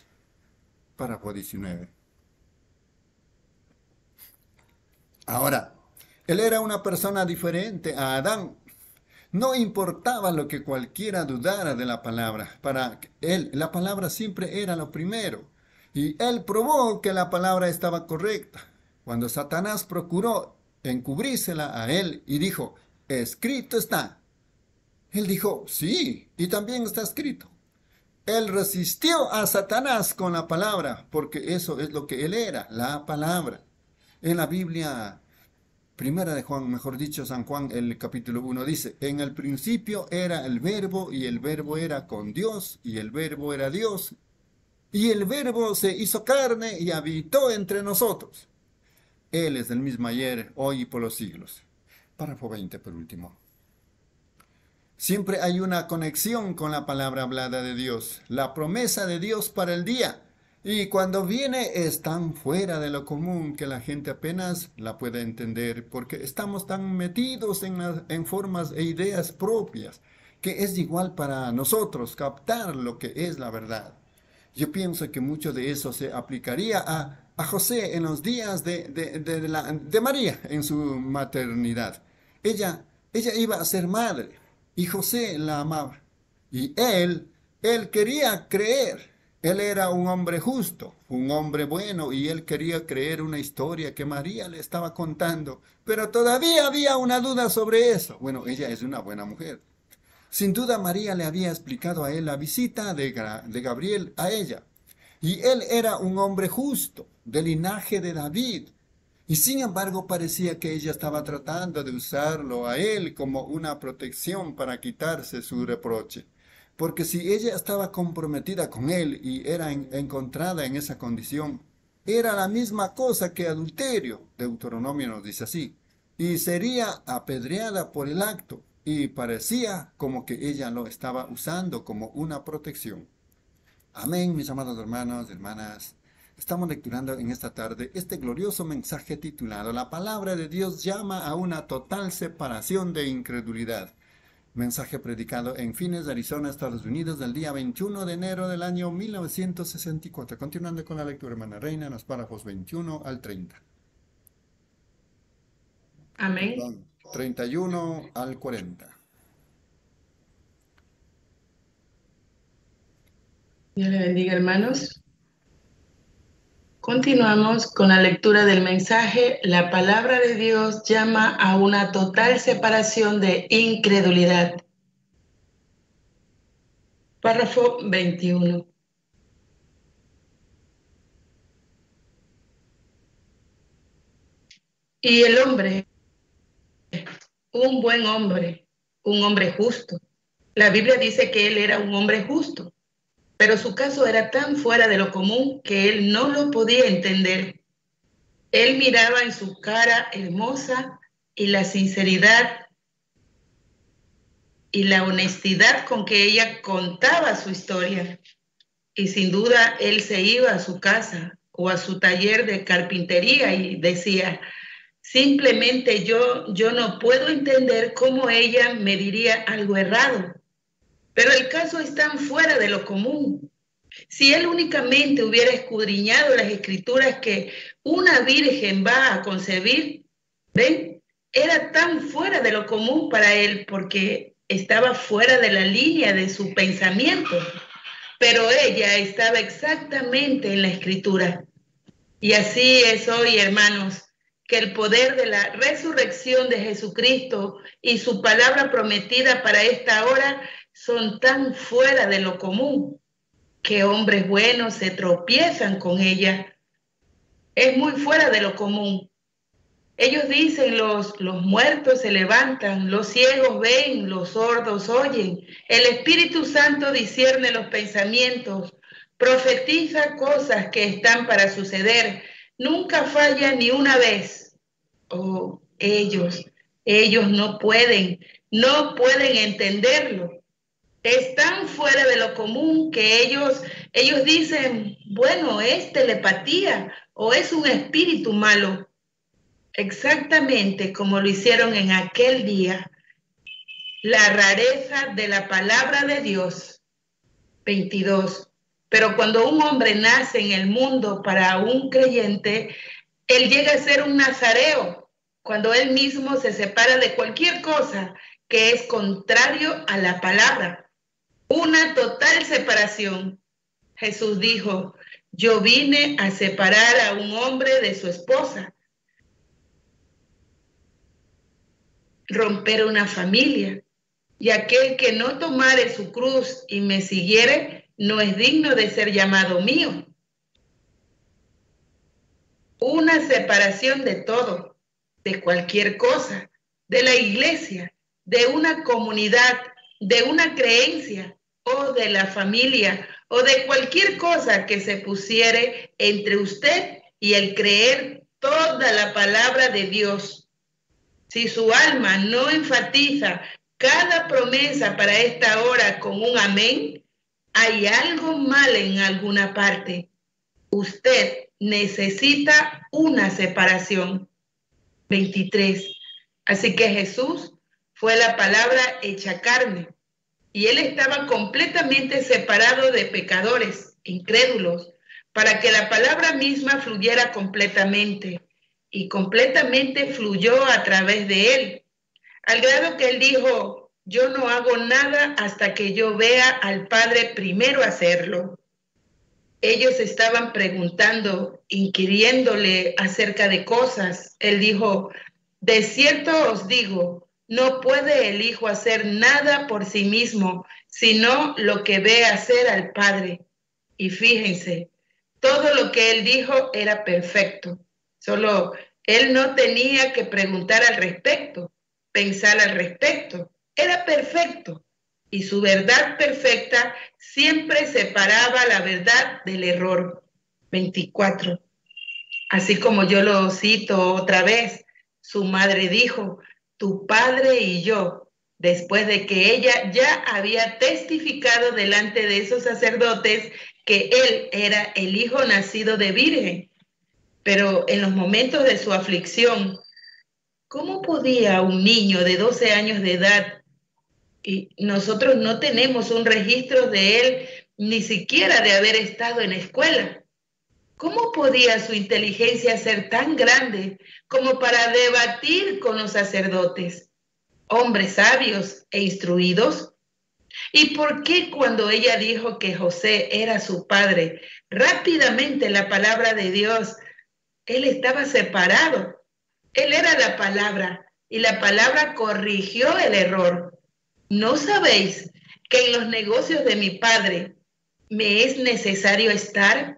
Párrafo diecinueve. Ahora, Él era una persona diferente a Adán. No importaba lo que cualquiera dudara de la palabra. Para él, la palabra siempre era lo primero. Y él probó que la palabra estaba correcta. Cuando Satanás procuró encubrírsela a él y dijo, escrito está. Él dijo, sí, y también está escrito. Él resistió a Satanás con la palabra, porque eso es lo que él era, la palabra. En la Biblia, primera de Juan, mejor dicho, San Juan, el capítulo uno dice, en el principio era el verbo, y el verbo era con Dios, y el verbo era Dios, y el verbo se hizo carne y habitó entre nosotros. Él es el mismo ayer, hoy y por los siglos. Párrafo veinte, por último. Siempre hay una conexión con la palabra hablada de Dios, la promesa de Dios para el día. Y cuando viene es tan fuera de lo común que la gente apenas la puede entender porque estamos tan metidos en, la, en formas e ideas propias que es igual para nosotros captar lo que es la verdad. Yo pienso que mucho de eso se aplicaría a, a José en los días de, de, de, de, la, de María en su maternidad. Ella, ella iba a ser madre. Y José la amaba. Y él, él quería creer. Él era un hombre justo, un hombre bueno, y él quería creer una historia que María le estaba contando. Pero todavía había una duda sobre eso. Bueno, ella es una buena mujer. Sin duda María le había explicado a él la visita de, de Gabriel a ella. Y él era un hombre justo, del linaje de David. Y sin embargo parecía que ella estaba tratando de usarlo a él como una protección para quitarse su reproche. Porque si ella estaba comprometida con él y era en, encontrada en esa condición, era la misma cosa que adulterio, Deuteronomio nos dice así, y sería apedreada por el acto, y parecía como que ella lo estaba usando como una protección. Amén, mis amados hermanos, hermanas. Estamos lecturando en esta tarde este glorioso mensaje titulado La palabra de Dios llama a una total separación de incredulidad. Mensaje predicado en Phoenix, Arizona, Estados Unidos, del día veintiuno de enero del año mil novecientos sesenta y cuatro. Continuando con la lectura, hermana Reina, en los párrafos veintiuno al treinta. Amén. Perdón, treinta y uno al cuarenta. Dios le bendiga, hermanos. Continuamos con la lectura del mensaje. La palabra de Dios llama a una total separación de incredulidad. Párrafo veintiuno. Y el hombre, un buen hombre, un hombre justo. La Biblia dice que él era un hombre justo. Pero su caso era tan fuera de lo común que él no lo podía entender. Él miraba en su cara hermosa y la sinceridad y la honestidad con que ella contaba su historia. Y sin duda él se iba a su casa o a su taller de carpintería y decía, simplemente yo, yo no puedo entender cómo ella me diría algo errado. Pero el caso es tan fuera de lo común. Si él únicamente hubiera escudriñado las escrituras que una virgen va a concebir, ¿ven? Era tan fuera de lo común para él porque estaba fuera de la línea de su pensamiento. Pero ella estaba exactamente en la escritura. Y así es hoy, hermanos, que el poder de la resurrección de Jesucristo y su palabra prometida para esta hora son tan fuera de lo común que hombres buenos se tropiezan con ella. Es muy fuera de lo común. Ellos dicen, los, los muertos se levantan, los ciegos ven, los sordos oyen. El Espíritu Santo discierne los pensamientos, profetiza cosas que están para suceder. Nunca falla ni una vez. Oh, ellos, ellos no pueden, no pueden entenderlo. Es tan fuera de lo común que ellos, ellos dicen, bueno, es telepatía o es un espíritu malo. Exactamente como lo hicieron en aquel día. La rareza de la palabra de Dios. veintidós. Pero cuando un hombre nace en el mundo para un creyente, él llega a ser un nazareo, cuando él mismo se separa de cualquier cosa que es contrario a la palabra. Una total separación. Jesús dijo, yo vine a separar a un hombre de su esposa. Romper una familia. Y aquel que no tomare su cruz y me siguiere, no es digno de ser llamado mío. Una separación de todo, de cualquier cosa, de la iglesia, de una comunidad, de una creencia o de la familia o de cualquier cosa que se pusiere entre usted y el creer toda la palabra de Dios. Si su alma no enfatiza cada promesa para esta hora con un amén, hay algo mal en alguna parte. Usted necesita una separación. veintitrés. Así que Jesús fue la palabra hecha carne y él estaba completamente separado de pecadores, incrédulos, para que la palabra misma fluyera completamente, y completamente fluyó a través de él, al grado que él dijo: yo no hago nada hasta que yo vea al Padre primero hacerlo. Ellos estaban preguntando, inquiriéndole acerca de cosas. Él dijo: de cierto os digo, no puede el Hijo hacer nada por sí mismo, sino lo que ve hacer al Padre. Y fíjense, todo lo que él dijo era perfecto. Solo él no tenía que preguntar al respecto, pensar al respecto. Era perfecto. Y su verdad perfecta siempre separaba la verdad del error. veinticuatro. Así como yo lo cito otra vez, su madre dijo: tu padre y yo, después de que ella ya había testificado delante de esos sacerdotes que él era el hijo nacido de virgen. Pero en los momentos de su aflicción, ¿cómo podía un niño de doce años de edad, y nosotros no tenemos un registro de él ni siquiera de haber estado en escuela, cómo podía su inteligencia ser tan grande como para debatir con los sacerdotes, hombres sabios e instruidos? ¿Y por qué cuando ella dijo que José era su padre, rápidamente la palabra de Dios, él estaba separado? Él era la palabra y la palabra corrigió el error. ¿No sabéis que en los negocios de mi padre me es necesario estar?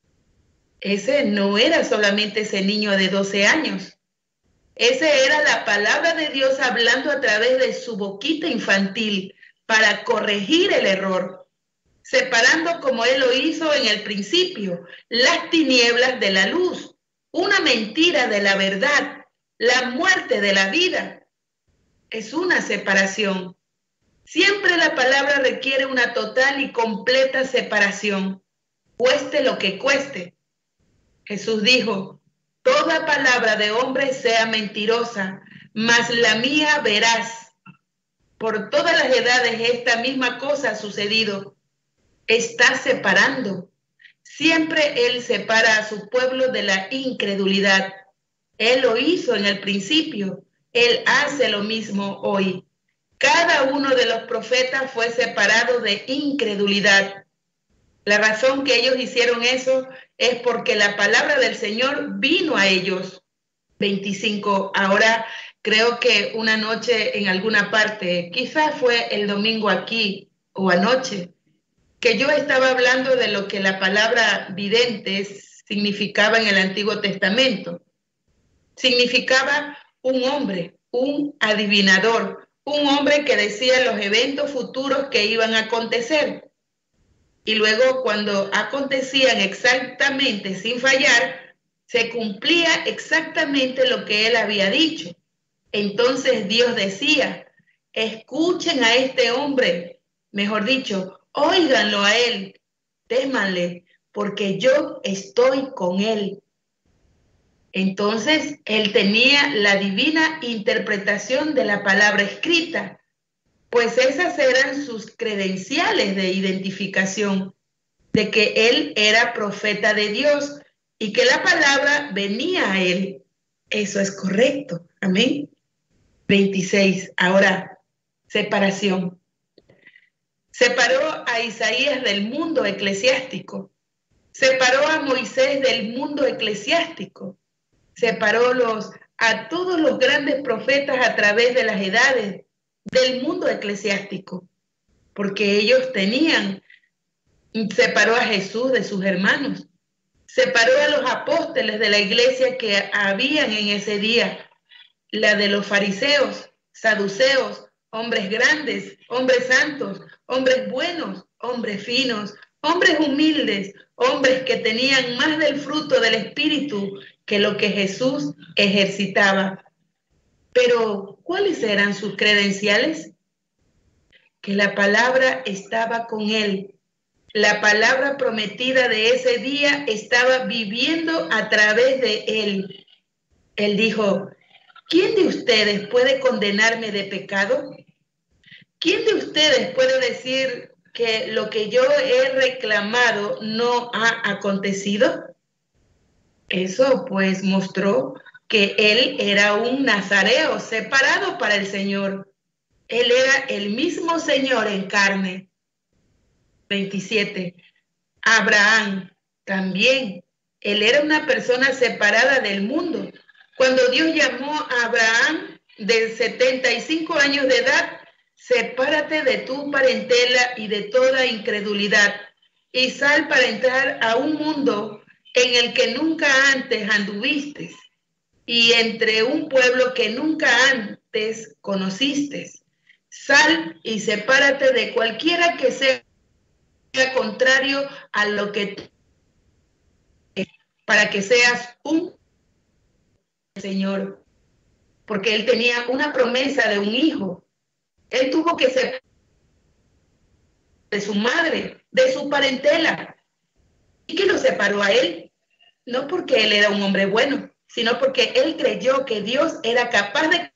Ese no era solamente ese niño de doce años. Ese era la palabra de Dios hablando a través de su boquita infantil para corregir el error, separando como él lo hizo en el principio, las tinieblas de la luz, una mentira de la verdad, la muerte de la vida. Es una separación. Siempre la palabra requiere una total y completa separación, cueste lo que cueste. Jesús dijo: toda palabra de hombre sea mentirosa, mas la mía veraz. Por todas las edades esta misma cosa ha sucedido. Está separando. Siempre Él separa a su pueblo de la incredulidad. Él lo hizo en el principio. Él hace lo mismo hoy. Cada uno de los profetas fue separado de incredulidad. La razón que ellos hicieron eso es porque la palabra del Señor vino a ellos. veinticinco. Ahora creo que una noche en alguna parte, quizás fue el domingo aquí o anoche, que yo estaba hablando de lo que la palabra videntes significaba en el Antiguo Testamento. Significaba un hombre, un adivinador, un hombre que decía los eventos futuros que iban a acontecer. Y luego, cuando acontecían exactamente sin fallar, se cumplía exactamente lo que él había dicho. Entonces Dios decía: escuchen a este hombre, mejor dicho, óiganlo a él, témanle, porque yo estoy con él. Entonces él tenía la divina interpretación de la palabra escrita, pues esas eran sus credenciales de identificación, de que él era profeta de Dios y que la palabra venía a él. Eso es correcto. Amén. veintiséis. Ahora, separación. Separó a Isaías del mundo eclesiástico. Separó a Moisés del mundo eclesiástico. Separó los, a todos los grandes profetas a través de las edades del mundo eclesiástico, porque ellos tenían separó a Jesús de sus hermanos, separó a los apóstoles de la iglesia que habían en ese día, la de los fariseos, saduceos, hombres grandes, hombres santos, hombres buenos, hombres finos, hombres humildes, hombres que tenían más del fruto del Espíritu que lo que Jesús ejercitaba. Pero, ¿cuáles eran sus credenciales? Que la palabra estaba con él. La palabra prometida de ese día estaba viviendo a través de él. Él dijo, ¿quién de ustedes puede condenarme de pecado? ¿Quién de ustedes puede decir que lo que yo he reclamado no ha acontecido? Eso pues mostró que él era un nazareo separado para el Señor. Él era el mismo Señor en carne. veintisiete. Abraham también. Él era una persona separada del mundo. Cuando Dios llamó a Abraham de setenta y cinco años de edad, sepárate de tu parentela y de toda incredulidad y sal para entrar a un mundo en el que nunca antes anduviste y entre un pueblo que nunca antes conociste. Sal y sepárate de cualquiera que sea contrario a lo que para que seas un Señor, porque él tenía una promesa de un hijo. Él tuvo que ser de su madre, de su parentela. ¿Y qué lo separó a él? No porque él era un hombre bueno, sino porque él creyó que Dios era capaz de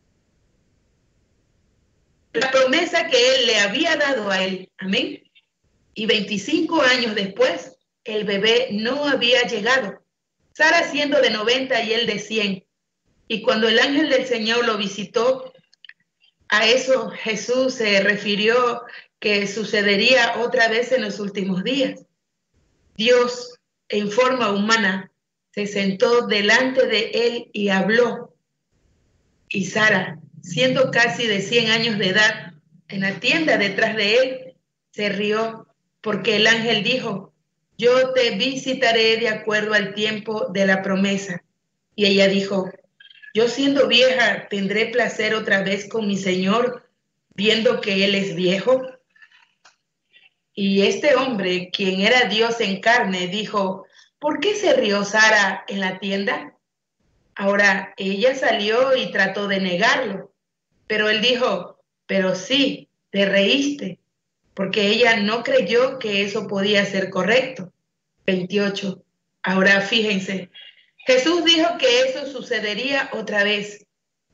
la promesa que él le había dado a él. Amén. Y veinticinco años después, el bebé no había llegado. Sara siendo de noventa y él de cien. Y cuando el ángel del Señor lo visitó, a eso Jesús se refirió que sucedería otra vez en los últimos días. Dios, en forma humana, se sentó delante de él y habló. Y Sara, siendo casi de cien años de edad, en la tienda detrás de él, se rió, porque el ángel dijo, yo te visitaré de acuerdo al tiempo de la promesa. Y ella dijo, yo siendo vieja, ¿tendré placer otra vez con mi Señor, viendo que Él es viejo? Y este hombre, quien era Dios en carne, dijo, ¿por qué se rió Sara en la tienda? Ahora, ella salió y trató de negarlo, pero él dijo, pero sí, te reíste, porque ella no creyó que eso podía ser correcto. veintiocho. Ahora fíjense, Jesús dijo que eso sucedería otra vez.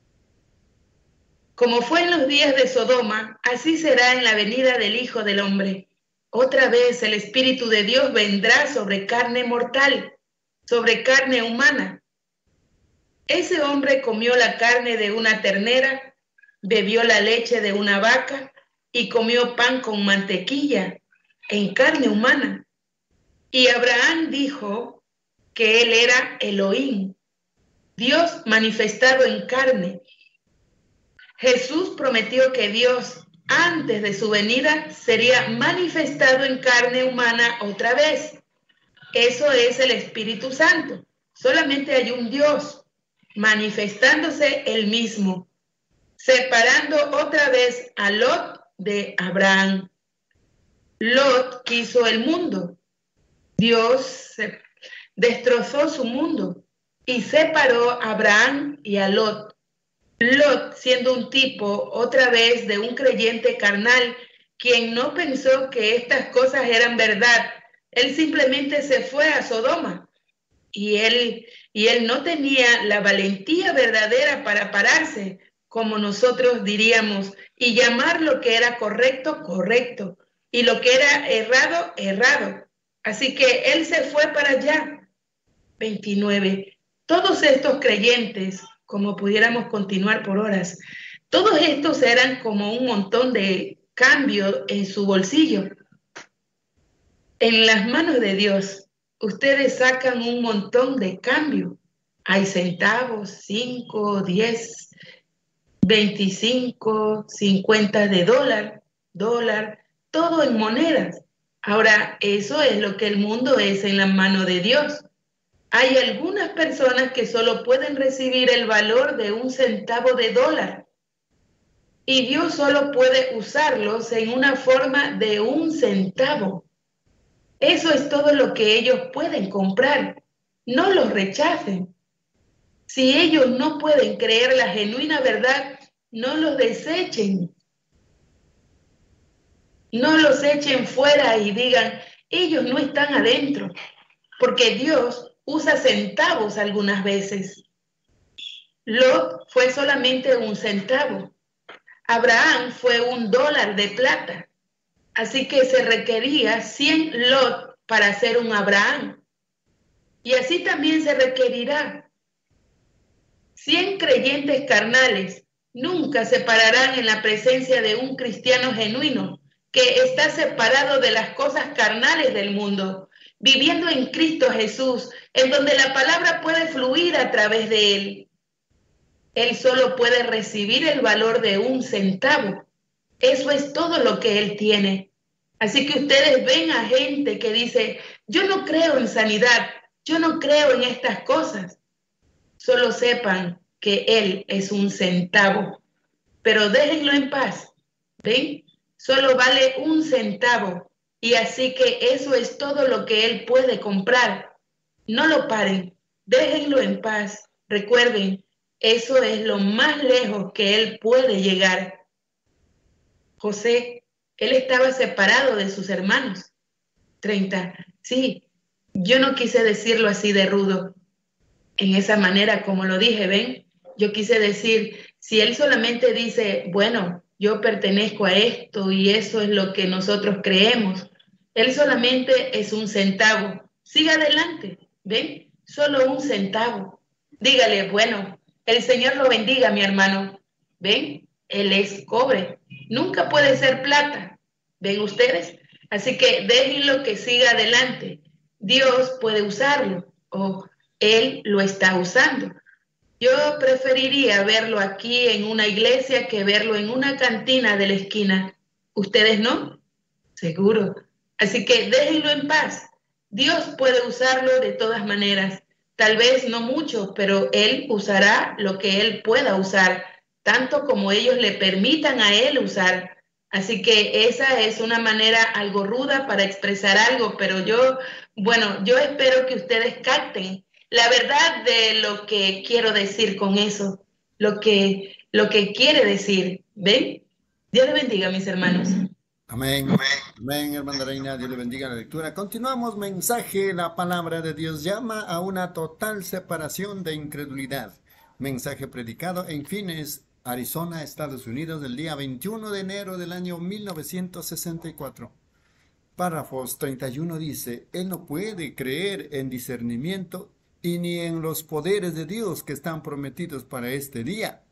Como fue en los días de Sodoma, así será en la venida del Hijo del Hombre. Otra vez el Espíritu de Dios vendrá sobre carne mortal, sobre carne humana. Ese hombre comió la carne de una ternera, bebió la leche de una vaca y comió pan con mantequilla en carne humana. Y Abraham dijo que él era Elohim, Dios manifestado en carne. Jesús prometió que Dios, antes de su venida, sería manifestado en carne humana otra vez. Eso es el Espíritu Santo. Solamente hay un Dios manifestándose él mismo, separando otra vez a Lot de Abraham. Lot quiso el mundo. Dios destrozó su mundo y separó a Abraham y a Lot. Lot, siendo un tipo otra vez de un creyente carnal, quien no pensó que estas cosas eran verdad, él simplemente se fue a Sodoma y él, y él no tenía la valentía verdadera para pararse, como nosotros diríamos, y llamar lo que era correcto, correcto, y lo que era errado, errado. Así que él se fue para allá. veintinueve. Todos estos creyentes, como pudiéramos continuar por horas, todos estos eran como un montón de cambio en su bolsillo. En las manos de Dios, ustedes sacan un montón de cambio. Hay centavos, cinco, diez, veinticinco, cincuenta de dólar, dólar, todo en monedas. Ahora, eso es lo que el mundo es en la mano de Dios. Hay algunas personas que solo pueden recibir el valor de un centavo de dólar y Dios solo puede usarlos en una forma de un centavo. Eso es todo lo que ellos pueden comprar. No los rechacen. Si ellos no pueden creer la genuina verdad, no los desechen. No los echen fuera y digan, ellos no están adentro, porque Dios usa centavos algunas veces. Lot fue solamente un centavo. Abraham fue un dólar de plata. Así que se requería cien Lot para ser un Abraham. Y así también se requerirá. cien creyentes carnales nunca se pararán en la presencia de un cristiano genuino que está separado de las cosas carnales del mundo, viviendo en Cristo Jesús, en donde la palabra puede fluir a través de él. Él solo puede recibir el valor de un centavo. Eso es todo lo que él tiene. Así que ustedes ven a gente que dice, yo no creo en sanidad, yo no creo en estas cosas. Solo sepan que él es un centavo, pero déjenlo en paz. ¿Ven? Solo vale un centavo y así que eso es todo lo que él puede comprar. No lo paren, déjenlo en paz. Recuerden, eso es lo más lejos que él puede llegar. José, él estaba separado de sus hermanos. treinta. Sí, yo no quise decirlo así de rudo, en esa manera como lo dije, ¿ven? Yo quise decir, si él solamente dice, bueno, yo pertenezco a esto y eso es lo que nosotros creemos, él solamente es un centavo. Siga adelante, ¿ven? Solo un centavo. Dígale, bueno, el Señor lo bendiga, mi hermano. ¿Ven? Él es cobre. Nunca puede ser plata. ¿Ven ustedes? Así que déjenlo que siga adelante. Dios puede usarlo o Él lo está usando. Yo preferiría verlo aquí en una iglesia que verlo en una cantina de la esquina. ¿Ustedes no? Seguro. Así que déjenlo en paz. Dios puede usarlo de todas maneras. Tal vez no mucho, pero Él usará lo que Él pueda usar, tanto como ellos le permitan a Él usar. Así que esa es una manera algo ruda para expresar algo, pero yo, bueno, yo espero que ustedes capten la verdad de lo que quiero decir con eso, lo que, lo que quiere decir. ¿Ven? Dios les bendiga, mis hermanos. Amén. Amén, hermana Reina. Dios le bendiga la lectura. Continuamos. Mensaje. La palabra de Dios llama a una total separación de incredulidad. Mensaje predicado en Phoenix, Arizona, Estados Unidos, el día veintiuno de enero del año mil novecientos sesenta y cuatro. Párrafos treinta y uno dice, Él no puede creer en discernimiento y ni en los poderes de Dios que están prometidos para este día.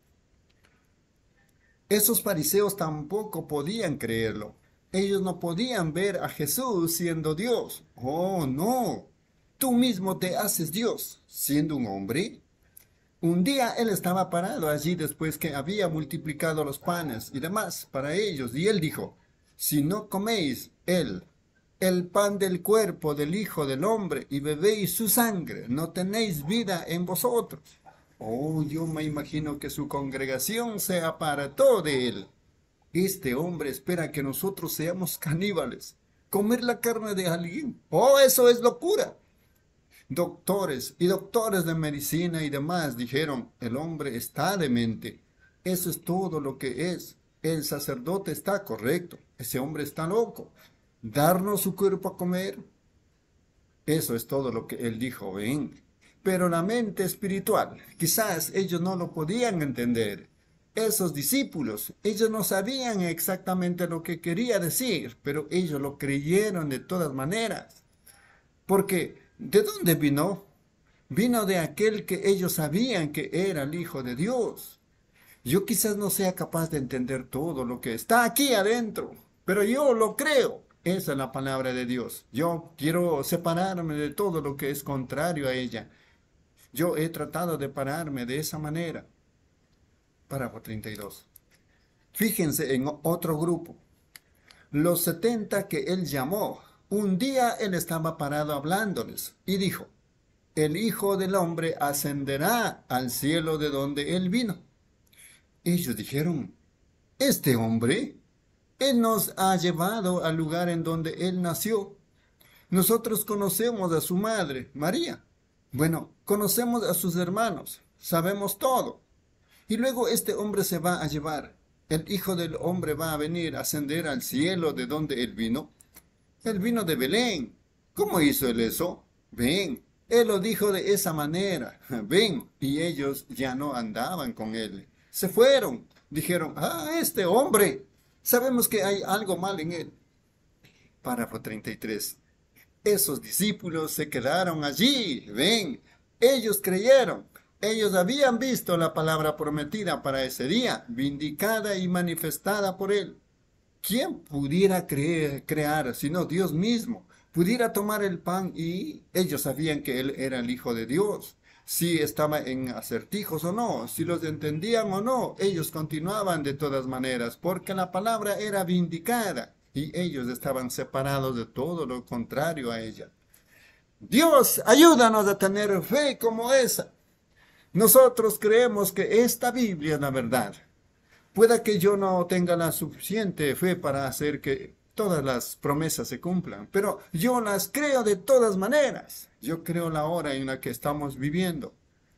Esos fariseos tampoco podían creerlo. Ellos no podían ver a Jesús siendo Dios. Oh, no. Tú mismo te haces Dios, siendo un hombre. Un día él estaba parado allí después que había multiplicado los panes y demás para ellos. Y él dijo, si no coméis él, el pan del cuerpo del Hijo del Hombre y bebéis su sangre, no tenéis vida en vosotros. Oh, yo me imagino que su congregación se apartó de él. Este hombre espera que nosotros seamos caníbales, comer la carne de alguien. Oh, eso es locura. Doctores y doctores de medicina y demás dijeron, el hombre está demente. Eso es todo lo que es. El sacerdote está correcto. Ese hombre está loco. Darnos su cuerpo a comer. Eso es todo lo que él dijo, ven. Pero la mente espiritual, quizás ellos no lo podían entender. Esos discípulos, ellos no sabían exactamente lo que quería decir, pero ellos lo creyeron de todas maneras. Porque, ¿de dónde vino? Vino de aquel que ellos sabían que era el Hijo de Dios. Yo quizás no sea capaz de entender todo lo que está aquí adentro, pero yo lo creo. Esa es la palabra de Dios. Yo quiero separarme de todo lo que es contrario a ella. Yo he tratado de pararme de esa manera. Párrafo treinta y dos. Fíjense en otro grupo. Los setenta que él llamó Un día él estaba parado hablándoles y dijo, el Hijo del Hombre ascenderá al cielo de donde él vino. Ellos dijeron, ¿este hombre? Él nos ha llevado al lugar en donde él nació. Nosotros conocemos a su madre, María. Bueno, conocemos a sus hermanos, sabemos todo. Y luego este hombre se va a llevar. El Hijo del Hombre va a venir a ascender al cielo de donde él vino. Él vino de Belén. ¿Cómo hizo él eso? Ven, él lo dijo de esa manera. Ven, y ellos ya no andaban con él. Se fueron. Dijeron, ah, este hombre, sabemos que hay algo mal en él. Párrafo treinta y tres. Esos discípulos se quedaron allí. Ven, ellos creyeron. Ellos habían visto la palabra prometida para ese día, vindicada y manifestada por él. ¿Quién pudiera creer, crear, sino Dios mismo? Pudiera tomar el pan y ellos sabían que él era el Hijo de Dios. Si estaba en acertijos o no, si los entendían o no, ellos continuaban de todas maneras, porque la palabra era vindicada y ellos estaban separados de todo lo contrario a ella. Dios, ayúdanos a tener fe como esa. Nosotros creemos que esta Biblia es la verdad. Pueda que yo no tenga la suficiente fe para hacer que todas las promesas se cumplan, pero yo las creo de todas maneras. Yo creo la hora en la que estamos viviendo.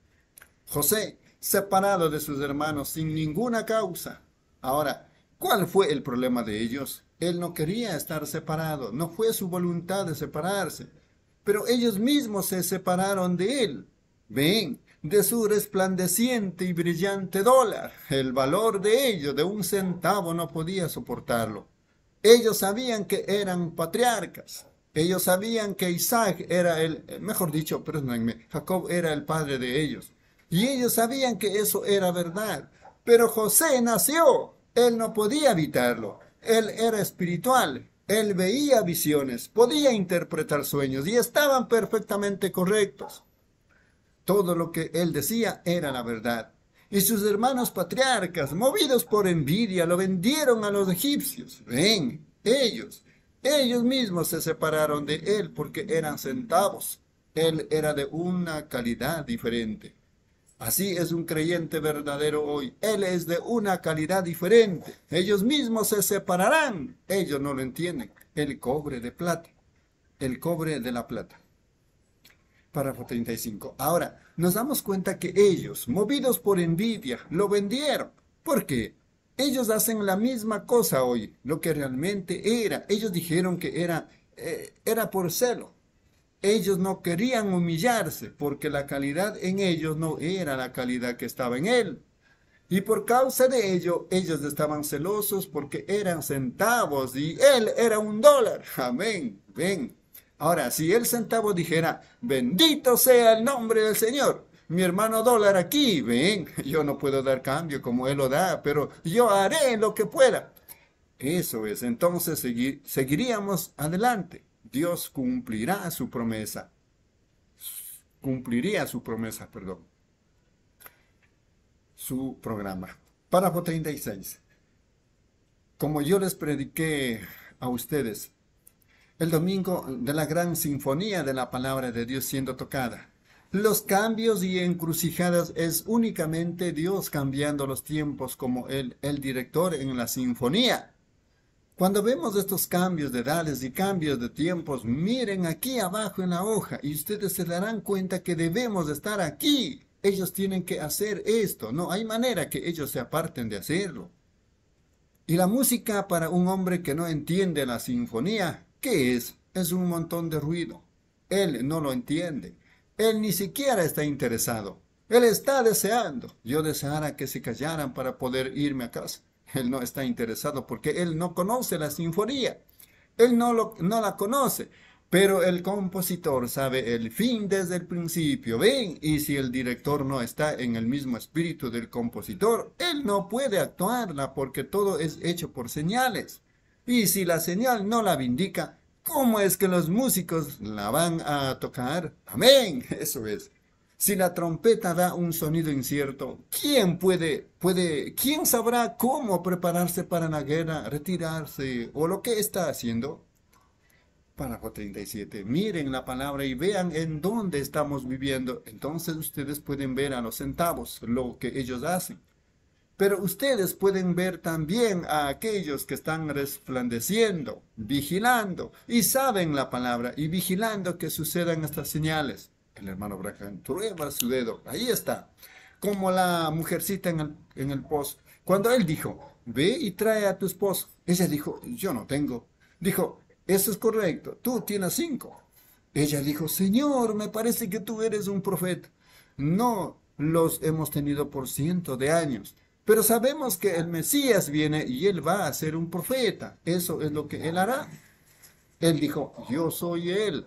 José, separado de sus hermanos sin ninguna causa. Ahora, ¿cuál fue el problema de ellos? Él no quería estar separado, no fue su voluntad de separarse, pero ellos mismos se separaron de él. Ven, de su resplandeciente y brillante dólar. El valor de ello, de un centavo, no podía soportarlo. Ellos sabían que eran patriarcas. Ellos sabían que Isaac era el, mejor dicho, perdónenme, Jacob era el padre de ellos. Y ellos sabían que eso era verdad. Pero José nació. Él no podía evitarlo. Él era espiritual. Él veía visiones, podía interpretar sueños y estaban perfectamente correctos. Todo lo que él decía era la verdad. Y sus hermanos patriarcas, movidos por envidia, lo vendieron a los egipcios. Ven, ellos, ellos mismos se separaron de él porque eran centavos. Él era de una calidad diferente. Así es un creyente verdadero hoy. Él es de una calidad diferente. Ellos mismos se separarán. Ellos no lo entienden. El cobre de plata. El cobre de la plata. Párrafo treinta y cinco. Ahora, nos damos cuenta que ellos, movidos por envidia, lo vendieron. ¿Por qué? Ellos hacen la misma cosa hoy, lo que realmente era. Ellos dijeron que era, eh, era por celo. Ellos no querían humillarse porque la calidad en ellos no era la calidad que estaba en él. Y por causa de ello, ellos estaban celosos porque eran centavos y él era un dólar. Amén. Ven. Ahora, si el centavo dijera, bendito sea el nombre del Señor, mi hermano dólar aquí, ven, yo no puedo dar cambio como él lo da, pero yo haré lo que pueda. Eso es, entonces seguir, seguiríamos adelante. Dios cumplirá su promesa. Cumpliría su promesa, perdón. Su programa. Párrafo treinta y seis. Como yo les prediqué a ustedes, el domingo de la gran sinfonía de la palabra de Dios siendo tocada. Los cambios y encrucijadas es únicamente Dios cambiando los tiempos como el, el director en la sinfonía. Cuando vemos estos cambios de edades y cambios de tiempos, miren aquí abajo en la hoja y ustedes se darán cuenta que debemos estar aquí. Ellos tienen que hacer esto. No hay manera que ellos se aparten de hacerlo. Y la música para un hombre que no entiende la sinfonía, ¿qué es? Es un montón de ruido. Él no lo entiende. Él ni siquiera está interesado. Él está deseando. Yo deseara que se callaran para poder irme a casa. Él no está interesado porque él no conoce la sinfonía. Él no, lo, no la conoce. Pero el compositor sabe el fin desde el principio. Ven, y si el director no está en el mismo espíritu del compositor, él no puede actuarla porque todo es hecho por señales. Y si la señal no la vindica, ¿cómo es que los músicos la van a tocar? Amén, eso es. Si la trompeta da un sonido incierto, ¿quién puede, puede, quién sabrá cómo prepararse para la guerra, retirarse o lo que está haciendo? Párrafo treinta y siete. Miren la palabra y vean en dónde estamos viviendo. Entonces ustedes pueden ver a los centavos, lo que ellos hacen. Pero ustedes pueden ver también a aquellos que están resplandeciendo, vigilando, y saben la palabra, y vigilando que sucedan estas señales. El hermano Branham prueba su dedo. Ahí está. Como la mujercita en el, en el pozo. Cuando él dijo, ve y trae a tu esposo. Ella dijo, yo no tengo. Dijo, eso es correcto, tú tienes cinco. Ella dijo, Señor, me parece que tú eres un profeta. No los hemos tenido por cientos de años, pero sabemos que el Mesías viene y él va a ser un profeta. Eso es lo que él hará. Él dijo, yo soy él.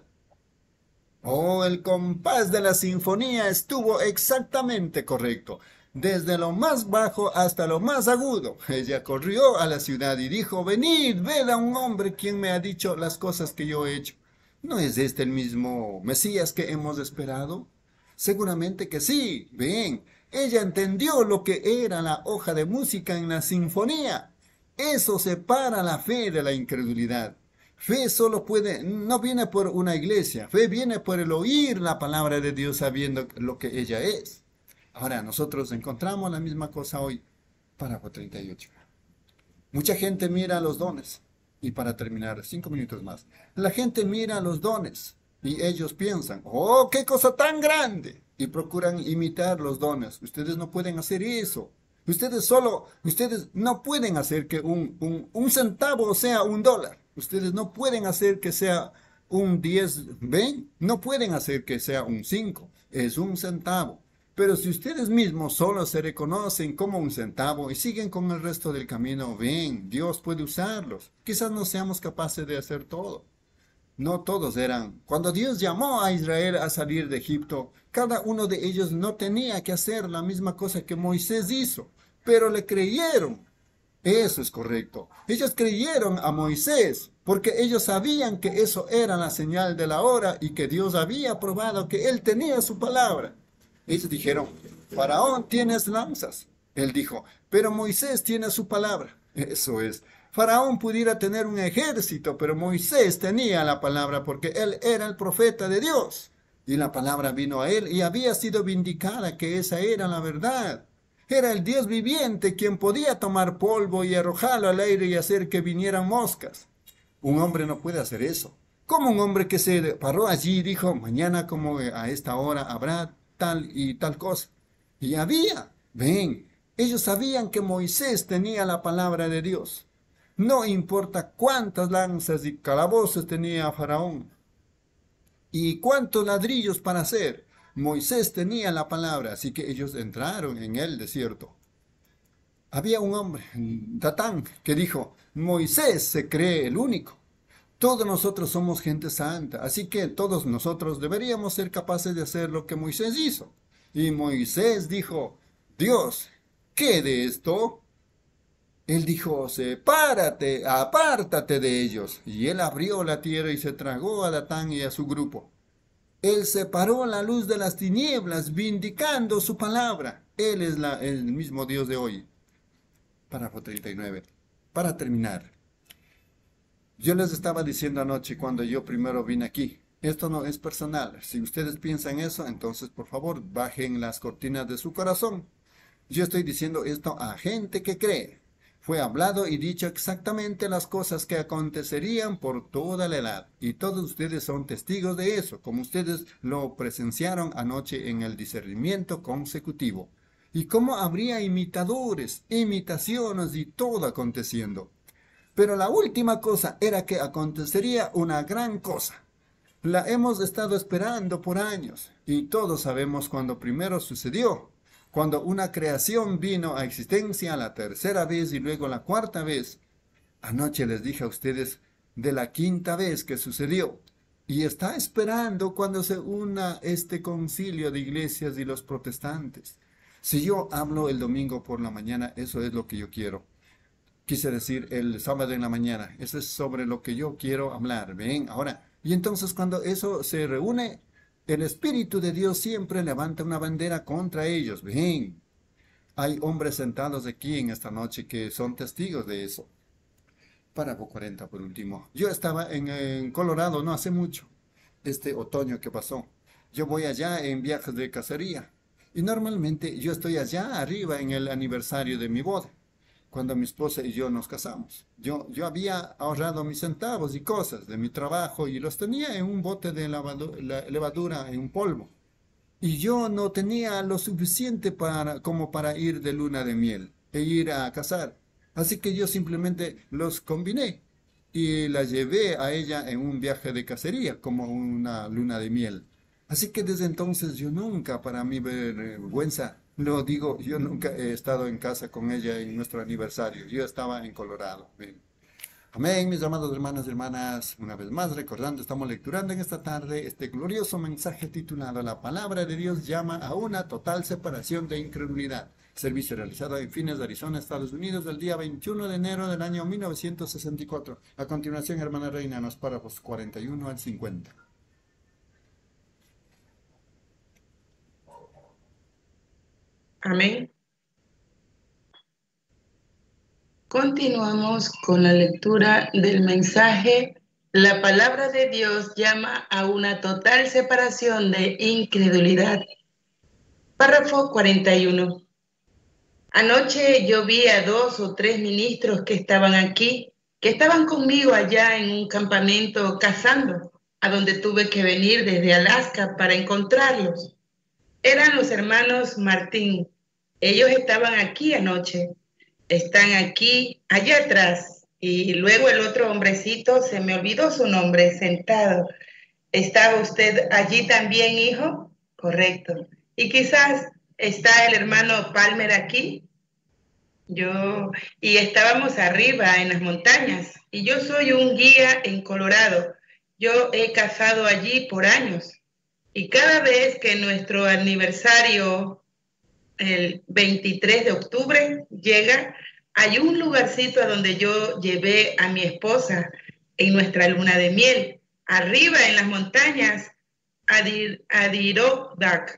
Oh, el compás de la sinfonía estuvo exactamente correcto. Desde lo más bajo hasta lo más agudo. Ella corrió a la ciudad y dijo, venid, ved a un hombre quien me ha dicho las cosas que yo he hecho. ¿No es este el mismo Mesías que hemos esperado? Seguramente que sí. Ven, ella entendió lo que era la hoja de música en la sinfonía. Eso separa la fe de la incredulidad. Fe solo puede, no viene por una iglesia. Fe viene por el oír la palabra de Dios sabiendo lo que ella es. Ahora, nosotros encontramos la misma cosa hoy. Párrafo treinta y ocho. Mucha gente mira los dones. Y para terminar, cinco minutos más. La gente mira los dones. Y ellos piensan, ¡oh, qué cosa tan grande! Y procuran imitar los dones. Ustedes no pueden hacer eso. Ustedes solo, ustedes no pueden hacer que un, un, un centavo sea un dólar. Ustedes no pueden hacer que sea un diez, ¿ven? No pueden hacer que sea un cinco. Es un centavo. Pero si ustedes mismos solo se reconocen como un centavo y siguen con el resto del camino, ven, Dios puede usarlos. Quizás no seamos capaces de hacer todo. No todos eran. Cuando Dios llamó a Israel a salir de Egipto, cada uno de ellos no tenía que hacer la misma cosa que Moisés hizo, pero le creyeron. Eso es correcto. Ellos creyeron a Moisés porque ellos sabían que eso era la señal de la hora y que Dios había probado que él tenía su palabra. Ellos dijeron, Faraón tienes lanzas. Él dijo, pero Moisés tiene su palabra. Eso es. Faraón pudiera tener un ejército, pero Moisés tenía la palabra porque él era el profeta de Dios. Y la palabra vino a él y había sido vindicada que esa era la verdad. Era el Dios viviente quien podía tomar polvo y arrojarlo al aire y hacer que vinieran moscas. Un hombre no puede hacer eso. Como un hombre que se paró allí y dijo, mañana como a esta hora habrá tal y tal cosa. Y había, ven, ellos sabían que Moisés tenía la palabra de Dios. No importa cuántas lanzas y calabozos tenía Faraón y cuántos ladrillos para hacer, Moisés tenía la palabra, así que ellos entraron en el desierto. Había un hombre, Datán, que dijo, Moisés se cree el único. Todos nosotros somos gente santa, así que todos nosotros deberíamos ser capaces de hacer lo que Moisés hizo. Y Moisés dijo, Dios, ¿qué de esto? Él dijo, sepárate, apártate de ellos. Y él abrió la tierra y se tragó a Datán y a su grupo. Él separó la luz de las tinieblas, vindicando su palabra. Él es la, el mismo Dios de hoy. Párrafo treinta y nueve. Para terminar. Yo les estaba diciendo anoche cuando yo primero vine aquí. Esto no es personal. Si ustedes piensan eso, entonces por favor bajen las cortinas de su corazón. Yo estoy diciendo esto a gente que cree. Fue hablado y dicho exactamente las cosas que acontecerían por toda la edad. Y todos ustedes son testigos de eso, como ustedes lo presenciaron anoche en el discernimiento consecutivo. Y cómo habría imitadores, imitaciones y todo aconteciendo. Pero la última cosa era que acontecería una gran cosa. La hemos estado esperando por años y todos sabemos cuándo primero sucedió. Cuando una creación vino a existencia la tercera vez y luego la cuarta vez. Anoche les dije a ustedes de la quinta vez que sucedió. Y está esperando cuando se una este concilio de iglesias y los protestantes. Si yo hablo el domingo por la mañana, eso es lo que yo quiero. Quise decir el sábado en la mañana. Eso es sobre lo que yo quiero hablar. Ven, ahora. Y entonces cuando eso se reúne, el Espíritu de Dios siempre levanta una bandera contra ellos. Ven. Hay hombres sentados aquí en esta noche que son testigos de eso. Párrafo cuarenta por último. Yo estaba en, en Colorado no hace mucho, este otoño que pasó. Yo voy allá en viajes de cacería y normalmente yo estoy allá arriba en el aniversario de mi boda, cuando mi esposa y yo nos casamos. Yo, yo había ahorrado mis centavos y cosas de mi trabajo y los tenía en un bote de lavado- la- levadura en polvo. Y yo no tenía lo suficiente para, como para ir de luna de miel e ir a cazar. Así que yo simplemente los combiné y la llevé a ella en un viaje de cacería como una luna de miel. Así que desde entonces yo nunca, para mí vergüenza, lo digo, yo nunca he estado en casa con ella en nuestro aniversario. Yo estaba en Colorado. Bien. Amén, mis amados hermanos y hermanas. Una vez más, recordando, estamos lecturando en esta tarde este glorioso mensaje titulado La palabra de Dios llama a una total separación de incredulidad. Servicio realizado en Phoenix, Arizona, Estados Unidos, el día veintiuno de enero del año mil novecientos sesenta y cuatro. A continuación, hermana Reina, los párrafos cuarenta y uno al cincuenta. Amén. Continuamos con la lectura del mensaje. La palabra de Dios llama a una total separación de incredulidad. Párrafo cuarenta y uno. Anoche yo vi a dos o tres ministros que estaban aquí, que estaban conmigo allá en un campamento cazando, a donde tuve que venir desde Alaska para encontrarlos. Eran los hermanos Martín. Ellos estaban aquí anoche. Están aquí, allá atrás. Y luego el otro hombrecito, se me olvidó su nombre, sentado. ¿Estaba usted allí también, hijo? Correcto. Y quizás está el hermano Palmer aquí. Yo, y estábamos arriba en las montañas. Y yo soy un guía en Colorado. Yo he cazado allí por años. Y cada vez que nuestro aniversario, el veintitrés de octubre, llega, hay un lugarcito a donde yo llevé a mi esposa en nuestra luna de miel, arriba en las montañas, Adir, Adirondack.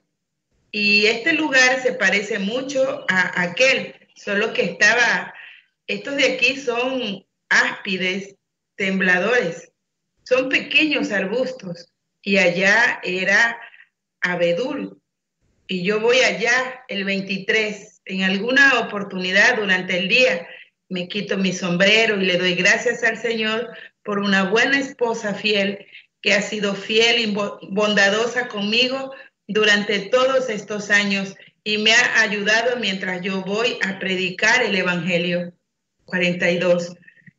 Y este lugar se parece mucho a aquel, solo que estaba, estos de aquí son áspides, tembladores, son pequeños arbustos, y allá era abedul. Y yo voy allá el veintitrés, en alguna oportunidad durante el día, me quito mi sombrero y le doy gracias al Señor por una buena esposa fiel, que ha sido fiel y bondadosa conmigo durante todos estos años y me ha ayudado mientras yo voy a predicar el Evangelio. cuarenta y dos.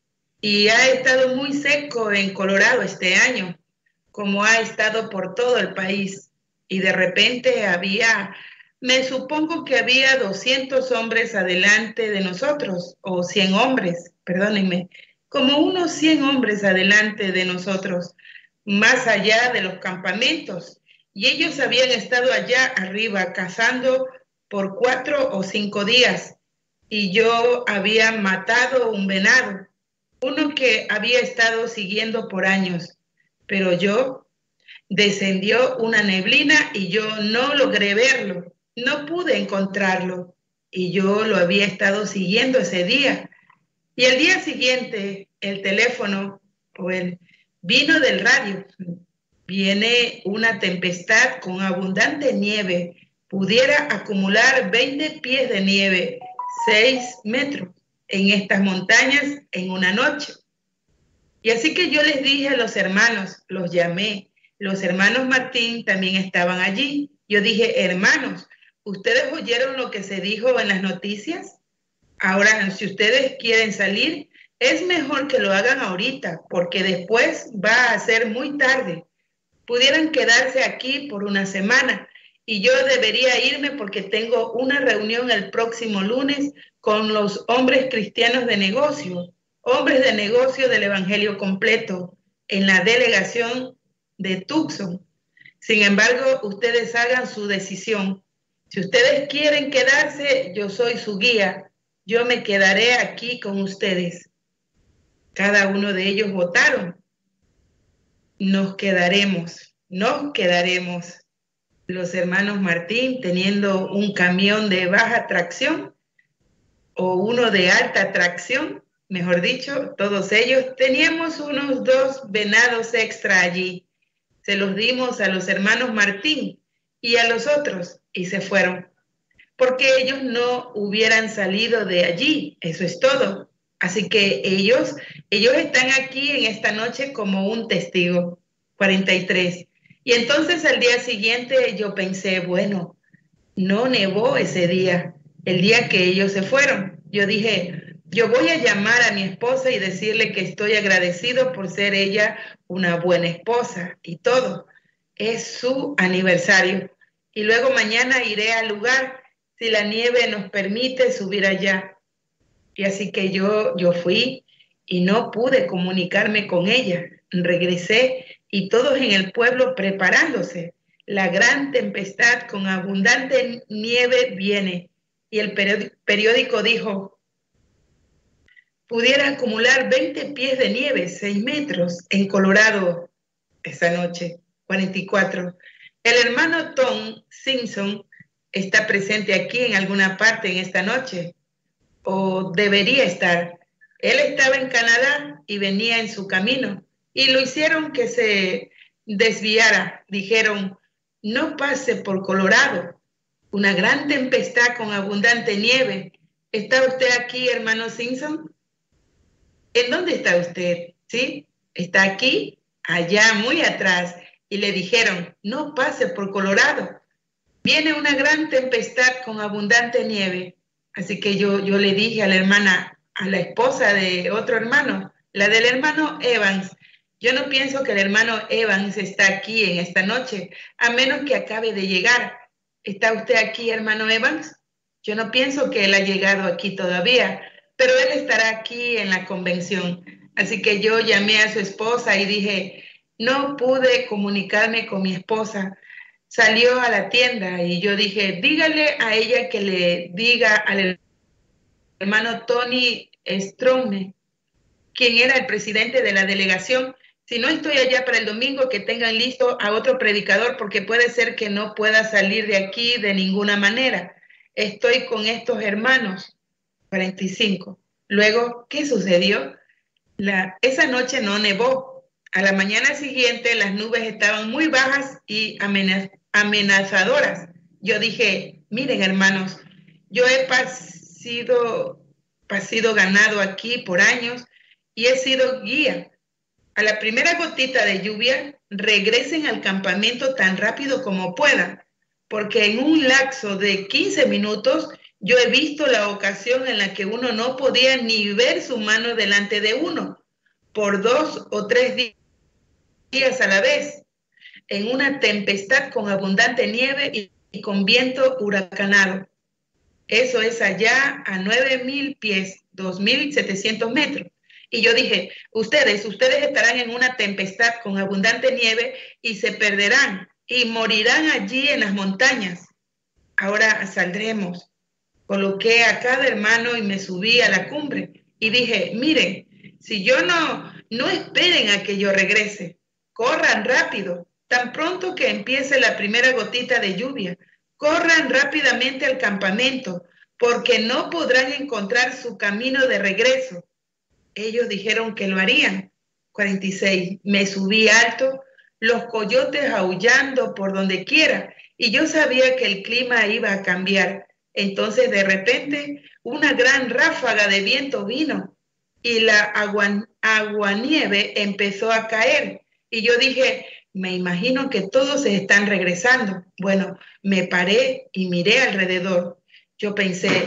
Y ha estado muy seco en Colorado este año, como ha estado por todo el país. Y de repente había, me supongo que había doscientos hombres adelante de nosotros, o cien hombres, perdónenme, como unos cien hombres adelante de nosotros, más allá de los campamentos. Y ellos habían estado allá arriba cazando por cuatro o cinco días. Y yo había matado un venado, uno que había estado siguiendo por años. Pero yo, descendió una neblina y yo no logré verlo, no pude encontrarlo. Y yo lo había estado siguiendo ese día. Y el día siguiente, el teléfono, o el vino del radio. Viene una tempestad con abundante nieve. Pudiera acumular veinte pies de nieve, seis metros, en estas montañas en una noche. Y así que yo les dije a los hermanos, los llamé. Los hermanos Martín también estaban allí. Yo dije, hermanos, ¿ustedes oyeron lo que se dijo en las noticias? Ahora, si ustedes quieren salir, es mejor que lo hagan ahorita, porque después va a ser muy tarde. Pudieran quedarse aquí por una semana y yo debería irme porque tengo una reunión el próximo lunes con los hombres cristianos de negocio, hombres de negocio del Evangelio completo, en la delegación de Tucson. Sin embargo, ustedes hagan su decisión. Si ustedes quieren quedarse, yo soy su guía. Yo me quedaré aquí con ustedes. Cada uno de ellos votaron. Nos quedaremos, nos quedaremos. Los hermanos Martín teniendo un camión de baja tracción o uno de alta tracción mejor dicho, todos ellos, teníamos unos dos venados extra allí. Se los dimos a los hermanos Martín y a los otros y se fueron, porque ellos no hubieran salido de allí, eso es todo. Así que ellos, ellos están aquí en esta noche como un testigo. cuarenta y tres. Y entonces al día siguiente yo pensé, bueno, no nevó ese día, el día que ellos se fueron. Yo dije, yo voy a llamar a mi esposa y decirle que estoy agradecido por ser ella una buena esposa y todo. Es su aniversario. Y luego mañana iré al lugar, si la nieve nos permite subir allá. Y así que yo, yo fui y no pude comunicarme con ella. Regresé y todos en el pueblo preparándose. La gran tempestad con abundante nieve viene. Y el periódico dijo, pudiera acumular veinte pies de nieve, seis metros, en Colorado esa noche, cuarenta y cuatro. El hermano Tom Simpson está presente aquí en alguna parte en esta noche, o debería estar. Él estaba en Canadá y venía en su camino, y lo hicieron que se desviara. Dijeron, no pase por Colorado, una gran tempestad con abundante nieve. ¿Está usted aquí, hermano Simpson? ¿En dónde está usted? ¿Sí? ¿Está aquí? Allá, muy atrás. Y le dijeron, no pase por Colorado, viene una gran tempestad con abundante nieve. Así que yo, yo le dije a la hermana, a la esposa de otro hermano, la del hermano Evans, yo no pienso que el hermano Evans está aquí en esta noche, a menos que acabe de llegar. ¿Está usted aquí, hermano Evans? Yo no pienso que él ha llegado aquí todavía, pero él estará aquí en la convención. Así que yo llamé a su esposa y dije, no pude comunicarme con mi esposa. Salió a la tienda y yo dije, dígale a ella que le diga al hermano Tony Strome, quien era el presidente de la delegación, si no estoy allá para el domingo, que tengan listo a otro predicador, porque puede ser que no pueda salir de aquí de ninguna manera. Estoy con estos hermanos. cuarenta y cinco. Luego, ¿qué sucedió? La, esa noche no nevó. A la mañana siguiente las nubes estaban muy bajas y amenaz, amenazadoras. Yo dije, miren hermanos, yo he pasido, pasido ganado aquí por años y he sido guía. A la primera gotita de lluvia, regresen al campamento tan rápido como puedan, porque en un lapso de quince minutos yo he visto la ocasión en la que uno no podía ni ver su mano delante de uno por dos o tres días a la vez, en una tempestad con abundante nieve y, y con viento huracanado. Eso es allá a nueve mil pies, dos mil setecientos metros. Y yo dije, ustedes, ustedes estarán en una tempestad con abundante nieve y se perderán y morirán allí en las montañas. Ahora saldremos. Coloqué a cada hermano y me subí a la cumbre y dije, miren, si yo no, no esperen a que yo regrese, corran rápido, tan pronto que empiece la primera gotita de lluvia, corran rápidamente al campamento, porque no podrán encontrar su camino de regreso. Ellos dijeron que lo harían. cuarenta y seis. Me subí alto, los coyotes aullando por donde quiera, y yo sabía que el clima iba a cambiar. Entonces, de repente, una gran ráfaga de viento vino y la agua, aguanieve empezó a caer. Y yo dije, me imagino que todos se están regresando. Bueno, me paré y miré alrededor. Yo pensé,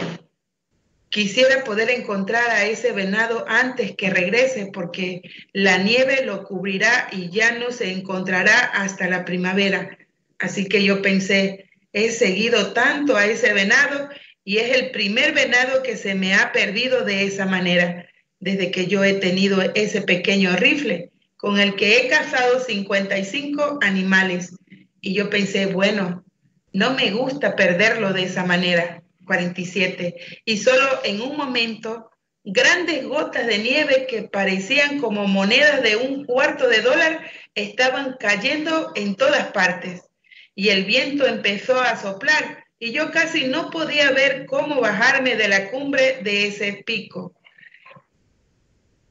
quisiera poder encontrar a ese venado antes que regrese, porque la nieve lo cubrirá y ya no se encontrará hasta la primavera. Así que yo pensé, he seguido tanto a ese venado y es el primer venado que se me ha perdido de esa manera, desde que yo he tenido ese pequeño rifle con el que he cazado cincuenta y cinco animales. Y yo pensé, bueno, no me gusta perderlo de esa manera. cuarenta y siete. Y solo en un momento, grandes gotas de nieve que parecían como monedas de un cuarto de dólar estaban cayendo en todas partes. Y el viento empezó a soplar y yo casi no podía ver cómo bajarme de la cumbre de ese pico.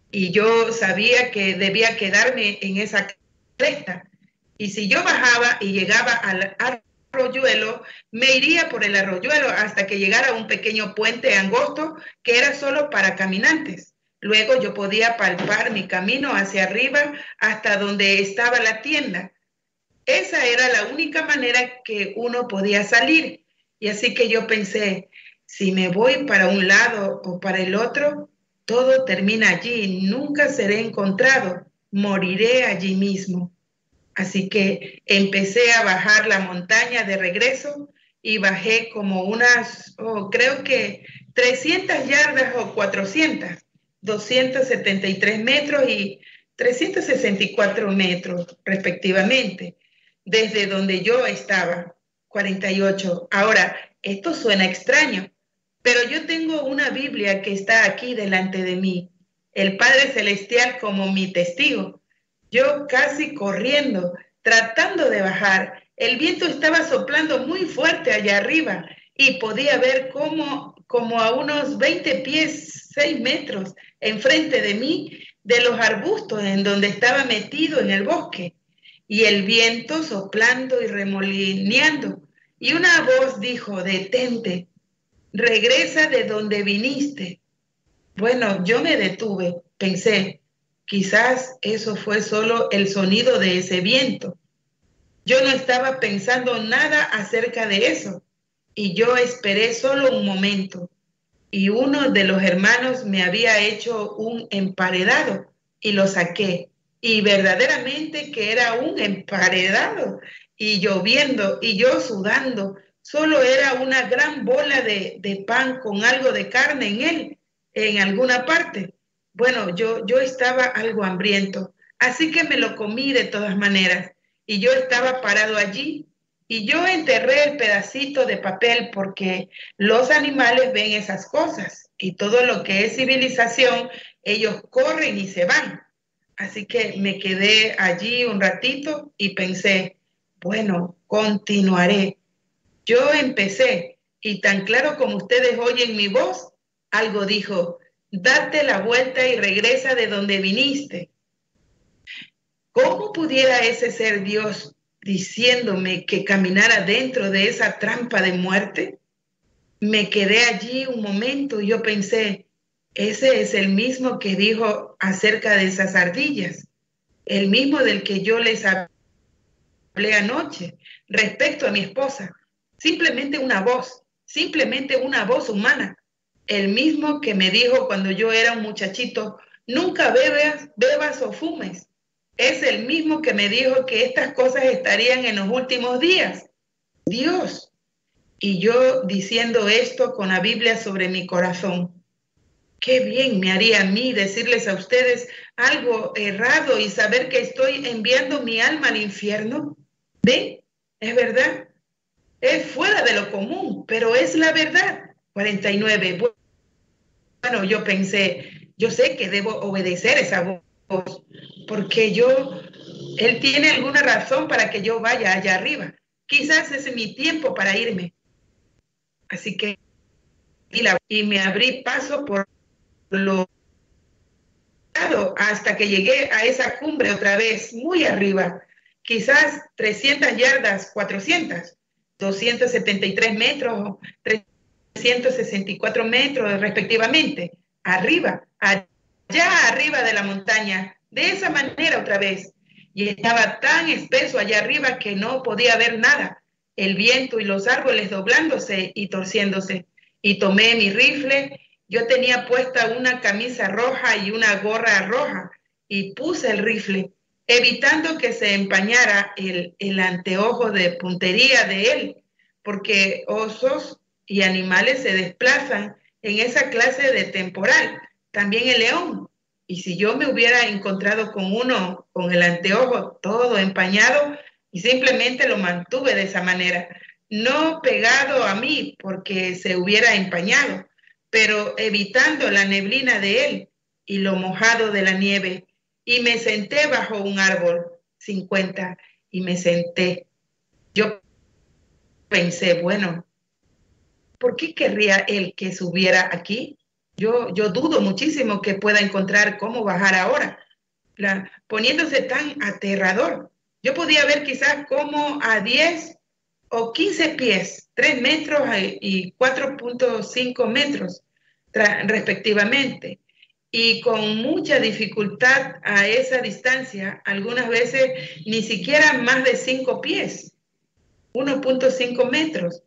y yo sabía que debía quedarme en esa cresta. Y si yo bajaba y llegaba al arroyuelo, me iría por el arroyuelo hasta que llegara a un pequeño puente angosto que era solo para caminantes. Luego yo podía palpar mi camino hacia arriba hasta donde estaba la tienda. Esa era la única manera que uno podía salir. Y así que yo pensé, si me voy para un lado o para el otro, todo termina allí, nunca seré encontrado, moriré allí mismo. Así que empecé a bajar la montaña de regreso y bajé como unas, oh, creo que trescientas yardas o cuatrocientas, doscientos setenta y tres metros y trescientos sesenta y cuatro metros respectivamente, desde donde yo estaba, cuarenta y ocho. Ahora, esto suena extraño, pero yo tengo una Biblia que está aquí delante de mí, el Padre Celestial como mi testigo. Yo casi corriendo, tratando de bajar. El viento estaba soplando muy fuerte allá arriba y podía ver cómo, como a unos veinte pies, seis metros, enfrente de mí, de los arbustos en donde estaba metido en el bosque. Y el viento soplando y remolineando. Y una voz dijo, detente, regresa de donde viniste. Bueno, yo me detuve, pensé, quizás eso fue solo el sonido de ese viento. Yo no estaba pensando nada acerca de eso y yo esperé solo un momento y uno de los hermanos me había hecho un emparedado y lo saqué y verdaderamente que era un emparedado y lloviendo y yo sudando. Solo era una gran bola de, de pan con algo de carne en él, en alguna parte. Bueno, yo, yo estaba algo hambriento, así que me lo comí de todas maneras. Y yo estaba parado allí y yo enterré el pedacito de papel porque los animales ven esas cosas y todo lo que es civilización, ellos corren y se van. Así que me quedé allí un ratito y pensé, bueno, continuaré. Yo empecé y tan claro como ustedes oyen mi voz, algo dijo, date la vuelta y regresa de donde viniste. ¿Cómo pudiera ese ser Dios diciéndome que caminara dentro de esa trampa de muerte? Me quedé allí un momento y yo pensé, ese es el mismo que dijo acerca de esas ardillas, el mismo del que yo les hablé anoche respecto a mi esposa. Simplemente una voz, simplemente una voz humana. El mismo que me dijo cuando yo era un muchachito, nunca bebas, bebas o fumes. Es el mismo que me dijo que estas cosas estarían en los últimos días. Dios. Y yo diciendo esto con la Biblia sobre mi corazón. Qué bien me haría a mí decirles a ustedes algo errado y saber que estoy enviando mi alma al infierno. ¿Ven? Es verdad. Es fuera de lo común, pero es la verdad. cuarenta y nueve. Bueno, yo pensé, yo sé que debo obedecer esa voz, porque yo, él tiene alguna razón para que yo vaya allá arriba. Quizás ese es mi tiempo para irme. Así que, y, la, y me abrí paso por lo hasta que llegué a esa cumbre otra vez, muy arriba, quizás trescientas yardas, cuatrocientas, doscientos setenta y tres metros, trescientos sesenta y cuatro metros respectivamente, arriba, allá arriba de la montaña, de esa manera otra vez. Y estaba tan espeso allá arriba que no podía ver nada, el viento y los árboles doblándose y torciéndose. Y tomé mi rifle. Yo tenía puesta una camisa roja y una gorra roja y puse el rifle, evitando que se empañara el, el anteojo de puntería de él, porque osos y animales se desplazan en esa clase de temporal, también el león. Y si yo me hubiera encontrado con uno con el anteojo todo empañado y simplemente lo mantuve de esa manera, no pegado a mí porque se hubiera empañado, pero evitando la neblina de él y lo mojado de la nieve, y me senté bajo un árbol, cincuenta, y me senté. Yo pensé, bueno, ¿por qué querría él que subiera aquí? Yo, yo dudo muchísimo que pueda encontrar cómo bajar ahora, la, poniéndose tan aterrador. Yo podía ver quizás como a diez o quince pies, tres metros y cuatro punto cinco metros respectivamente. Y con mucha dificultad a esa distancia, algunas veces ni siquiera más de cinco pies, uno punto cinco metros.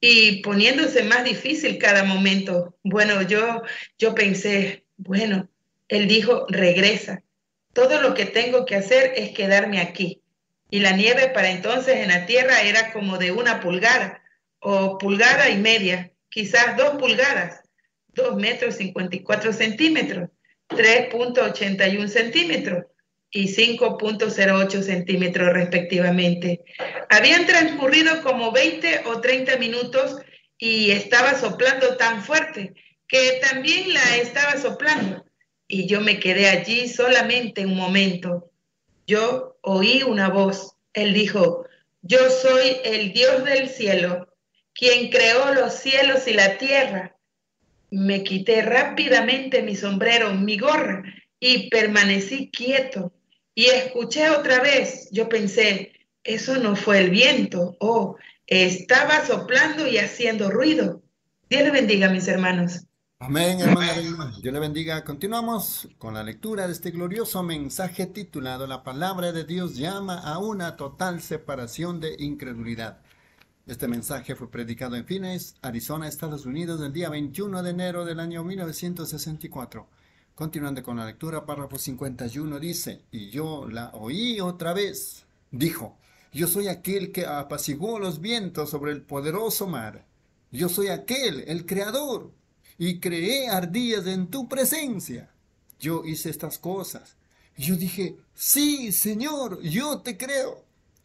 Y poniéndose más difícil cada momento. Bueno, yo, yo pensé, bueno, él dijo, regresa. Todo lo que tengo que hacer es quedarme aquí. Y la nieve para entonces en la tierra era como de una pulgada o pulgada y media, quizás dos pulgadas, dos metros cincuenta y cuatro centímetros, tres punto ochenta y uno centímetros y cinco punto cero ocho centímetros respectivamente. Habían transcurrido como veinte o treinta minutos y estaba soplando tan fuerte que también la estaba soplando. Y yo me quedé allí solamente un momento. Yo oí una voz. Él dijo, yo soy el Dios del cielo, quien creó los cielos y la tierra. Me quité rápidamente mi sombrero, mi gorra, y permanecí quieto. Y escuché otra vez. Yo pensé, eso no fue el viento. Oh, estaba soplando y haciendo ruido. Dios le bendiga, mis hermanos. Amén, hermana Vilma. Dios le bendiga. Continuamos con la lectura de este glorioso mensaje titulado La palabra de Dios llama a una total separación de incredulidad. Este mensaje fue predicado en Phoenix, Arizona, Estados Unidos, el día veintiuno de enero del año mil novecientos sesenta y cuatro. Continuando con la lectura, párrafo cincuenta y uno dice, y yo la oí otra vez. Dijo, yo soy aquel que apaciguó los vientos sobre el poderoso mar. Yo soy aquel, el creador, y creé ardillas en tu presencia. Yo hice estas cosas. Yo dije, sí, Señor, yo te creo.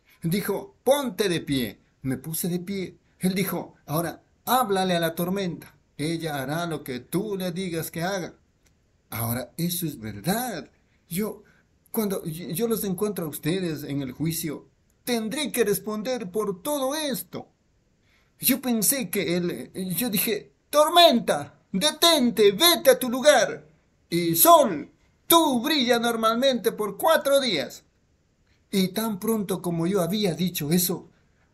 Dijo, ponte de pie. Me puse de pie. Él dijo, ahora háblale a la tormenta. Ella hará lo que tú le digas que haga. Ahora, eso es verdad. Yo, cuando yo los encuentro a ustedes en el juicio, tendré que responder por todo esto. Yo pensé que él, yo dije, tormenta, detente, vete a tu lugar. Y sol, tú brilla normalmente por cuatro días. Y tan pronto como yo había dicho eso,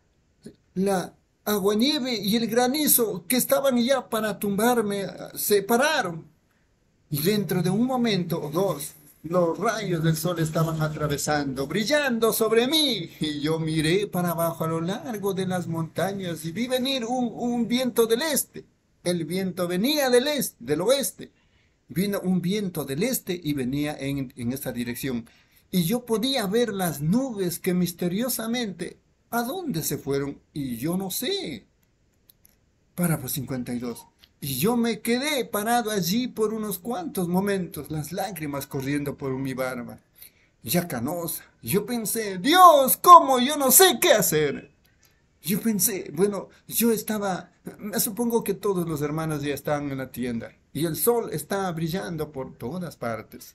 la aguanieve y el granizo que estaban ya para tumbarme se pararon. Y dentro de un momento o dos, los rayos del sol estaban atravesando, brillando sobre mí. Y yo miré para abajo a lo largo de las montañas y vi venir un, un viento del este. El viento venía del este, del oeste. Vino un viento del este y venía en, en esta dirección. Y yo podía ver las nubes que misteriosamente, ¿a dónde se fueron? Y yo no sé. Párrafo cincuenta y dos. Y yo me quedé parado allí por unos cuantos momentos, las lágrimas corriendo por mi barba, ya canosa. Yo pensé, Dios, ¿cómo? Yo no sé qué hacer. Yo pensé, bueno, yo estaba, me supongo que todos los hermanos ya están en la tienda, y el sol está brillando por todas partes.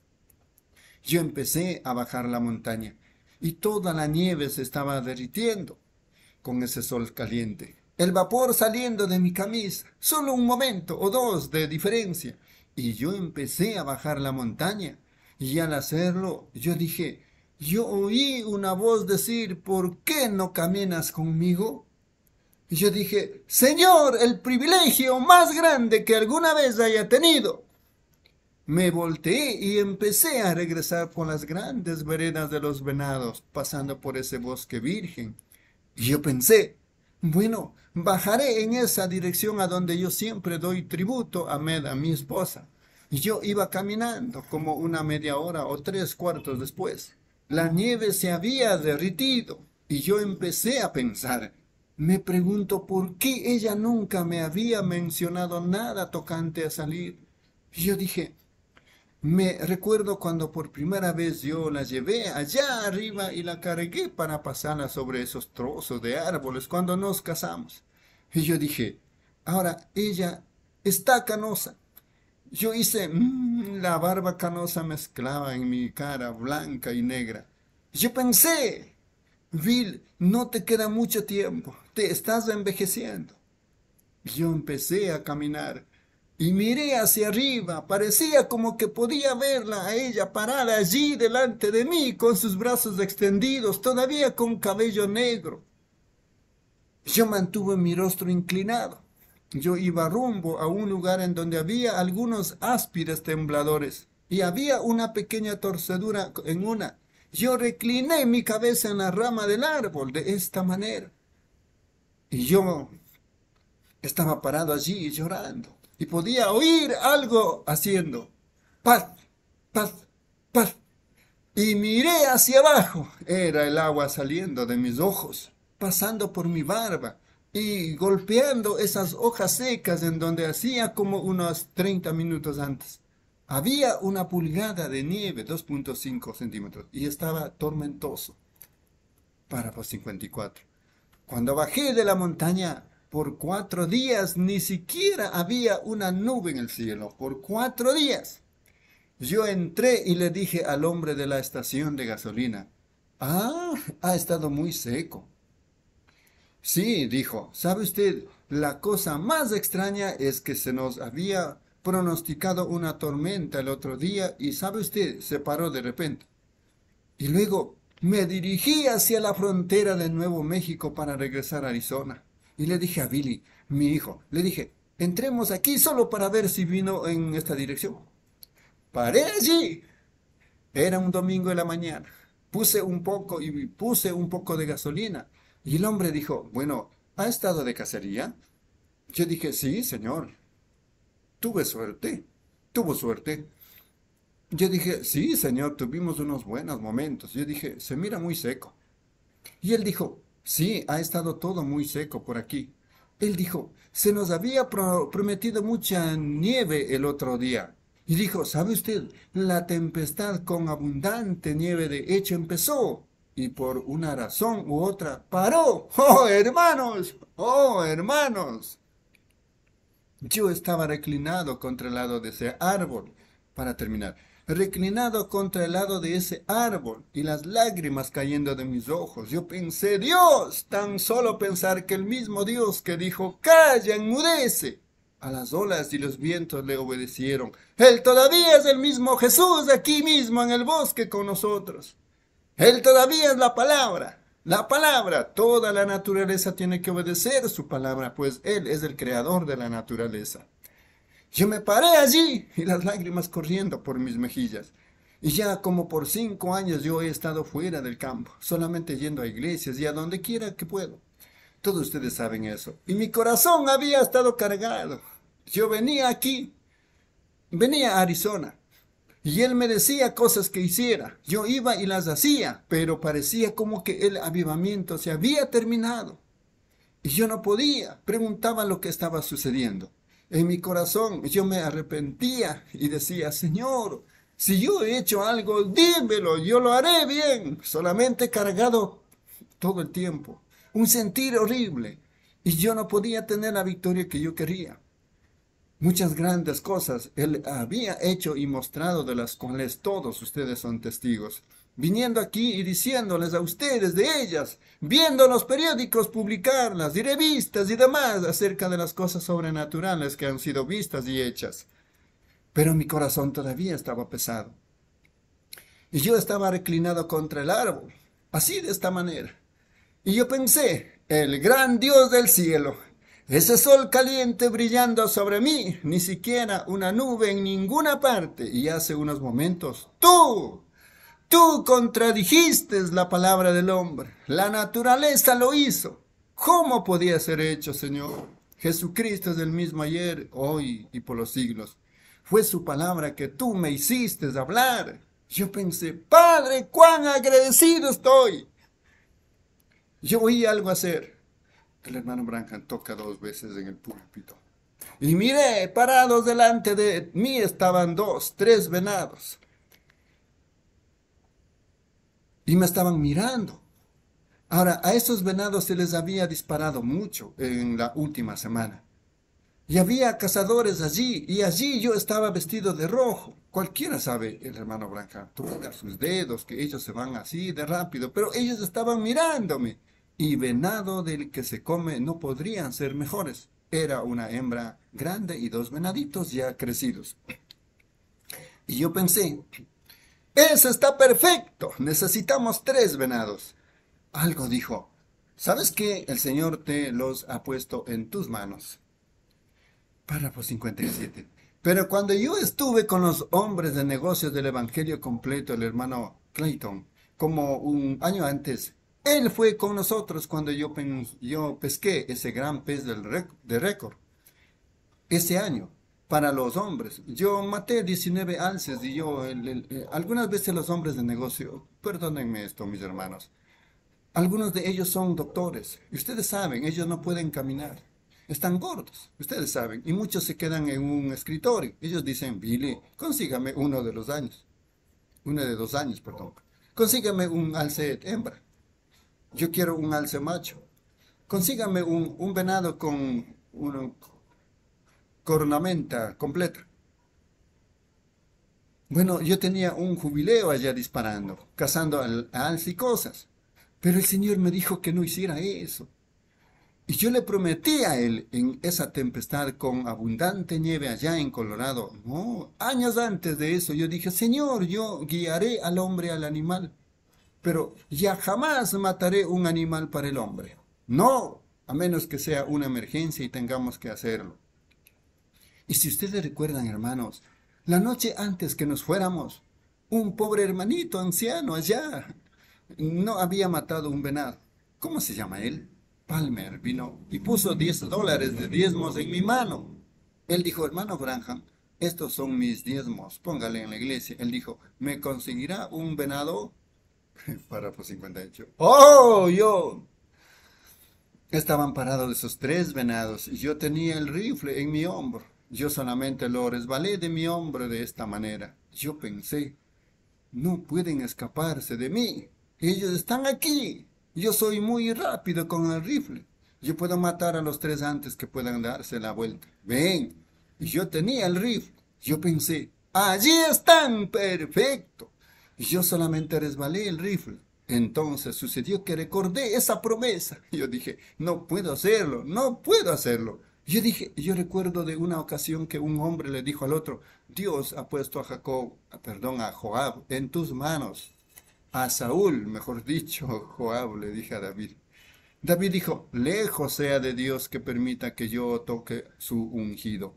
Yo empecé a bajar la montaña, y toda la nieve se estaba derritiendo con ese sol caliente. El vapor saliendo de mi camisa, solo un momento o dos de diferencia, y yo empecé a bajar la montaña, y al hacerlo yo dije, yo oí una voz decir, ¿por qué no caminas conmigo? Y yo dije, Señor, el privilegio más grande que alguna vez haya tenido. Me volteé y empecé a regresar por las grandes veredas de los venados, pasando por ese bosque virgen. Y yo pensé, bueno, bajaré en esa dirección a donde yo siempre doy tributo a Med, a mi esposa. Y yo iba caminando como una media hora o tres cuartos después. La nieve se había derretido y yo empecé a pensar. Me pregunto por qué ella nunca me había mencionado nada tocante a salir. Y yo dije, me recuerdo cuando por primera vez yo la llevé allá arriba y la cargué para pasarla sobre esos trozos de árboles cuando nos casamos. Y yo dije, ahora ella está canosa. Yo hice, mmm, la barba canosa mezclaba en mi cara blanca y negra. Yo pensé, Bill, no te queda mucho tiempo, te estás envejeciendo. Yo empecé a caminar. y miré hacia arriba. Parecía como que podía verla a ella parada allí delante de mí, con sus brazos extendidos, todavía con cabello negro. Yo mantuve mi rostro inclinado. Yo iba rumbo a un lugar en donde había algunos áspides tembladores y había una pequeña torcedura en una. Yo recliné mi cabeza en la rama del árbol de esta manera. Y yo estaba parado allí llorando y podía oír algo haciendo paz, paz, paz. Y miré hacia abajo. Era el agua saliendo de mis ojos, pasando por mi barba y golpeando esas hojas secas en donde hacía como unos treinta minutos antes. Había una pulgada de nieve, dos punto cinco centímetros, y estaba tormentoso. Párrafo cincuenta y cuatro. Cuando bajé de la montaña, por cuatro días ni siquiera había una nube en el cielo. Por cuatro días. Yo entré y le dije al hombre de la estación de gasolina, ah, ha estado muy seco. Sí, dijo, ¿sabe usted? La cosa más extraña es que se nos había pronosticado una tormenta el otro día y, ¿sabe usted? Se paró de repente. Y luego me dirigí hacia la frontera de Nuevo México para regresar a Arizona. Y le dije a Billy, mi hijo, le dije, entremos aquí solo para ver si vino en esta dirección. Paré allí. Era un domingo de la mañana. Puse un poco y puse un poco de gasolina. Y el hombre dijo, bueno, ¿ha estado de cacería? Yo dije, sí, señor. Tuve suerte. Tuvo suerte. Yo dije, sí, señor, tuvimos unos buenos momentos. Yo dije, se mira muy seco. Y él dijo, sí, ha estado todo muy seco por aquí. Él dijo, se nos había pro- prometido mucha nieve el otro día. Y dijo, ¿sabe usted? La tempestad con abundante nieve de hecho empezó. Y por una razón u otra paró. ¡Oh, hermanos! ¡Oh, hermanos! Yo estaba reclinado contra el lado de ese árbol. Para terminar, reclinado contra el lado de ese árbol y las lágrimas cayendo de mis ojos. Yo pensé, Dios, tan solo pensar que el mismo Dios que dijo, calla, enmudece. A las olas y los vientos le obedecieron. Él todavía es el mismo Jesús aquí mismo en el bosque con nosotros. Él todavía es la palabra. La palabra. Toda la naturaleza tiene que obedecer su palabra, pues Él es el creador de la naturaleza. Yo me paré allí y las lágrimas corriendo por mis mejillas. Y ya como por cinco años yo he estado fuera del campo, solamente yendo a iglesias y a donde quiera que puedo. Todos ustedes saben eso. Y mi corazón había estado cargado. Yo venía aquí, venía a Arizona, y él me decía cosas que hiciera. Yo iba y las hacía, pero parecía como que el avivamiento se había terminado. Y yo no podía, preguntaba lo que estaba sucediendo. En mi corazón yo me arrepentía y decía, Señor, si yo he hecho algo, dímelo, yo lo haré bien. Solamente cargado todo el tiempo. Un sentir horrible. Y yo no podía tener la victoria que yo quería. Muchas grandes cosas Él había hecho y mostrado, de las cuales todos ustedes son testigos. Viniendo aquí y diciéndoles a ustedes de ellas, viendo los periódicos publicarlas y revistas y demás acerca de las cosas sobrenaturales que han sido vistas y hechas. Pero mi corazón todavía estaba pesado. Y yo estaba reclinado contra el árbol, así de esta manera. Y yo pensé, el gran Dios del cielo, ese sol caliente brillando sobre mí, ni siquiera una nube en ninguna parte. Y hace unos momentos, tú, tú contradijiste la palabra del hombre. La naturaleza lo hizo. ¿Cómo podía ser hecho, Señor? Jesucristo es el mismo ayer, hoy y por los siglos. Fue su palabra que tú me hiciste hablar. Yo pensé, Padre, cuán agradecido estoy. Yo oí algo hacer. El hermano Branham toca dos veces en el púlpito. Y miré, parados delante de mí estaban dos, tres venados. Y me estaban mirando. Ahora, a esos venados se les había disparado mucho en la última semana. Y había cazadores allí, y allí yo estaba vestido de rojo. Cualquiera sabe, el hermano Branham toca sus dedos, que ellos se van así de rápido, pero ellos estaban mirándome. Y venado del que se come no podrían ser mejores. Era una hembra grande y dos venaditos ya crecidos. Y yo pensé, eso está perfecto, necesitamos tres venados. Algo dijo, ¿sabes qué? El Señor te los ha puesto en tus manos. Párrafo cincuenta y siete. Pero cuando yo estuve con los hombres de negocios del Evangelio completo, el hermano Clayton, como un año antes, él fue con nosotros cuando yo, yo pesqué ese gran pez del rec de récord. Ese año, para los hombres, yo maté diecinueve alces y yo, el, el, el, algunas veces los hombres de negocio, perdónenme esto, mis hermanos, algunos de ellos son doctores, y ustedes saben, ellos no pueden caminar. Están gordos, ustedes saben, y muchos se quedan en un escritorio. Ellos dicen, Billy, consígame uno de los años, uno de dos años, perdón. Consígame un alce hembra. Yo quiero un alce macho. Consígame un, un venado con una cornamenta completa. Bueno, yo tenía un jubileo allá disparando, cazando al, a alce y cosas. Pero el Señor me dijo que no hiciera eso. Y yo le prometí a él en esa tempestad con abundante nieve allá en Colorado. No, años antes de eso yo dije, Señor, yo guiaré al hombre al animal, pero ya jamás mataré un animal para el hombre. No, a menos que sea una emergencia y tengamos que hacerlo. Y si ustedes recuerdan, hermanos, la noche antes que nos fuéramos, un pobre hermanito anciano allá no había matado un venado. ¿Cómo se llama él? Palmer vino y puso diez dólares de diezmos en mi mano. Él dijo, hermano Branham, estos son mis diezmos, póngale en la iglesia. Él dijo, ¿me conseguirá un venado? Párrafo cincuenta y ocho. ¡Oh, yo! Estaban parados esos tres venados y yo tenía el rifle en mi hombro. Yo solamente lo resbalé de mi hombro de esta manera. Yo pensé, no pueden escaparse de mí. Ellos están aquí. Yo soy muy rápido con el rifle. Yo puedo matar a los tres antes que puedan darse la vuelta. Ven, yo tenía el rifle. Yo pensé, allí están, perfecto. Yo solamente resbalé el rifle. Entonces sucedió que recordé esa promesa. Yo dije, no puedo hacerlo, no puedo hacerlo. Yo dije, yo recuerdo de una ocasión que un hombre le dijo al otro, Dios ha puesto a Jacob, perdón, a Joab en tus manos. A Saúl, mejor dicho, Joab, le dije a David. David dijo, lejos sea de Dios que permita que yo toque su ungido.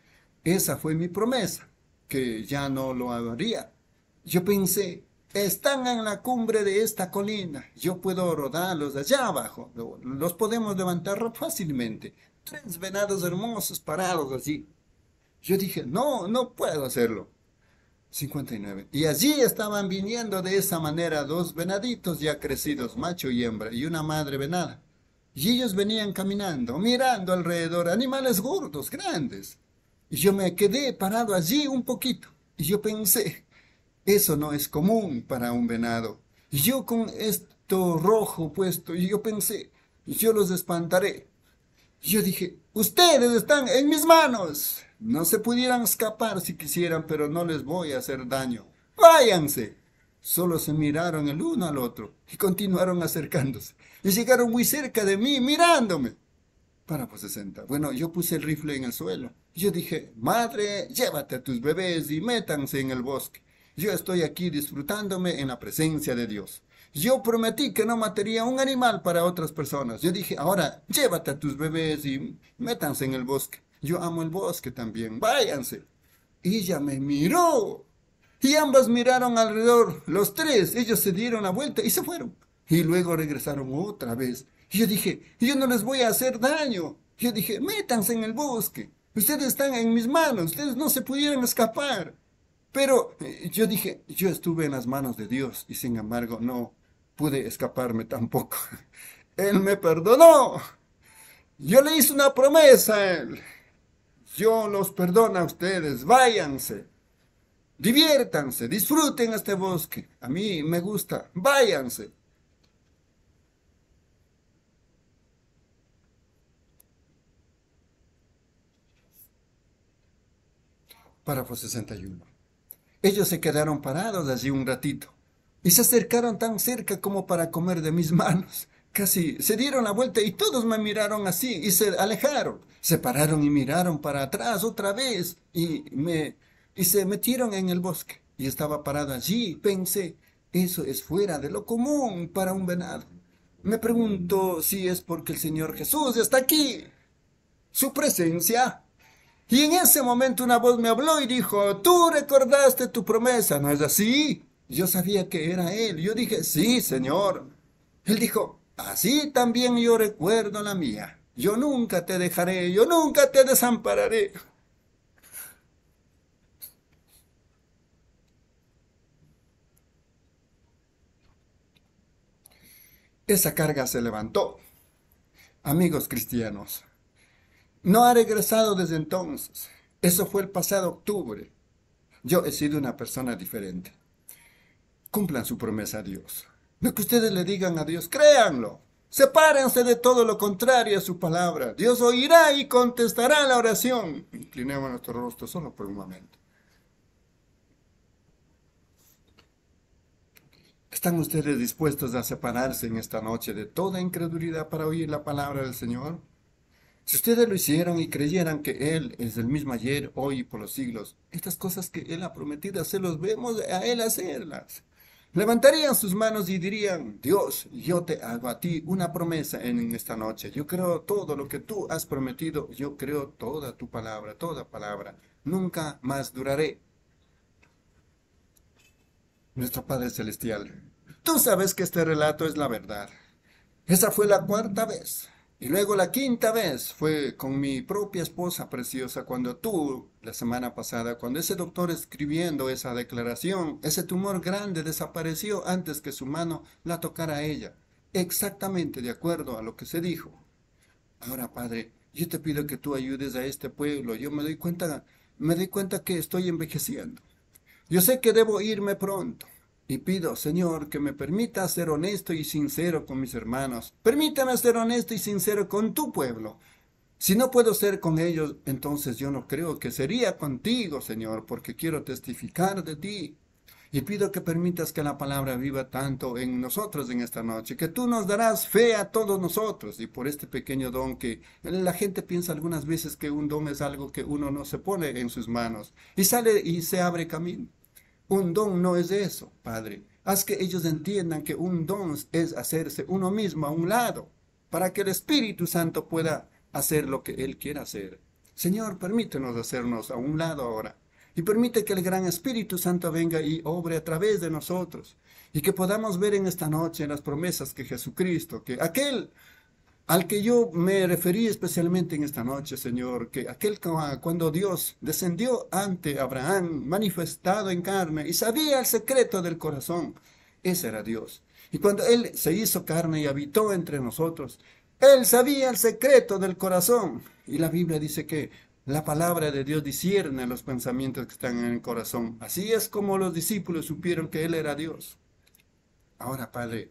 Esa fue mi promesa, que ya no lo haría. Yo pensé, están en la cumbre de esta colina, yo puedo rodarlos allá abajo, los podemos levantar fácilmente. Tres venados hermosos parados allí. Yo dije, no, no puedo hacerlo. cincuenta y nueve. Y allí estaban viniendo de esa manera dos venaditos ya crecidos, macho y hembra, y una madre venada. Y ellos venían caminando, mirando alrededor, animales gordos, grandes. Y yo me quedé parado allí un poquito. Y yo pensé, eso no es común para un venado. Y yo con esto rojo puesto, y yo pensé, yo los espantaré. Y yo dije, ustedes están en mis manos. No se pudieran escapar si quisieran, pero no les voy a hacer daño. ¡Váyanse! Solo se miraron el uno al otro y continuaron acercándose. Y llegaron muy cerca de mí, mirándome. Párrafo sesenta. Bueno, yo puse el rifle en el suelo. Yo dije, madre, llévate a tus bebés y métanse en el bosque. Yo estoy aquí disfrutándome en la presencia de Dios. Yo prometí que no mataría un animal para otras personas. Yo dije, ahora llévate a tus bebés y métanse en el bosque. Yo amo el bosque también, váyanse. Y ella me miró. Y ambas miraron alrededor, los tres. Ellos se dieron la vuelta y se fueron. Y luego regresaron otra vez. Y yo dije, yo no les voy a hacer daño. Yo dije, métanse en el bosque. Ustedes están en mis manos, ustedes no se pudieron escapar. Pero eh, yo dije, yo estuve en las manos de Dios y sin embargo no pude escaparme tampoco. Él me perdonó. Yo le hice una promesa a Él. Yo los perdono a ustedes, váyanse. Diviértanse, disfruten este bosque. A mí me gusta, váyanse. Párrafo sesenta y uno. Ellos se quedaron parados allí un ratito y se acercaron tan cerca como para comer de mis manos. casi se dieron la vuelta y todos me miraron así y se alejaron. Se pararon y miraron para atrás otra vez y, me, y se metieron en el bosque. Y estaba parado allí. Pensé, eso es fuera de lo común para un venado. Me pregunto si es porque el Señor Jesús está aquí. Su presencia. Y en ese momento una voz me habló y dijo, tú recordaste tu promesa, ¿no es así? Yo sabía que era Él. Yo dije, sí, Señor. Él dijo, así también yo recuerdo la mía. Yo nunca te dejaré, yo nunca te desampararé. Esa carga se levantó. Amigos cristianos, no ha regresado desde entonces. Eso fue el pasado octubre. Yo he sido una persona diferente. Cumplan su promesa a Dios. Lo que ustedes le digan a Dios, créanlo. Sepárense de todo lo contrario a su palabra. Dios oirá y contestará la oración. Inclinemos nuestro rostro solo por un momento. ¿Están ustedes dispuestos a separarse en esta noche de toda incredulidad para oír la palabra del Señor? Si ustedes lo hicieron y creyeran que Él es el mismo ayer, hoy y por los siglos, estas cosas que Él ha prometido hacer, los vemos a Él hacerlas. Levantarían sus manos y dirían, Dios, yo te hago a ti una promesa en esta noche. Yo creo todo lo que tú has prometido. Yo creo toda tu palabra, toda palabra. Nunca más duraré. Nuestro Padre Celestial, tú sabes que este relato es la verdad. Esa fue la cuarta vez. Y luego la quinta vez fue con mi propia esposa preciosa cuando tú, la semana pasada, cuando ese doctor escribiendo esa declaración, ese tumor grande desapareció antes que su mano la tocara a ella. Exactamente de acuerdo a lo que se dijo. Ahora, Padre, yo te pido que tú ayudes a este pueblo. Yo me doy cuenta, me doy cuenta que estoy envejeciendo. Yo sé que debo irme pronto. Y pido, Señor, que me permita ser honesto y sincero con mis hermanos. Permítame ser honesto y sincero con tu pueblo. Si no puedo ser con ellos, entonces yo no creo que sería contigo, Señor, porque quiero testificar de ti. Y pido que permitas que la palabra viva tanto en nosotros en esta noche, que tú nos darás fe a todos nosotros. Y por este pequeño don que la gente piensa algunas veces que un don es algo que uno no se pone en sus manos. Y sale y se abre camino. Un don no es eso, Padre. Haz que ellos entiendan que un don es hacerse uno mismo a un lado, para que el Espíritu Santo pueda hacer lo que Él quiera hacer. Señor, permítenos hacernos a un lado ahora, y permite que el gran Espíritu Santo venga y obre a través de nosotros, y que podamos ver en esta noche las promesas que Jesucristo, que aquel al que yo me referí especialmente en esta noche, Señor, que aquel cuando Dios descendió ante Abraham, manifestado en carne, y sabía el secreto del corazón, ese era Dios. Y cuando Él se hizo carne y habitó entre nosotros, Él sabía el secreto del corazón. Y la Biblia dice que la palabra de Dios discierne los pensamientos que están en el corazón. Así es como los discípulos supieron que Él era Dios. Ahora, Padre,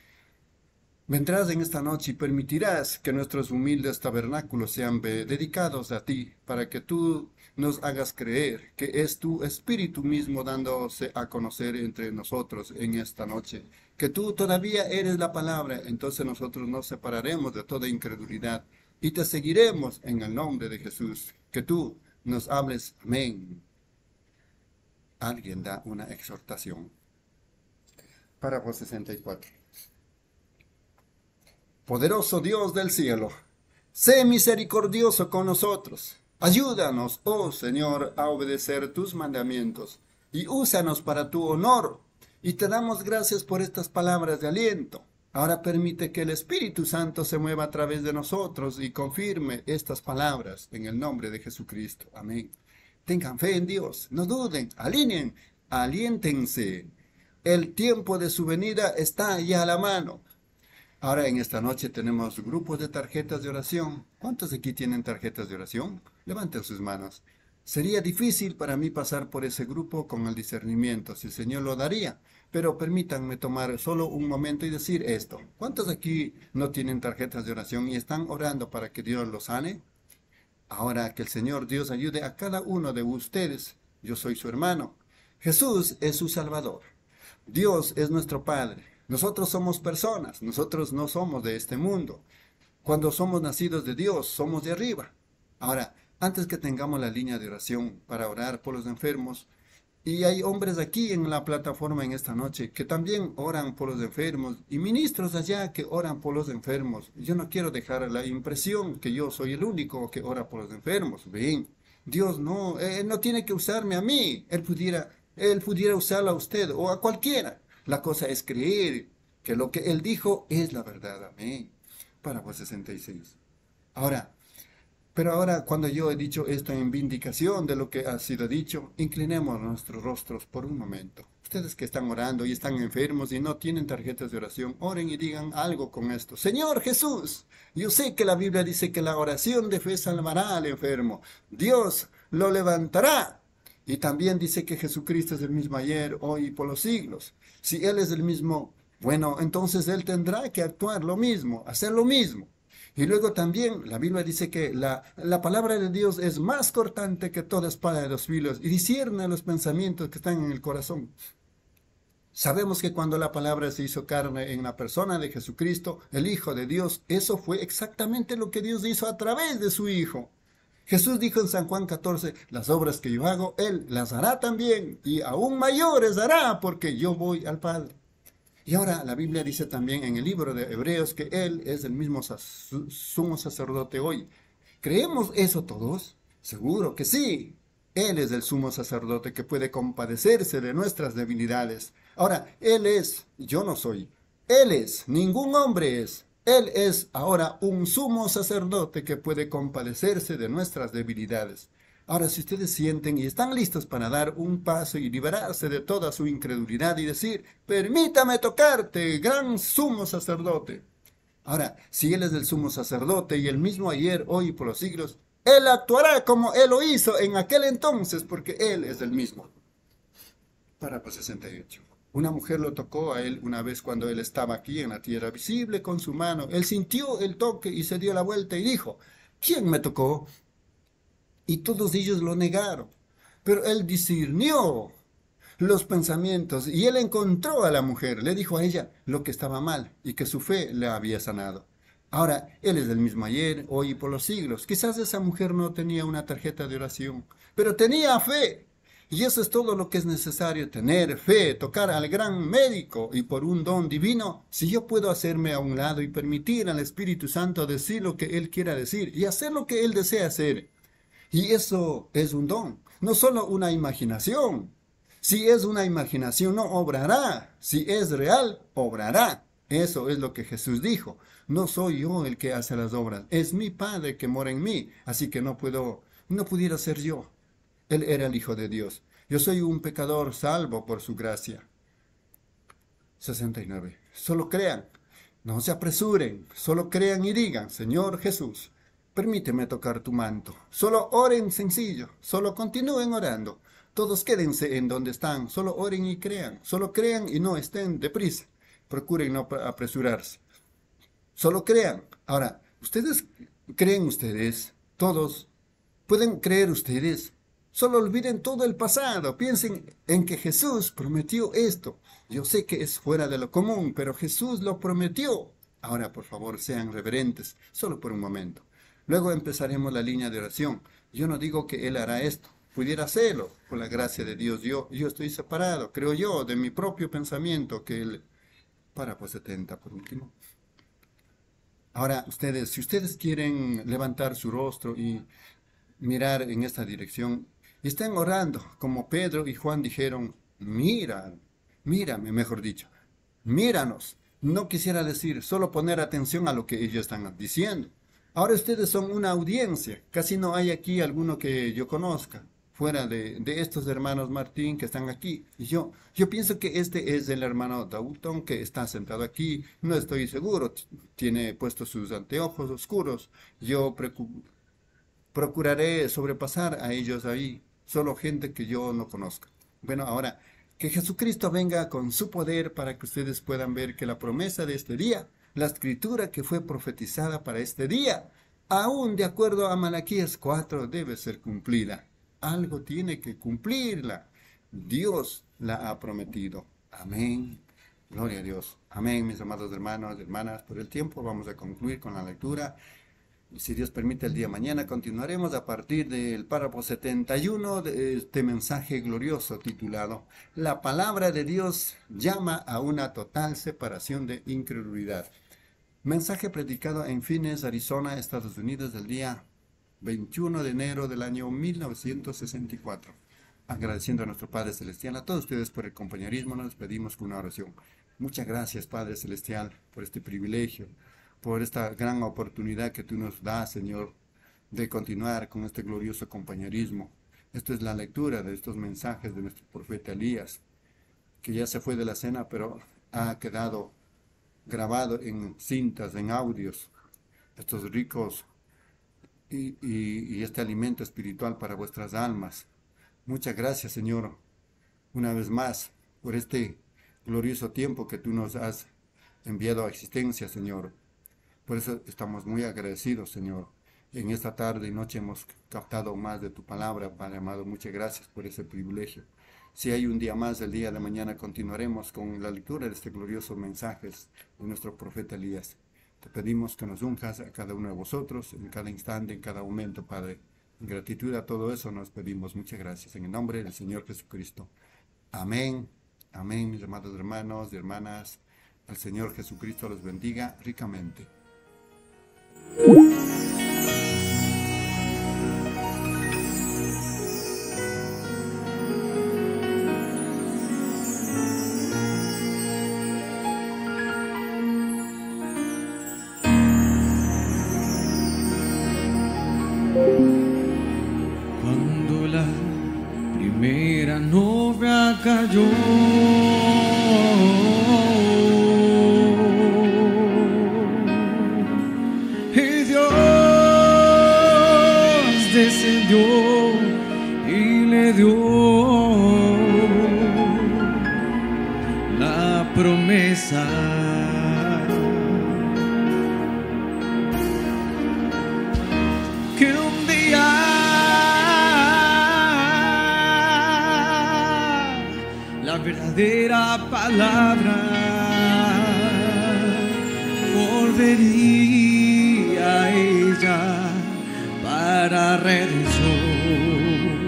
vendrás en esta noche y permitirás que nuestros humildes tabernáculos sean dedicados a ti, para que tú nos hagas creer que es tu Espíritu mismo dándose a conocer entre nosotros en esta noche. Que tú todavía eres la palabra, entonces nosotros nos separaremos de toda incredulidad y te seguiremos en el nombre de Jesús. Que tú nos hables. Amén. Alguien da una exhortación. Párrafo sesenta y cuatro. Poderoso Dios del cielo, sé misericordioso con nosotros. Ayúdanos, oh Señor, a obedecer tus mandamientos y úsanos para tu honor. Y te damos gracias por estas palabras de aliento. Ahora permite que el Espíritu Santo se mueva a través de nosotros y confirme estas palabras en el nombre de Jesucristo. Amén. Tengan fe en Dios, no duden, alineen, aliéntense. El tiempo de su venida está ya a la mano. Ahora en esta noche tenemos grupos de tarjetas de oración. ¿Cuántos de aquí tienen tarjetas de oración? Levanten sus manos. Sería difícil para mí pasar por ese grupo con el discernimiento, si el Señor lo daría. Pero permítanme tomar solo un momento y decir esto. ¿Cuántos de aquí no tienen tarjetas de oración y están orando para que Dios los sane? Ahora que el Señor Dios ayude a cada uno de ustedes. Yo soy su hermano. Jesús es su Salvador. Dios es nuestro Padre. Nosotros somos personas, nosotros no somos de este mundo. Cuando somos nacidos de Dios, somos de arriba. Ahora, antes que tengamos la línea de oración para orar por los enfermos, y hay hombres aquí en la plataforma en esta noche que también oran por los enfermos, y ministros allá que oran por los enfermos. Yo no quiero dejar la impresión que yo soy el único que ora por los enfermos. Ven, Dios no, Él no tiene que usarme a mí. Él pudiera, Él pudiera usarlo a usted o a cualquiera. La cosa es creer que lo que Él dijo es la verdad. Amén. Parábola sesenta y seis. Ahora, pero ahora cuando yo he dicho esto en vindicación de lo que ha sido dicho, inclinemos nuestros rostros por un momento. Ustedes que están orando y están enfermos y no tienen tarjetas de oración, oren y digan algo con esto. Señor Jesús, yo sé que la Biblia dice que la oración de fe salvará al enfermo. Dios lo levantará. Y también dice que Jesucristo es el mismo ayer, hoy y por los siglos. Si Él es el mismo, bueno, entonces Él tendrá que actuar lo mismo, hacer lo mismo. Y luego también la Biblia dice que la, la palabra de Dios es más cortante que toda espada de dos filos y discierne los pensamientos que están en el corazón. Sabemos que cuando la palabra se hizo carne en la persona de Jesucristo, el Hijo de Dios, eso fue exactamente lo que Dios hizo a través de su Hijo. Jesús dijo en San Juan catorce, las obras que yo hago, Él las hará también, y aún mayores hará, porque yo voy al Padre. Y ahora la Biblia dice también en el libro de Hebreos que Él es el mismo sumo sacerdote hoy. ¿Creemos eso todos? Seguro que sí. Él es el sumo sacerdote que puede compadecerse de nuestras debilidades. Ahora, Él es, yo no soy. Él es, ningún hombre es. Él es ahora un sumo sacerdote que puede compadecerse de nuestras debilidades. Ahora, si ustedes sienten y están listos para dar un paso y liberarse de toda su incredulidad y decir, permítame tocarte, gran sumo sacerdote. Ahora, si Él es el sumo sacerdote y el mismo ayer, hoy y por los siglos, Él actuará como Él lo hizo en aquel entonces, porque Él es el mismo. Parábola sesenta y ocho. Una mujer lo tocó a Él una vez cuando Él estaba aquí en la tierra visible con su mano. Él sintió el toque y se dio la vuelta y dijo, ¿quién me tocó? Y todos ellos lo negaron. Pero Él discernió los pensamientos y Él encontró a la mujer. Le dijo a ella lo que estaba mal y que su fe le había sanado. Ahora, Él es el mismo ayer, hoy y por los siglos. Quizás esa mujer no tenía una tarjeta de oración, pero tenía fe. Y eso es todo lo que es necesario, tener fe, tocar al gran médico y por un don divino, si yo puedo hacerme a un lado y permitir al Espíritu Santo decir lo que Él quiera decir y hacer lo que Él desea hacer. Y eso es un don, no solo una imaginación. Si es una imaginación, no obrará. Si es real, obrará. Eso es lo que Jesús dijo. No soy yo el que hace las obras, es mi Padre que mora en mí. Así que no puedo, no pudiera ser yo. Él era el Hijo de Dios. Yo soy un pecador salvo por su gracia. sesenta y nueve. Solo crean, no se apresuren, solo crean y digan, Señor Jesús, permíteme tocar tu manto. Solo oren sencillo, solo continúen orando. Todos quédense en donde están, solo oren y crean. Solo crean y no estén deprisa. Procuren no apresurarse. Solo crean. Ahora, ¿ustedes creen ustedes? Todos pueden creer ustedes. Solo olviden todo el pasado. Piensen en que Jesús prometió esto. Yo sé que es fuera de lo común, pero Jesús lo prometió. Ahora, por favor, sean reverentes, solo por un momento. Luego empezaremos la línea de oración. Yo no digo que Él hará esto. Pudiera hacerlo, por la gracia de Dios. Yo, yo estoy separado, creo yo, de mi propio pensamiento que Él... Parábola setenta, por último. Ahora, ustedes, si ustedes quieren levantar su rostro y mirar en esta dirección, y están orando, como Pedro y Juan dijeron, mira, mírame, mejor dicho, míranos. No quisiera decir, solo poner atención a lo que ellos están diciendo. Ahora ustedes son una audiencia, casi no hay aquí alguno que yo conozca, fuera de, de estos hermanos Martín que están aquí. Y yo, yo pienso que este es el hermano Dalton que está sentado aquí, no estoy seguro, tiene puestos sus anteojos oscuros. Yo procuraré sobrepasar a ellos ahí, solo gente que yo no conozca. Bueno, ahora, que Jesucristo venga con su poder para que ustedes puedan ver que la promesa de este día, la escritura que fue profetizada para este día, aún de acuerdo a Malaquías cuatro, debe ser cumplida. Algo tiene que cumplirla. Dios la ha prometido. Amén Gloria a Dios. Amén, mis amados hermanos y hermanas. Por el tiempo vamos a concluir con la lectura. Y si Dios permite, el día de mañana continuaremos a partir del párrafo setenta y uno de este mensaje glorioso titulado La palabra de Dios llama a una total separación de incredulidad. Mensaje predicado en Phoenix, Arizona, Estados Unidos, el día veintiuno de enero del año mil novecientos sesenta y cuatro. Agradeciendo a nuestro Padre Celestial, a todos ustedes por el compañerismo, nos despedimos con una oración. Muchas gracias, Padre Celestial, por este privilegio, por esta gran oportunidad que tú nos das, Señor, de continuar con este glorioso compañerismo. Esto es la lectura de estos mensajes de nuestro profeta Elías, que ya se fue de la cena, pero ha quedado grabado en cintas, en audios, estos ricos y, y, y este alimento espiritual para vuestras almas. Muchas gracias, Señor, una vez más, por este glorioso tiempo que tú nos has enviado a existencia, Señor. Por eso estamos muy agradecidos, Señor. En esta tarde y noche hemos captado más de tu palabra, Padre amado. Muchas gracias por ese privilegio. Si hay un día más, el día de mañana continuaremos con la lectura de este glorioso mensaje de nuestro profeta Elías. Te pedimos que nos unjas a cada uno de vosotros, en cada instante, en cada momento, Padre. En gratitud a todo eso nos pedimos muchas gracias. En el nombre del Señor Jesucristo. Amén. Amén, mis amados hermanos y hermanas. El Señor Jesucristo los bendiga ricamente. Cuando la primera novia cayó, y Dios descendió y le dio la promesa. Que un día la verdadera palabra volvería a ella para redención.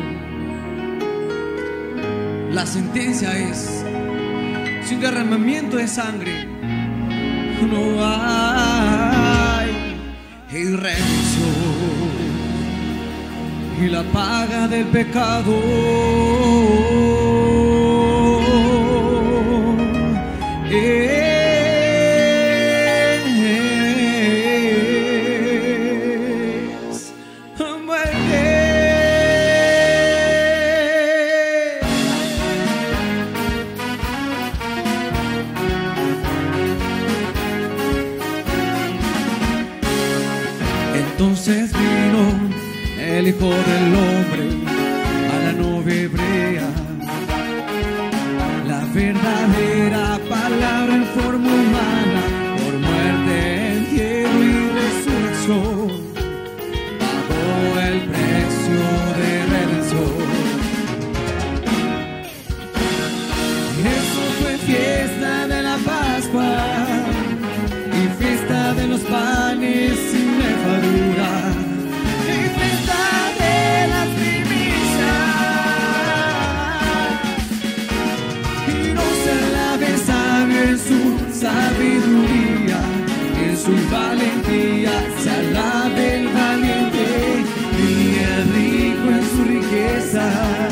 La sentencia es: sin derramamiento de sangre no hay redención. Y la paga del pecado es muerte. Entonces vino el Hijo del Hombre a la novia hebrea, la verdadera palabra en forma humana, por muerte, entierro y resurrección, pagó el precio de redención. Eso fue fiesta de la Pascua y fiesta de los panes sin levadura. Sabiduría, en su valentía se alabe el valiente y el rico en sus riquezas,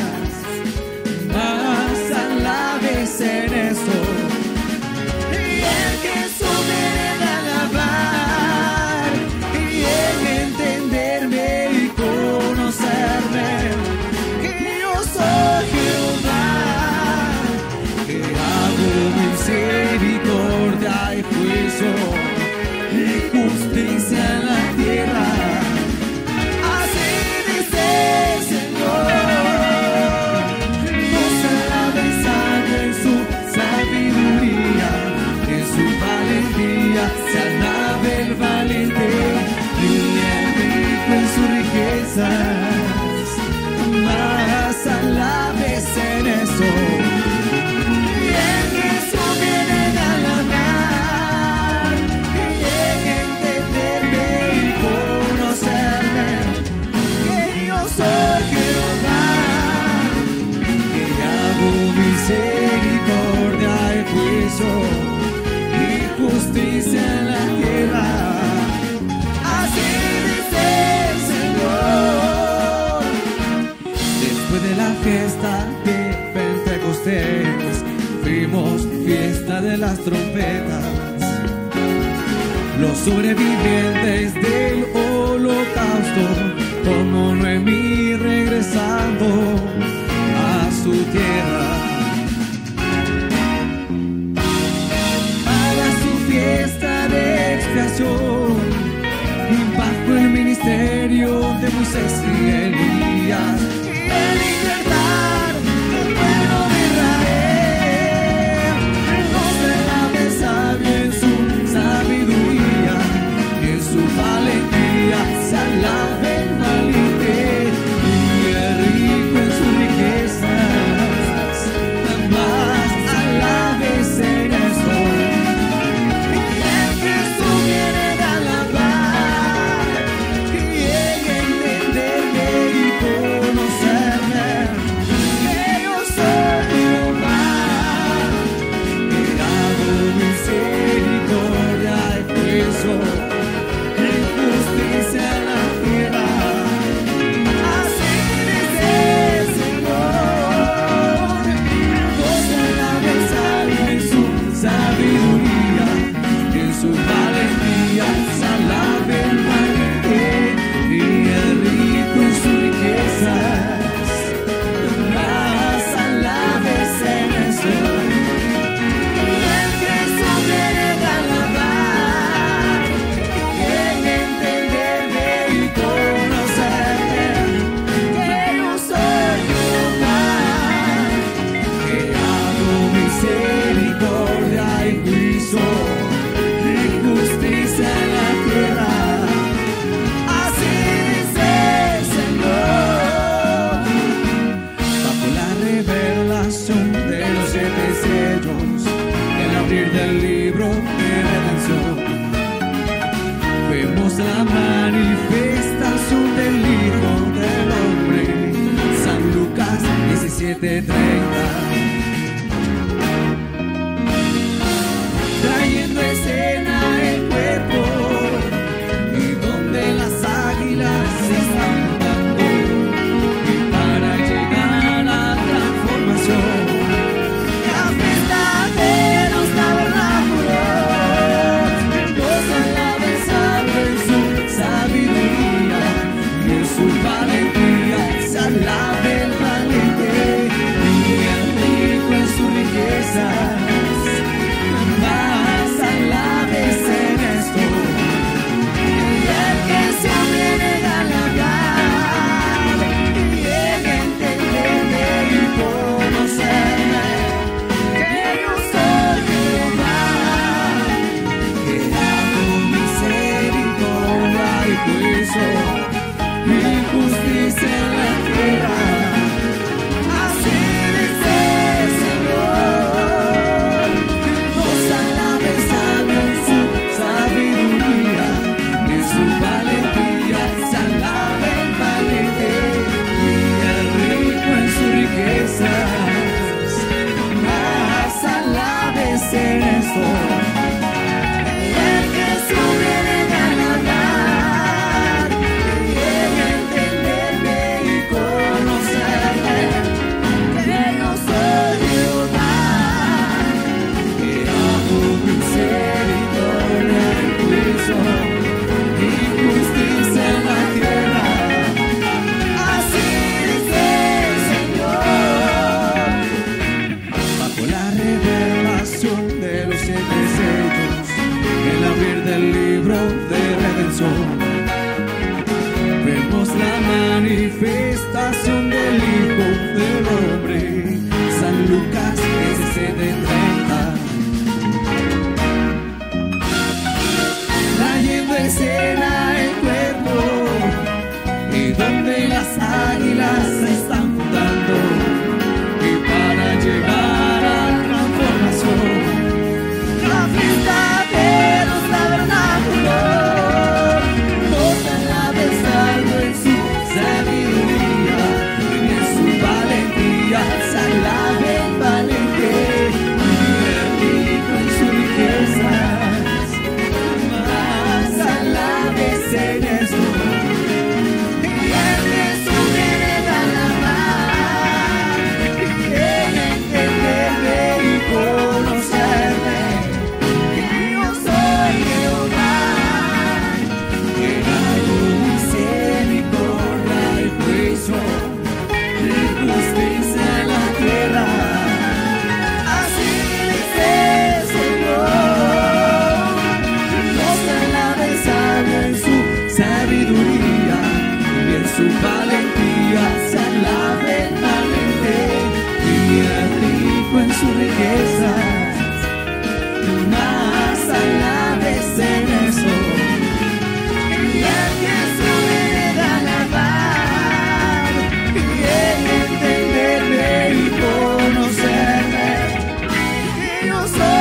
más alabes en eso. Y el que supe alabar y en entenderme y conocerme, que yo soy Jehová, que hago misericordia y juicio y justicia en la tierra. Así dice el Señor. No se alabe sangre en su sabiduría, en su valentía se alabe el valiente y el rico en sus riquezas, más alabes en eso. Y el que viene cantamos fiesta de las trompetas. Los sobrevivientes del holocausto, como Noemí regresando a su tierra. Para su fiesta de expiación, y bajo el ministerio de Moisés y Elías, y en libertad el pueblo de Israel, no se alabe sabio en su sabiduría, y en su valentía se alabe el valiente, y el rico en sus riquezas, más alabes en esto. Y el que subiere de alabar, y en entenderme y conocerme, que yo soy Jehová, que hago misericordia y juicio, en justicia en la tierra. Así dice el Señor, goza la belleza en su sabiduría, y en su valentía se alabe el valiente, y el rico en sus riquezas, más alabes en eso. Y el que subiere de alabar, y en entenderme y conocerme, que yo soy Jehová, que hago misericordia y juicio, y justicia en la tierra. Así dice el Señor. Bajo la revelación de los siete sellos, el abrir del libro de redención, vemos la manifestación del Hijo del Hombre. San Lucas diecisiete treinta. Trayendo escena el cuerpo, y donde las águilas están dando, y para llegar a la transformación, la fiesta de los tabernáculos, goza la belleza en su sabiduría, y en su valentía se alabe el valiente, y el rico en sus riquezas, más alabes en esto. Y el que se viene a alabar, y en entenderme y conocerme, que yo soy Jehová, que hago misericordia y juicio, y justicia en la tierra. Así dice el Señor, goza la belleza en su sabiduría, y en su valentía se alabe el valiente, y el rico en sus riquezas, más alabes en esto. Y el que se hubiere de alabar, y en entenderme y conocerme, que yo soy Jehová, que hago misericordia y juicio, y justicia en la tierra. Así dice el Señor. Bajo la revelación de los siete sellos, el abrir del libro de redención, vemos la manifestación del Hijo del Hombre. San Lucas diecisiete treinta. Trayendo escena el cuerpo, y donde las águilas están dando, y para llegar a la transformación, que yo soy.